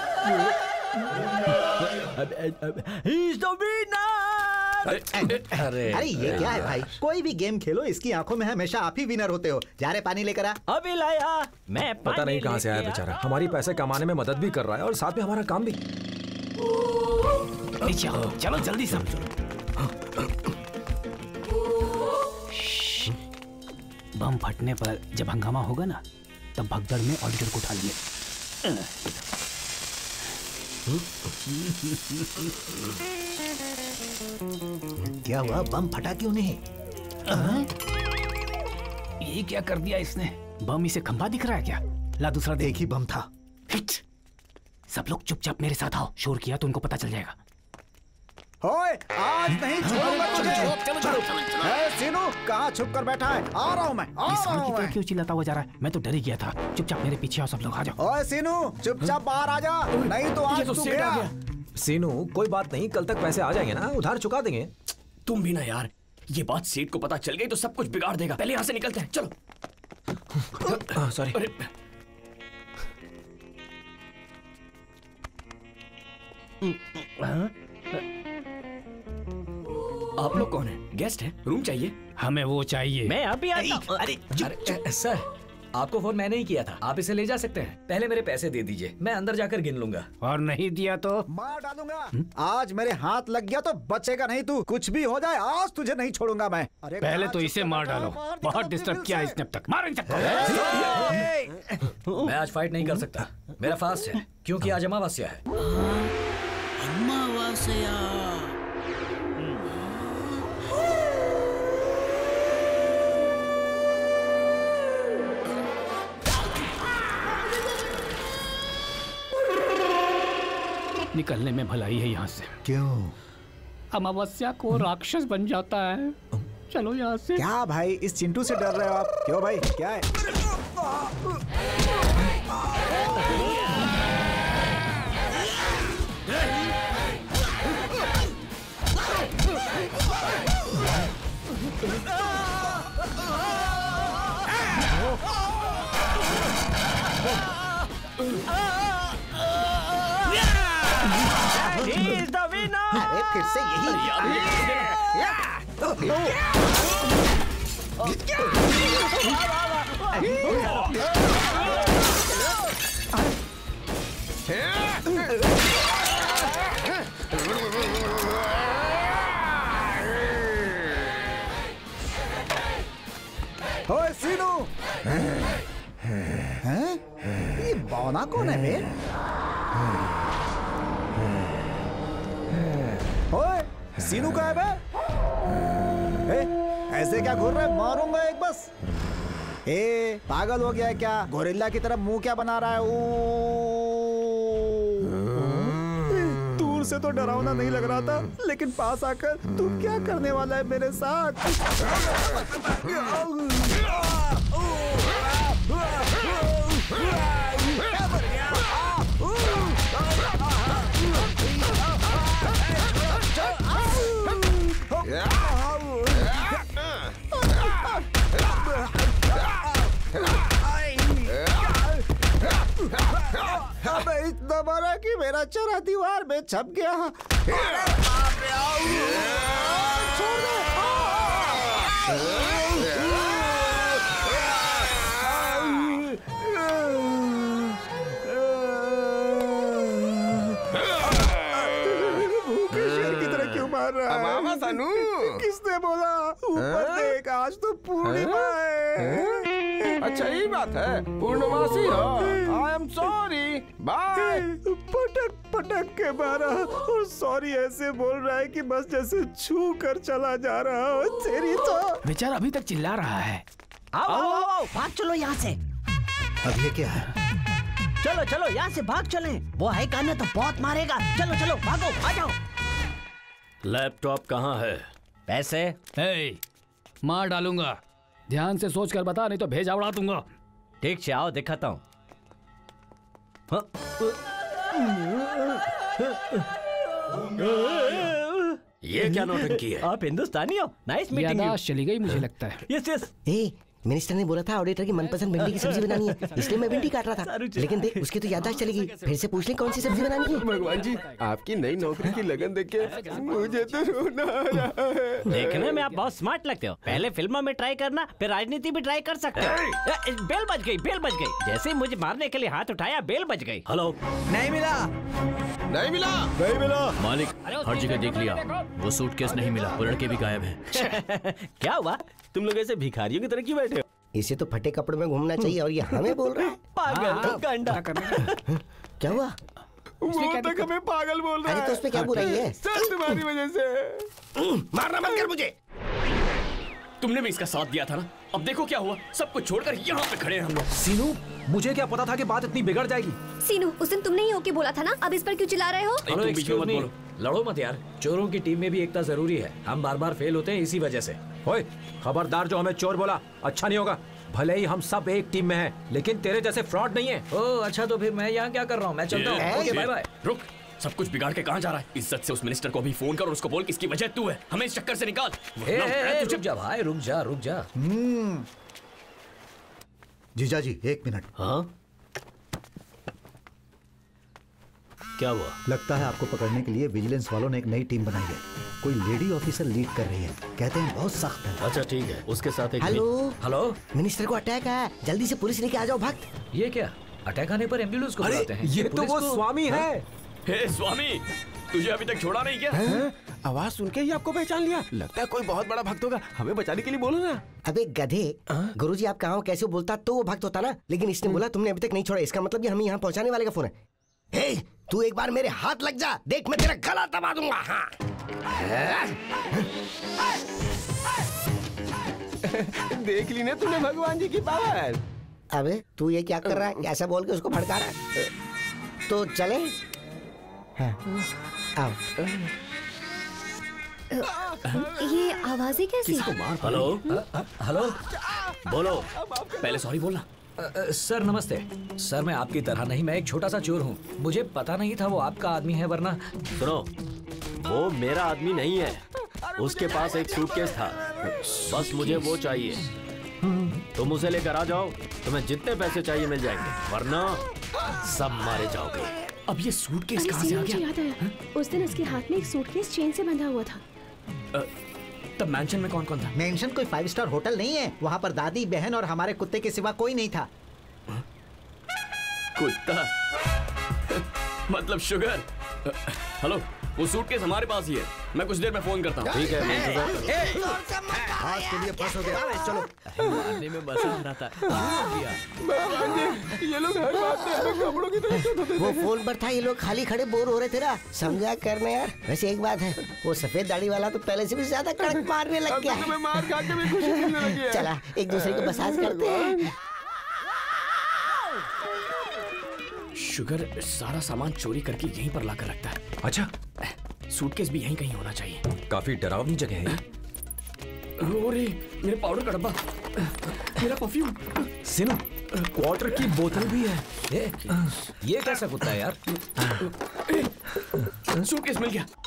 अरे ये क्या है भाई? कोई भी गेम खेलो, इसकी आंखों में हमेशा आप ही विनर होते हो। जा रहे पानी लेकर आ। अभी लाया। मैं पता नहीं कहाँ से आया बेचारा। हमारी पैसे कमाने में मदद भी कर रहा है और साथ में हमारा काम भी। चलो जल्दी समझो। बम फटने पर जब हंगामा होगा ना, तब भगदड़ में ऑडिटर को उठा लिए। क्या हुआ? बम फटा क्यों नहीं? ये क्या कर दिया इसने? बम इसे खंभा दिख रहा है क्या? ला दूसरा दे। एक ही बम था। सब लोग चुपचाप मेरे साथ आओ। शोर किया तो उनको पता चल जाएगा। ओए, आज नहीं छोड़ूंगा तुझे। ए, सीनू कहाँ छुप कर बैठा है? आ रहा हूँ मैं। क्यों चिल्लाता हुआ जा रहा है? मैं तो डर ही गया था। चुपचाप मेरे पीछे आओ सब लोग। आ जाओ। ओए सीनू, चुपचाप बाहर आ जा, नहीं तो आज तू गया। सीनू कोई बात नहीं, कल तक पैसे आ जाएंगे ना, उधार चुका देंगे। तुम भी ना यार, ये बात सेठ को पता चल गई तो सब कुछ बिगाड़ देगा। पहले यहाँ से निकलते हैं, चलो। सॉरी। आप लोग कौन है? गेस्ट है? रूम चाहिए? हमें वो चाहिए। मैं अभी आता हूँ। अरे सर, आपको फोन मैंने ही किया था। आप इसे ले जा सकते हैं। पहले मेरे पैसे दे दीजिए, मैं अंदर जाकर गिन लूंगा। और नहीं दिया तो मार डालूंगा। आज मेरे हाथ लग गया तो बचेगा नहीं तू। कुछ भी हो जाए, आज तुझे नहीं छोड़ूंगा मैं। अरे पहले तो इसे मार डालो। बहुत डिस्टर्ब किया इसने अब तक। मारो इसे। मैं आज फाइट नहीं कर सकता, मेरा फास्ट है, क्योंकि आज अमावस्या है। अमावस्या। निकलने में भलाई है यहाँ से। क्यों? अमावस्या को राक्षस बन जाता है। चलो यहाँ से। क्या भाई, इस चिंटू से डर रहे हो आप? क्यों भाई, क्या है? अरे फिर से ओए सीनू, हैं? ये बौना कौन है बे? ओए सीनू का है बे? ऐसे क्या घूर रहा है? मारूंगा एक बस। ए पागल हो गया है क्या? गोरिल्ला की तरह मुंह क्या बना रहा है? दूर से तो डरावना नहीं लग रहा था, लेकिन पास आकर तू क्या करने वाला है मेरे साथ? अबे इतना मारा कि मेरा चेहरा दीवार में छप गया। अरे बाप रे, छोड़ दे। भूखे शेर की तरह क्यों मार रहा है? मामा सानू, किसने बोला? ऊपर देख, आज तो पूर्णिमा है। अच्छा ये बात है, पूर्णमासी हो। I am sorry, bye. पटक पटक के मारा और सॉरी ऐसे बोल रहा है कि बस जैसे छू कर चला जा रहा हो। तेरी तो बेचारा अभी तक चिल्ला रहा है। आओ आओ आओ, भाग चलो यहाँ से। अब ये क्या है? चलो चलो यहाँ से भाग चले, वो है कान्हा तो बहुत मारेगा। चलो चलो भागो, आ जाओ। लैपटॉप कहाँ है? पैसे? मार डालूंगा। ध्यान से सोच कर बता, नहीं तो भेजा उड़ा दूंगा। ठीक से आओ, दिखाता हूँ। ये क्या नौटंकी है? आप हिंदुस्तानी हो? Nice meeting you. चली गई मुझे लगता है। Yes yes. मिनिस्टर ने बोला था ऑडिटर की मनपसंद भिंडी की सब्जी बनानी है, इसलिए मैं भिंडी काट रहा था। लेकिन देख, उसकी तो याददाश्त चली गई। फिर से पूछ ले कौन सी सब्जी बनानी है। भगवान जी, आपकी नई नौकरी की लगन देख के मुझे तो रोना आ रहा है। देखने में आप बहुत स्मार्ट लगते हो। पहले फिल्मों में ट्राई करना, फिर राजनीति भी ट्राई कर सकते हो। बेल बज गई, बेल बज गई। जैसे ही मुझे मारने के लिए हाथ उठाया, बेल बज गई। हेलो। नहीं मिला, नहीं मिला, नहीं मिला। मालिक, हर जगह देख लिया, वो सूटकेस नहीं मिला, वो लड़के भी गायब हैं। क्या हुआ? तुम लोग ऐसे भिखारियों की तरह क्यों बैठे हो? इसे तो फटे कपड़े में घूमना चाहिए और ये हमें बोल रहा है पागल गंडा। क्या हुआ? वो तक हमें पागल बोल रहा है। अरे तो उसमें क्या बुराई है? सब तुम्हारी वजह से। मारना मत कर मुझे। तुमने भी इसका साथ दिया था ना, अब देखो क्या हुआ। सब कुछ छोड़कर यहाँ पे खड़े हैं हम लोग। सीनू, मुझे क्या पता था कि बात इतनी बिगड़ जाएगी। सीनू, उस दिन तुमने ही ओके बोला था ना, अब इस पर क्यों चिल्ला रहे हो? हेलो, एक्सक्यूज मी, लड़ो मत यार। चोरों की टीम में भी एकता जरूरी है। हम बार बार फेल होते हैं इसी वजह से। ओए, खबरदार, जो हमें चोर बोला अच्छा नहीं होगा। भले ही हम सब एक टीम में हैं, लेकिन तेरे जैसे फ्रॉड नहीं है। ओह अच्छा, तो फिर मैं यहाँ क्या कर रहा हूँ? मैं चलता हूँ। Okay bye bye. रुक, सब कुछ बिगाड़ के कहाँ जा रहा है? इज्जत से उस मिनिस्टर को अभी फोन कर और उसको बोल कि इसकी वजह तू है। हमें इस चक्कर से निकाल। रुक जा भाई, रुक जा रुक जा। जीजा जी, 1 मिनट। हाँ, क्या हुआ? लगता है आपको पकड़ने के लिए विजिलेंस वालों ने एक नई टीम बनाई है। कोई लेडी ऑफिसर लीड कर रही है, कहते हैं बहुत सख्त है। अच्छा ठीक है, उसके साथ एक हेलो, मिनिस्टर को अटैक है, जल्दी से पुलिस लेके आ जाओ। भक्त, ये क्या? अटैक आने पर एम्बुलेंस को बुलाते हैं? ये तो वो स्वामी है। हे स्वामी, तुझे अभी तक छोड़ा नहीं क्या? आवाज सुन के ही आपको पहचान लिया। लगता है कोई बहुत बड़ा भक्त होगा। हमें बचाने के लिए बोलो ना। अबे गधे, गुरुजी आप कहाँ हो? कैसे बोलता तो वो भक्त होता ना, लेकिन इसने बोला तुमने अभी तक नहीं छोड़ा, इसका मतलब ये हमें यहाँ पहुँचाने वाले का फोन है। हे, तू एक बार मेरे हाथ लग जा, देख मैं तेरा गला दबा दूंगा। हाँ। देख ली ना तूने भगवान जी की पावर। अबे तू ये क्या कर रहा है? ऐसा बोल के उसको भड़का रहा है। तो चले? हाँ। आओ। ये आवाजें कैसी? हेलो हेलो, बोलो। पहले सॉरी बोलना। सर नमस्ते। सर मैं आपकी तरह नहीं, मैं एक छोटा सा चोर हूँ। मुझे पता नहीं था वो आपका आदमी है, वरना। सुनो, वो मेरा आदमी नहीं है। उसके पास एक सूटकेस था, बस मुझे वो चाहिए। तुम उसे लेकर आ जाओ, तुम्हें जितने पैसे चाहिए मिल जाएंगे, वरना सब मारे जाओगे। अब ये सूटकेस कहाँ से आ गया? याद आया, उस दिन उसके हाथ में एक सूटकेस चेन से बंधा हुआ था। तब मैंशन में कौन कौन था? मैंशन कोई 5 स्टार होटल नहीं है। वहाँ पर दादी, बहन और हमारे कुत्ते के सिवा कोई नहीं था। कुत्ता? मतलब शुगर? हेलो, वो सूटकेस हमारे पास ही है। मैं कुछ देर में फोन करता हूँ। ठीक है, मैं इंतजार आज के लिए पास हो गया। चलो। मारने में मजा आ रहा था। ये लोग हर बात में हमें कपड़ों की तरह क्यों धोते? वो फोन पर था, ये लोग खाली खड़े बोर हो रहे थे ना, समझा करने यार। वैसे एक बात है, वो सफेद दाढ़ी वाला तो पहले से भी ज्यादा कड़क मारने लग गया है। मार खा के भी खुशी मिलने लगी है। चला एक दूसरे को मसाज करते हैं। शुगर सारा सामान चोरी करके यहीं पर लाकर रखता है। अच्छा, सूटकेस भी यहीं कहीं होना चाहिए। काफी डरावनी जगह है। अरे मेरे पाउडर का डब्बा, मेरा परफ्यूम। सिनु, क्वार्टर की बोतल भी है। ये कैसा कुत्ता है यार? सूटकेस मिल गया।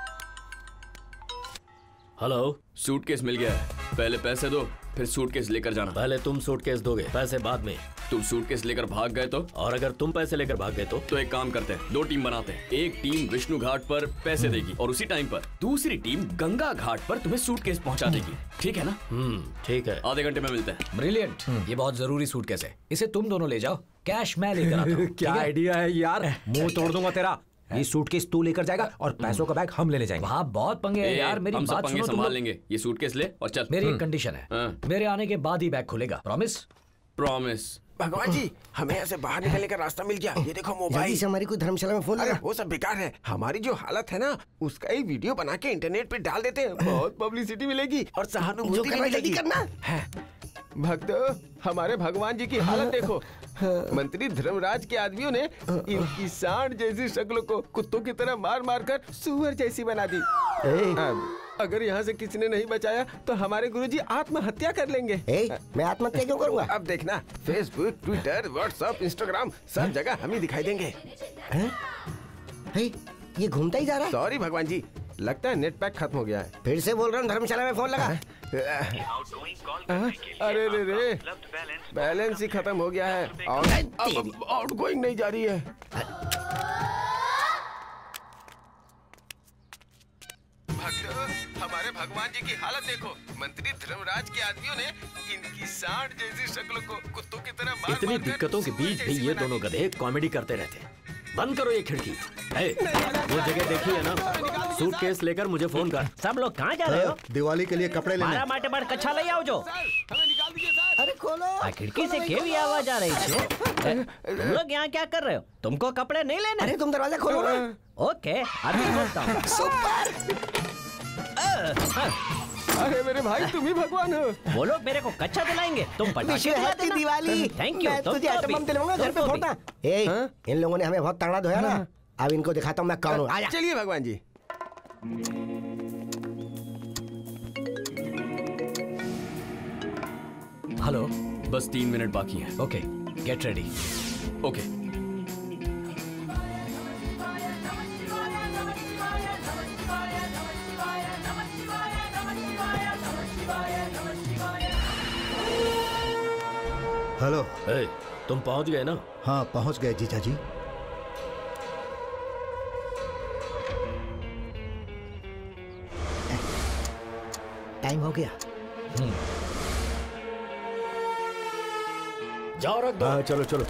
हेलो, सूटकेस मिल गया है। पहले पैसे दो, फिर सूटकेस लेकर जाना। पहले तुम सूटकेस दोगे, पैसे बाद में। तुम सूटकेस लेकर भाग गए तो? और अगर तुम पैसे लेकर भाग गए तो एक काम करते हैं, 2 टीम बनाते हैं। एक टीम विष्णु घाट पर पैसे देगी और उसी टाइम पर दूसरी टीम गंगा घाट पर तुम्हें सूटकेस पहुंचा देगी। ठीक है ना? ठीक है। आधे घंटे में मिलते हैं। ब्रिलियंट। ये बहुत जरूरी सूटकेस है, इसे तुम दोनों ले जाओ, कैश मैं लेकर आता हूँ। क्या आइडिया है यार, मुंह तोड़ दूंगा तेरा। ये सूटकेस तू लेकर जाएगा और पैसों का बैग हम लेने जाएंगे। वहाँ बहुत पंगे हैं यार, मेरी बात सुनो। संभाल लेंगे, ये सूटकेस ले और चल। मेरी एक कंडीशन है, मेरे आने के बाद ही बैग खुलेगा। प्रॉमिस? प्रॉमिस। भगवान जी, हमें ऐसे बाहर निकलने का रास्ता मिल गया। ये देखो मोबाइल। जल्दी से हमारी कोई धर्मशाला में फोन लगा। वो सब बेकार है, हमारी जो हालत है ना उसका एक वीडियो बना के इंटरनेट पे डाल देते हैं, बहुत पब्लिसिटी मिलेगी और सहानुभूति भी मिलेगी। भक्तों, हमारे भगवान जी की हालत देखो। मंत्री धर्मराज के आदमियों ने इनकी सांड जैसी शक्ल को कुत्तों की तरह मार मार कर सुअर जैसी बना दी। अगर यहाँ से किसी ने नहीं बचाया तो हमारे गुरुजी आत्महत्या कर लेंगे। मैं आत्महत्या क्यों करूँगा? अब देखना, फेसबुक, ट्विटर, व्हाट्सएप, इंस्टाग्राम सब जगह हम ही दिखाई देंगे। ये घूमता ही जा रहा है। सॉरी भगवान जी, लगता है नेट पैक खत्म हो गया है। फिर से बोल रहा हूँ, धर्मशाला में फोन लगा। अरे रे, बैलेंस ही खत्म हो गया है और आउट गोइंग नहीं जा रही है। हमारे भगवान जी की हालत देखो। मंत्री धर्मराज के आदमियों ने इनकी सांड जैसी शक्ल को कुत्तों की तरह मार इतनी दिक्कतों के बीच भी ये दोनों गधे कॉमेडी करते रहते हैं। बंद करो ये खिड़की। वो जगह देखी है ना, सूटकेस लेकर मुझे फोन कर। सब लोग कहाँ जा रहे हो? दिवाली के लिए कपड़े लेने। मारा माटे बार कच्छा ले आओ जो। अरे खोलो। खिड़की से केवी आवाज आ रही है। तुम लोग यहाँ क्या कर रहे हो? तुमको कपड़े नहीं लेने? अरे तुम दरवाजा खोलो ना। ओके, अभी खोलता हूँ। सुपर। अरे मेरे भाई, तुम ही भगवान हो। वो लोग मेरे को कच्चा दिलाएंगे, तुम पटाखे दिला देना। दिवाली। Thank you. मैं तुझे एटम बम दिलवाऊंगा, घर पे फोड़ना। इन लोगों ने हमें बहुत तगड़ा धोया ना, अब इनको दिखाता हूँ मैं कौन हूँ। आजा। चलिए भगवान जी। हेलो। बस 3 मिनट बाकी है। Okay, get ready. Okay. Hello. तुम पहुंच गए ना? हाँ पहुंच गए जीजा जी। टाइम हो गया। जाओ रख दो। चलो चलो।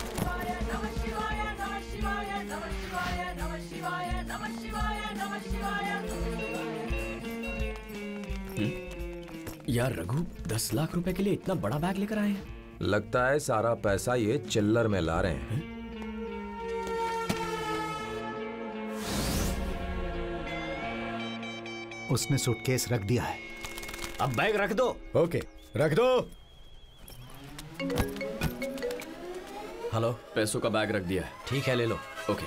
यार रघु, 10 लाख रुपए के लिए इतना बड़ा बैग लेकर आए हैं। लगता है सारा पैसा ये चिल्लर में ला रहे हैं। उसने सूटकेस रख दिया है। अब बैग रख दो। ओके, रख दो। हेलो। पैसों का बैग रख दिया है। ठीक है, ले लो। ओके।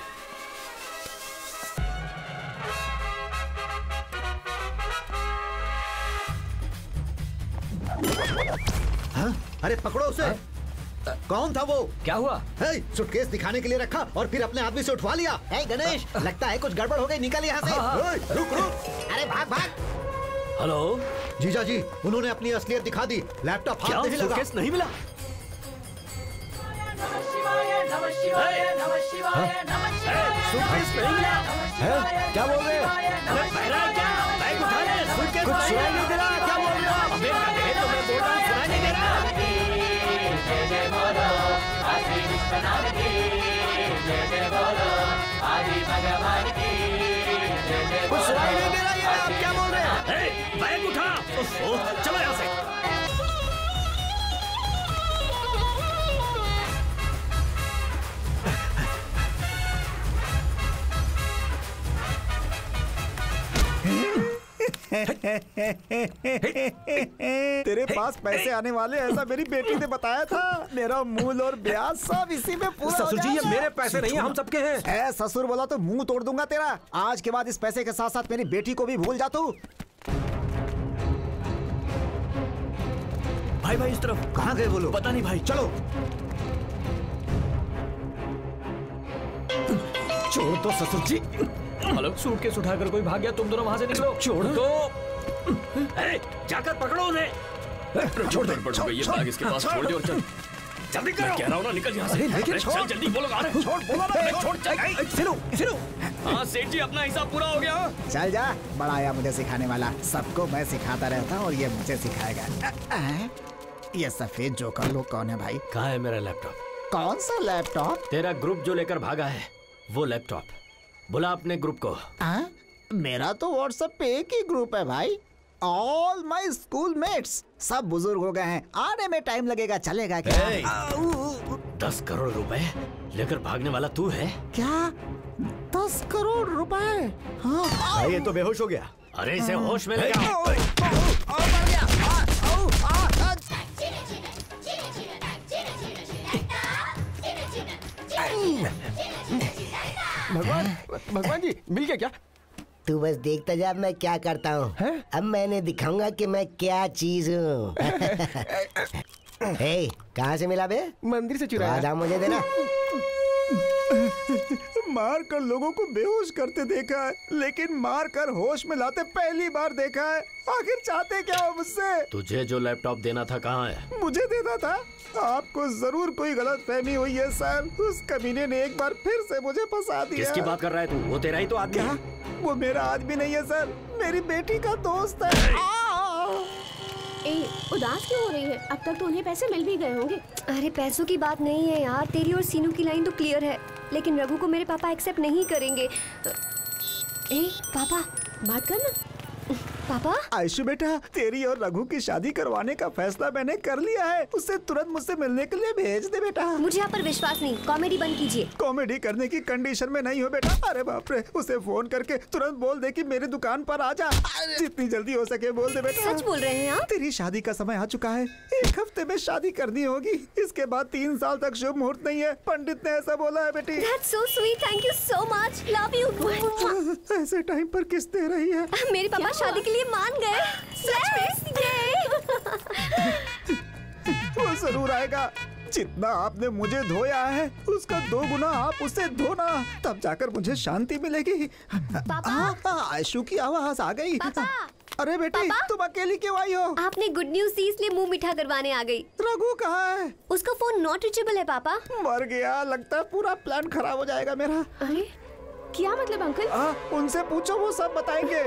हाँ? अरे पकड़ो उसे। कौन था वो? क्या हुआ? सूटकेस दिखाने के लिए रखा और फिर अपने आदमी से उठवा लिया। गणेश, लगता है कुछ गड़बड़ हो गई, निकल यहाँ से। रुक रुक। अरे भाग भाग। हेलो जीजा जी, उन्होंने अपनी असलियत दिखा दी। लैपटॉप हाथ नहीं लगा। सूटकेस नहीं मिला? सूटकेस नहीं मिला? क्या बोल रहे हैं? बैग उठा ले। सूटकेस कुछ सुनाई नहीं दे रहा। क्या बोल रहे हो? अबे गधे, तुम्हें बोल रहा हूँ, सुनाई नहीं दे रहा। जय बोलो आदि विश्वनाथ की, जय बोलो आदि भगवान की, जय कुछ सुनाई नहीं दे रहा। ये आप क्या बोल रहे हैं? बैग उठा। चलो यहाँ से। तेरे पास पैसे आने वाले, ऐसा मेरी बेटी ने बताया था। मेरा मूल और ब्याज सब इसी में पूरा ससुर जी, ये मेरे पैसे नहीं है, हम सबके हैं। ससुर बोला तो मुंह तोड़ दूंगा तेरा। आज के बाद इस पैसे के साथ साथ मेरी बेटी को भी भूल जा तू। भाई भाई इस तरफ। कहाँ गए वो लोग? पता नहीं भाई। चलो। छोड़ दो ससुर जी। हेलो। सूटकेस उठाकर कोई भाग गया, तुम दोनों वहां से निकलो। छोड़ दो। जाकर पकड़ो उन्हें। छोड़ दे। ये बैग इसके पास छोड़ दे और चल। जल्दी करो। मैं कह रहा हूँ ना निकल यहाँ से। अरे लेकिन छोड़। चल जल्दी बोलो कहाँ है? छोड़, बोला ना। छोड़ चल। सुनो। हाँ सेठ जी अपना हिसाब पूरा हो गया। चल जा, बड़ा आया मुझे सिखाने वाला। सबको मैं सिखाता रहता हूँ और ये मुझे सिखाएगा। ये सफेद जोकर लोग कौन है भाई? कहाँ है मेरा लैपटॉप? कौन सा लैपटॉप? तेरा ग्रुप जो लेकर भागा है वो लैपटॉप। बुला अपने ग्रुप को। मेरा तो व्हाट्सएप पे एक ही ग्रुप है भाई। ऑल माई स्कूल मेट्स सब बुजुर्ग हो गए हैं, आने में टाइम लगेगा। चलेगा क्या? 10 करोड़ रुपए लेकर भागने वाला तू है क्या? 10 करोड़ रुपए? हाँ भाई ये तो बेहोश हो गया। अरे इसे होश में लेगा। भगवान जी मिल गया क्या? तू बस देखता जा मैं क्या करता हूँ। अब मैंने दिखाऊंगा कि मैं क्या चीज हूँ। कहाँ से मिला बे? मंदिर से चुराया। आधा मुझे देना। मार कर लोगों को बेहोश करते देखा है, लेकिन मार कर होश में लाते पहली बार देखा है। आखिर चाहते क्या हो मुझसे? तुझे जो लैपटॉप देना था कहाँ है? मुझे देना था। आपको जरूर कोई गलत फहमी हुई है सर। उस कमीने ने एक बार फिर से मुझे फंसा दिया। किसकी बात कर रहा है तू? वो तेरा ही तो आदमी है। वो मेरा आदमी नहीं है सर, मेरी बेटी का दोस्त है। उदास क्यों हो रही है? अब तक तो उन्हें पैसे मिल भी गए होंगे। अरे पैसों की बात नहीं है यार, तेरी और सीनू की लाइन तो क्लियर है, लेकिन रघु को मेरे पापा एक्सेप्ट नहीं करेंगे। पापा बात करना। पापा। आयशु बेटा, तेरी और रघु की शादी करवाने का फैसला मैंने कर लिया है। उसे तुरंत मुझसे मिलने के लिए भेज दे बेटा। मुझे यहाँ पर विश्वास नहीं, कॉमेडी बंद कीजिए। कॉमेडी करने की कंडीशन में नहीं हो बेटा। अरे बाप रे, उसे फोन करके तुरंत बोल दे कि मेरी दुकान पर आ जा। जितनी जल्दी हो सके बोल दे बेटा। सच बोल रहे हैं आप? तेरी शादी का समय आ चुका है, 1 हफ्ते में शादी करनी होगी। इसके बाद 3 साल तक शुभ मुहूर्त नहीं है, पंडित ने ऐसा बोला है बेटी। That's so sweet, thank you so much, love you। ऐसे टाइम पर किस दे रही है? मेरे पापा शादी के लिए मान गए। वो जरूर आएगा। जितना आपने मुझे धोया है उसका 2 गुना आप उसे धोना, तब जाकर मुझे शांति मिलेगी। आयशु की आवाज आ गई। अरे बेटी, तुम अकेली क्यों आई हो? आपने गुड न्यूज दी इसलिए मुंह मीठा करवाने आ गई। रघु कहाँ है? उसका फोन नॉट रीचेबल है पापा। मर गया, लगता है पूरा प्लान खराब हो जाएगा मेरा। अरे क्या मतलब अंकल? उनसे पूछो, वो सब बताएंगे।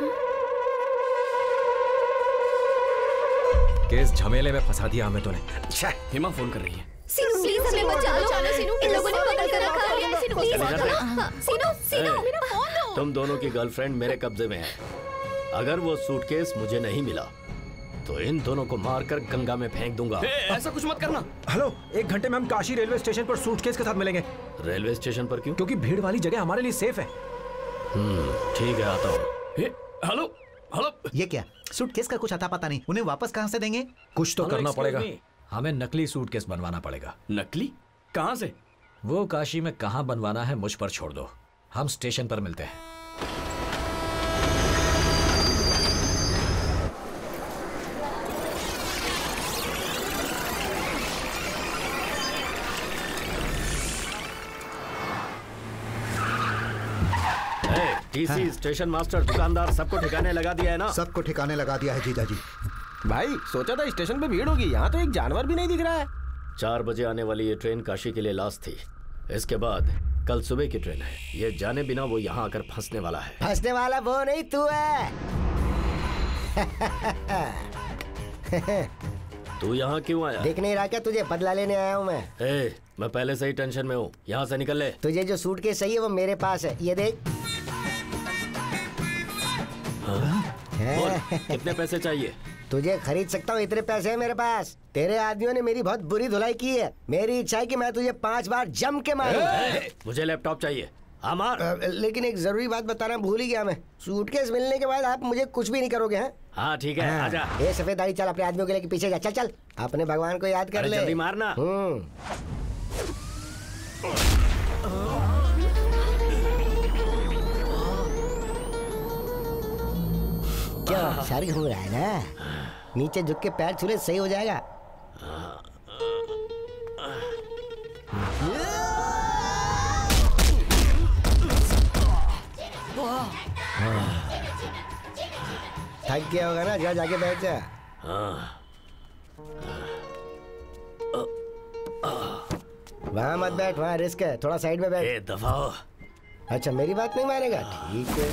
केस झमेले में फंसा दिया हमें तूने। हिमा फोन कर रही है। सीनू प्लीज हमें बचा लो। इन लोगों ने पकड़ कर रखा है। सीनू प्लीज। सीनू मेरा फोन दो। तुम दोनों की गर्लफ्रेंड मेरे कब्जे में है। अगर वो सूटकेस मुझे नहीं मिला तो इन दोनों को मारकर गंगा में फेंक दूंगा। ऐसा कुछ मत करना। हेलो, 1 घंटे में हम काशी रेलवे स्टेशन पर सूटकेस के साथ मिलेंगे। रेलवे स्टेशन पर क्यों? क्योंकि भीड़ वाली जगह हमारे लिए सेफ है। ठीक है, आता हूँ। हेलो हेलो, ये क्या? सूटकेस का कुछ अता पता नहीं, उन्हें वापस कहाँ से देंगे? कुछ तो करना पड़ेगा। हमें नकली सूटकेस बनवाना पड़ेगा। नकली? कहाँ से? वो काशी में कहाँ बनवाना है मुझ पर छोड़ दो, हम स्टेशन पर मिलते हैं। टीसी, स्टेशन मास्टर, दुकानदार, सबको ठिकाने लगा दिया है ना? सबको ठिकाने लगा दिया है जीजाजी। भाई सोचा था स्टेशन पे भीड़ होगी, यहाँ तो एक जानवर भी नहीं दिख रहा है। 4 बजे आने वाली ये ट्रेन काशी के लिए लास्ट थी। इसके बाद कल सुबह की ट्रेन है। ये जाने बिना वो यहाँ आकर फंसने वाला है। फंसने वाला वो नहीं, तू है। तू यहाँ क्यों आया? देख नहीं रहा क्या तुझे? बदला लेने आया हूँ मैं। मैं पहले से ही टेंशन में हूँ, यहाँ से निकल ले। तुझे जो सूटकेस चाहिए वो मेरे पास है, ये देख। कितने पैसे चाहिए? तुझे खरीद सकता हूँ, इतने पैसे हैं मेरे पास। तेरे आदमियों ने मेरी बहुत बुरी धुलाई की है। मेरी इच्छा है कि मैं तुझे 5 बार जम के मारूं। मुझे लैपटॉप चाहिए। लेकिन एक जरूरी बात बताना भूल ही गया मैं। सूटकेस मिलने के बाद आप मुझे कुछ भी नहीं करोगे? हैं? हाँ ठीक है, आजा। ये सफेद दाढ़ी, चल अपने आदमियों के लेके पीछे जा। चल चल, अपने भगवान को याद कर ले। जल्दी मारना। क्या सर घूम रहा है ना? नीचे झुक के पैर छूले सही हो जाएगा। थक गया होगा ना, जा जाके बैठ जा। वहाँ मत बैठ, वहाँ रिस्क है, थोड़ा साइड में बैठ। दफा हो। अच्छा मेरी बात नहीं मानेगा, ठीक है।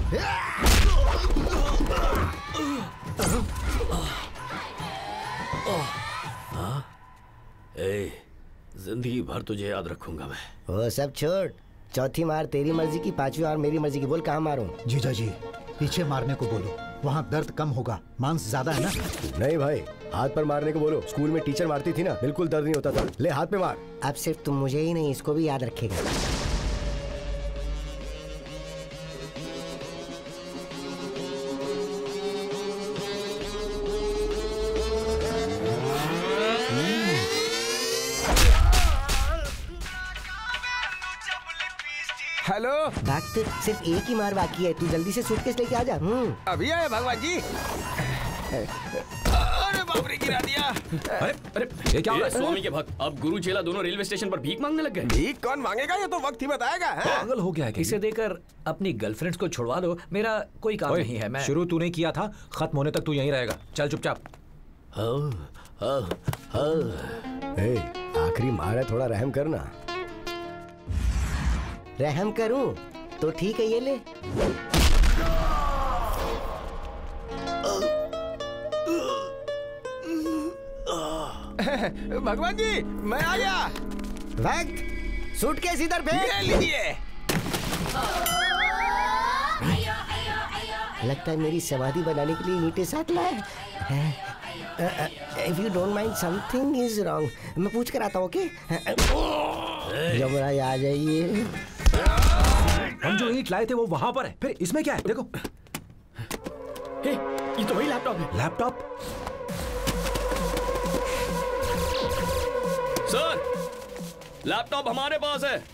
जिंदगी भर तुझे याद रखूंगा मैं। वो सब छोड़, चौथी मार तेरी मर्जी की, पांचवी मार मेरी मर्जी की। बोल कहाँ मारूं? जीजा जी पीछे मारने को बोलो, वहाँ दर्द कम होगा, मांस ज्यादा है ना। नहीं भाई, हाथ पर मारने को बोलो। स्कूल में टीचर मारती थी ना, बिल्कुल दर्द नहीं होता था। ले हाथ पे मार। अब सिर्फ तुम मुझे ही नहीं, इसको भी याद रखेगा। हेलो वक्त सिर्फ एक ही मार बाकी है, तू जल्दी से सूटकेस लेके आ जा। अभी आए भगवान जी। अरे बाप रे, गिरा दिया। अरे ये क्या हो रहा है? स्वामी के भक्त अब गुरु चेला दोनों रेलवे स्टेशन पर भीख मांगने लग गए। भीख कौन मांगेगा, ये तो वक्त ही बताएगा। पागल हो गया है। इसे देकर अपनी गर्लफ्रेंड्स को छुड़वा दो, मेरा कोई काम नहीं है। मैं शुरू तूने किया था, खत्म होने तक तू यहीं रहेगा। चल चुपचाप। आखिरी मार है, थोड़ा रहम करना। रहम करूं तो ठीक है, ये ले। भगवान जी मैं आ गया। वक्त सूटकेस इधर भेज लीजिए। लगता है मेरी समाधि बनाने के लिए ईंटें साथ लाए। If you don't mind, something is wrong. मैं पूछ कर आता हूँ, ओके? यमराज आ जाइए। हम जो ईंट लाए थे वो वहां पर है, फिर इसमें क्या है? देखो। ये तो वही लैपटॉप है। लैपटॉप? सर, लैपटॉप हमारे पास है।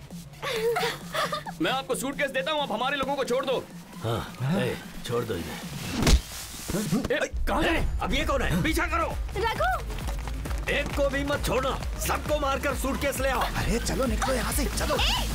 मैं आपको सूटकेस देता हूँ, आप हमारे लोगों को छोड़ दो। हाँ, छोड़ दो इन्हें। कहाँ है? अब ये कौन है? पीछा करो। रघु, एक को भी मत छोड़ना, सबको मारकर सूटकेस ले आओ। अरे चलो निकलो यहाँ से, चलो।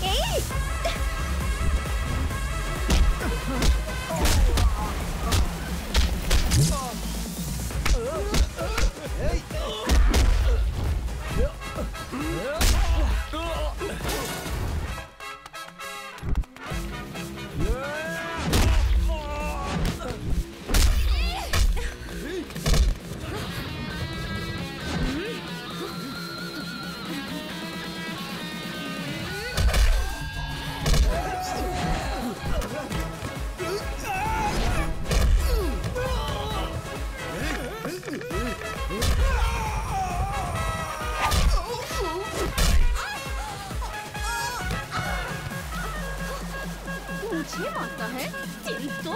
मुझे मारता है तेरी तो।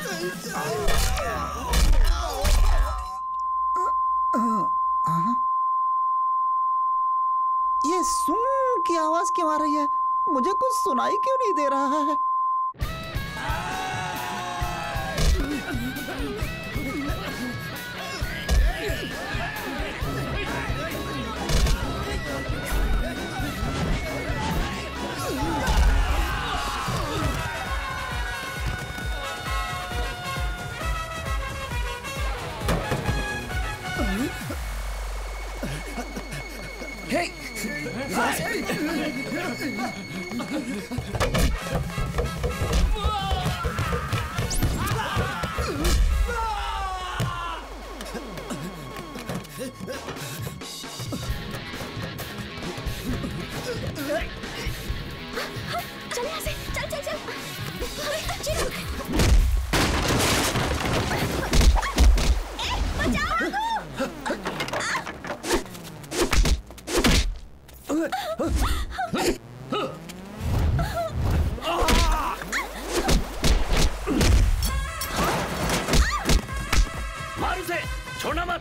ये सू की आवाज क्यों आ रही है? मुझे कुछ सुनाई क्यों नहीं दे रहा है? चल यहाँ से, चल चल चल। बचाओ मार उसे, छोड़ना मत।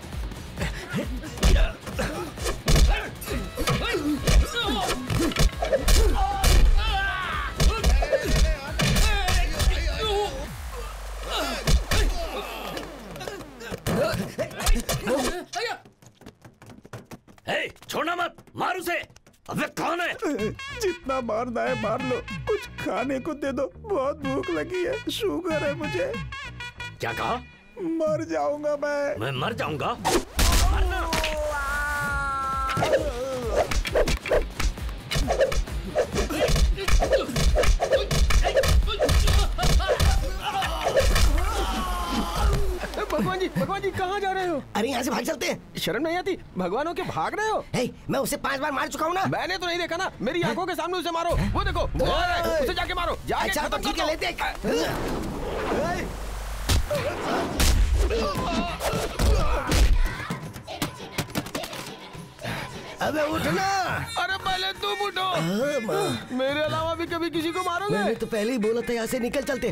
छोड़ना मत, मार उसे। अबे कौन है? जितना मारना है मार लो, कुछ खाने को दे दो, बहुत भूख लगी है, शुगर है मुझे। क्या कहा? मर जाऊंगा मैं मर जाऊंगा? यहाँ से भाग चलते हैं। शर्म नहीं आती? भगवानों के भाग रहे हो? मैं उसे 5 बार मार चुका हूँ ना। मैंने तो नहीं देखा ना, मेरी आंखों के सामने उसे मारो। वो देखो वो आ रहा है, उसे जाके मारो। जाके अच्छा तो ठीक है, लेते हैं। अबे उठना। अरे पहले तुम उठो। मेरे अलावा भी कभी किसी को मारोगे? मैंने तो पहले ही बोला था यहाँ से निकल चलते।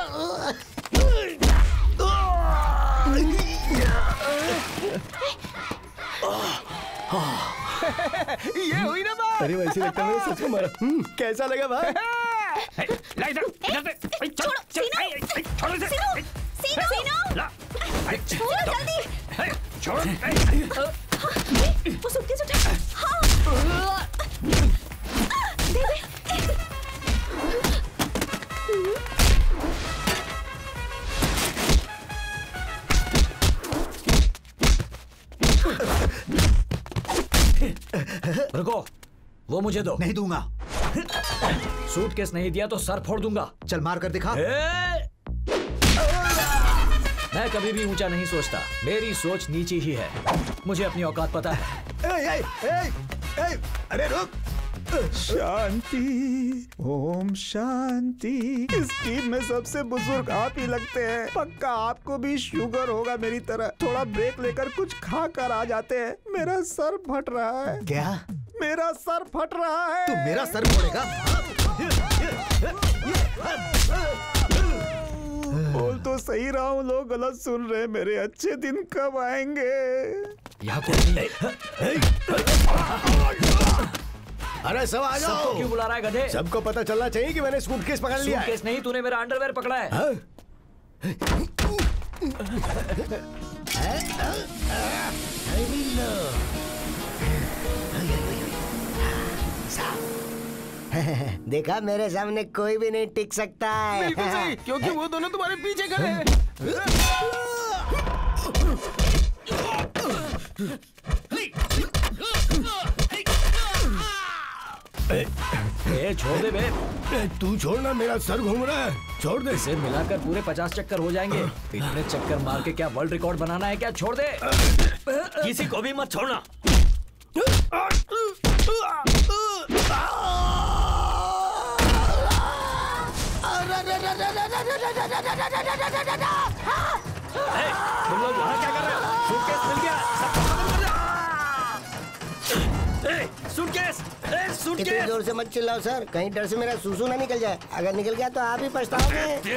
ये हुई ना बात। अरे वैसे लगता है मैंने सच में मारा। कैसा लगा भाई? वो सूटकेस उठा। हाँ। दे दे। रुको, वो मुझे दो। नहीं दूंगा। सूटकेस नहीं दिया तो सर फोड़ दूंगा। चल मार कर दिखा। मैं कभी भी ऊंचा नहीं सोचता, मेरी सोच नीची ही है। मुझे अपनी औकात पता है। अरे रुक। शांति, ओम शांति। इस टीम में सबसे बुजुर्ग आप ही लगते हैं। पक्का आपको भी शुगर होगा मेरी तरह। थोड़ा ब्रेक लेकर कुछ खा कर आ जाते हैं। मेरा सर फट रहा है। क्या? मेरा सर फट रहा है। तू मेरा सर फोड़ेगा? बोल तो सही रहा हूँ, लोग गलत सुन रहे। मेरे अच्छे दिन कब आएंगे? यहाँ कोई नहीं। अरे सब आ जाओ। सबको क्यों बुला रहा है गधे? सबको पता चलना चाहिए कि मैंने सूटकेस पकड़ लिया है। सूटकेस नहीं, तूने मेरा अंडरवेयर पकड़ा है। देखा, मेरे सामने कोई भी नहीं टिक सकता है। बिल्कुल सही, क्योंकि वो दोनों तुम्हारे पीछे खड़े हैं। छोड़ दे बे। तू छोड़ना, मेरा सर घूम रहा है। छोड़ दे। इसे मिलाकर पूरे 50 चक्कर हो जाएंगे। इतने चक्कर मार के क्या वर्ल्ड रिकॉर्ड बनाना है क्या? छोड़ दे। किसी को भी मत छोड़ना। तुम लोग वहाँ क्या कर रहे हो? सूटकेस मिल गया, सबको खत्म कर दो। सूटकेस, इतनी जोर से मत चिल्लाओ सर, कहीं डर से मेरा सूसू ना निकल जाए। अगर निकल गया तो आप ही पछताओगे।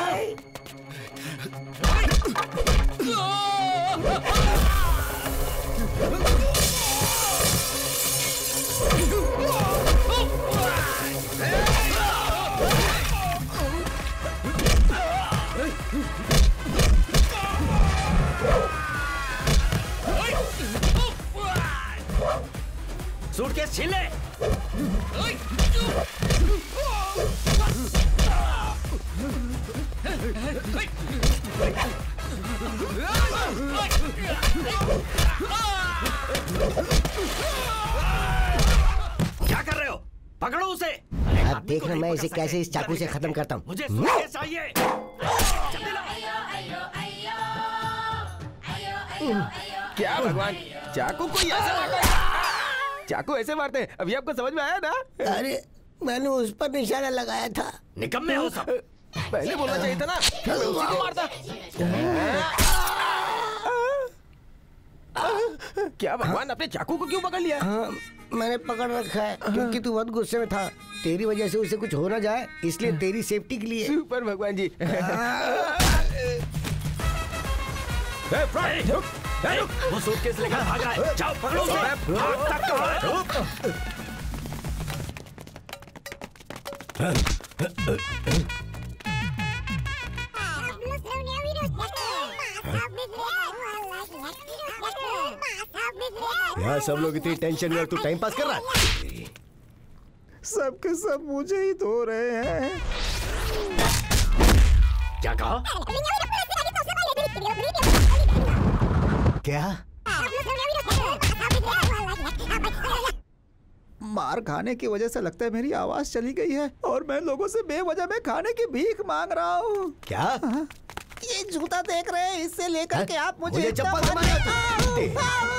सूटकेस छीन ले। क्या कर रहे हो? पकड़ो उसे। अब देखना मैं इसे कैसे इस चाकू से खत्म करता हूँ। मुझे सूटकेस चाहिए। क्या भगवान, चाकू को ऐसे मारता है? चाकू ऐसे मारते हैं? अभी आपको समझ में आया ना? अरे मैंने उस पर निशाना लगाया था। निकम्मे हो सब। पहले बोलना चाहिए था ना, मैं उसी को मारता। क्या भगवान, अपने चाकू को क्यों पकड़ लिया? हाँ, मैंने पकड़ रखा है क्योंकि तू बहुत गुस्से में था। तेरी वजह से उसे कुछ हो ना जाए, इसलिए तेरी सेफ्टी के लिए। सुपर भगवान जी। वो सूटकेस लेकर भाग रहा है। जाओ पकड़ो उसे। यहाँ सब लोग इतनी टेंशन में और तू टाइम पास कर रहा है। सबके सब मुझे ही धो रहे हैं। क्या कहा? क्या? मार खाने की वजह से लगता है मेरी आवाज चली गई है और मैं लोगों से बेवजह में खाने की भीख मांग रहा हूँ। क्या? ये जूता देख रहे हैं, इससे लेकर के आप मुझे चप्पल से मारा।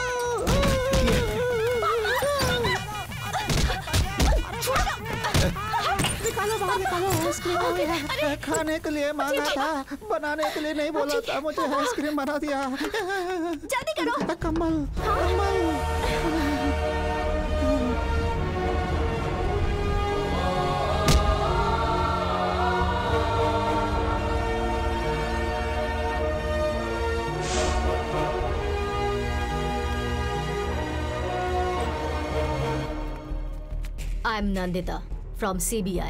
निकालो बाहर निकालो, आइसक्रीम खाने के लिए मांगा था, बनाने के लिए नहीं बोला था, मुझे आइसक्रीम बना दिया। जल्दी करो। Kamal Kamal. I am Nandita from CBI।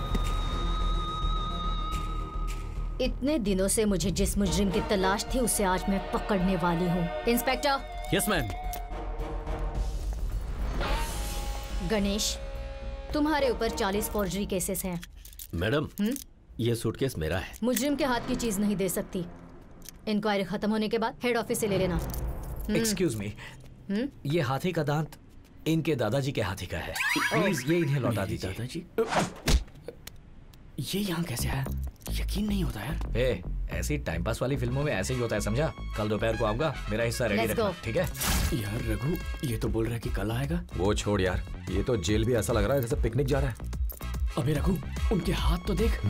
इतने दिनों से मुझे जिस मुजरिम की तलाश थी उसे आज मैं पकड़ने वाली हूँ। इंस्पेक्टर। Yes ma'am. गणेश, तुम्हारे ऊपर 40 फॉर्जरी केसेस हैं। मैडम, ये सूटकेस मेरा है। मुजरिम के हाथ की चीज नहीं दे सकती। इंक्वायरी खत्म होने के बाद हेड ऑफिस से ले लेना। एक्सक्यूज मी, ये हाथी का दांत इनके दादाजी के हाथी का है। प्लीज ये इन्हें लौटा दीजिए। दादाजी, ये यहाँ कैसे आया? यकीन नहीं होता यार। ए, ऐसी टाइम पास वाली फिल्मों में ऐसे ही होता है, समझा? कल दोपहर को आऊंगा, मेरा हिस्सा रेडी रखना, ठीक है? यार रघु, ये तो बोल रहा है कि कल आएगा। वो छोड़ यार, ये तो जेल भी ऐसा लग रहा है जैसे पिकनिक जा रहा है। अबे रघु, उनके हाथ तो देख।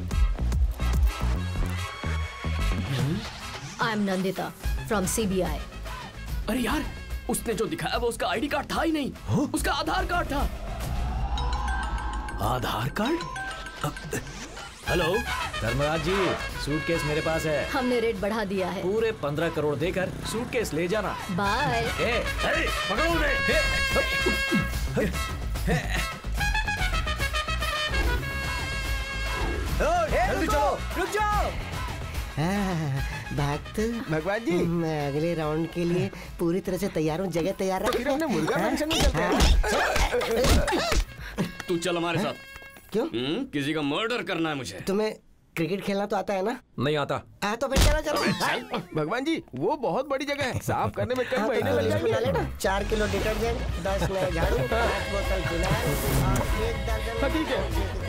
I am Nandita from CBI। अरे यार, उसने जो दिखाया वो उसका ID कार्ड था ही नहीं, उसका आधार कार्ड था। Aadhaar card? Hello Dharmraj ji, suitcase मेरे पास है। हमने रेट बढ़ा दिया है। पूरे 15 करोड़ देकर सूटकेस ले जाना। बाय। पकड़ो उन्हें। जल्दी चलो, रुक जाओ। भक्त भगवान जी, मैं अगले राउंड के लिए पूरी तरह से तैयार हूँ। जगह तैयार रख। फिर हमने मुर्गा फंक्शन में चलते हैं। तू चल हमारे साथ। क्यों? किसी का मर्डर करना है मुझे। तुम्हें क्रिकेट खेलना तो आता है ना? नहीं आता। तो फिर चलो चलो। भगवान जी, वो बहुत बड़ी जगह है, साफ करने में कई महीने लग जाएंगे। 4 किलो डिटर्जेंट, 10 नए झाड़ू, 5 बोतल फिनाइल और 1 दर्जन। ठीक है।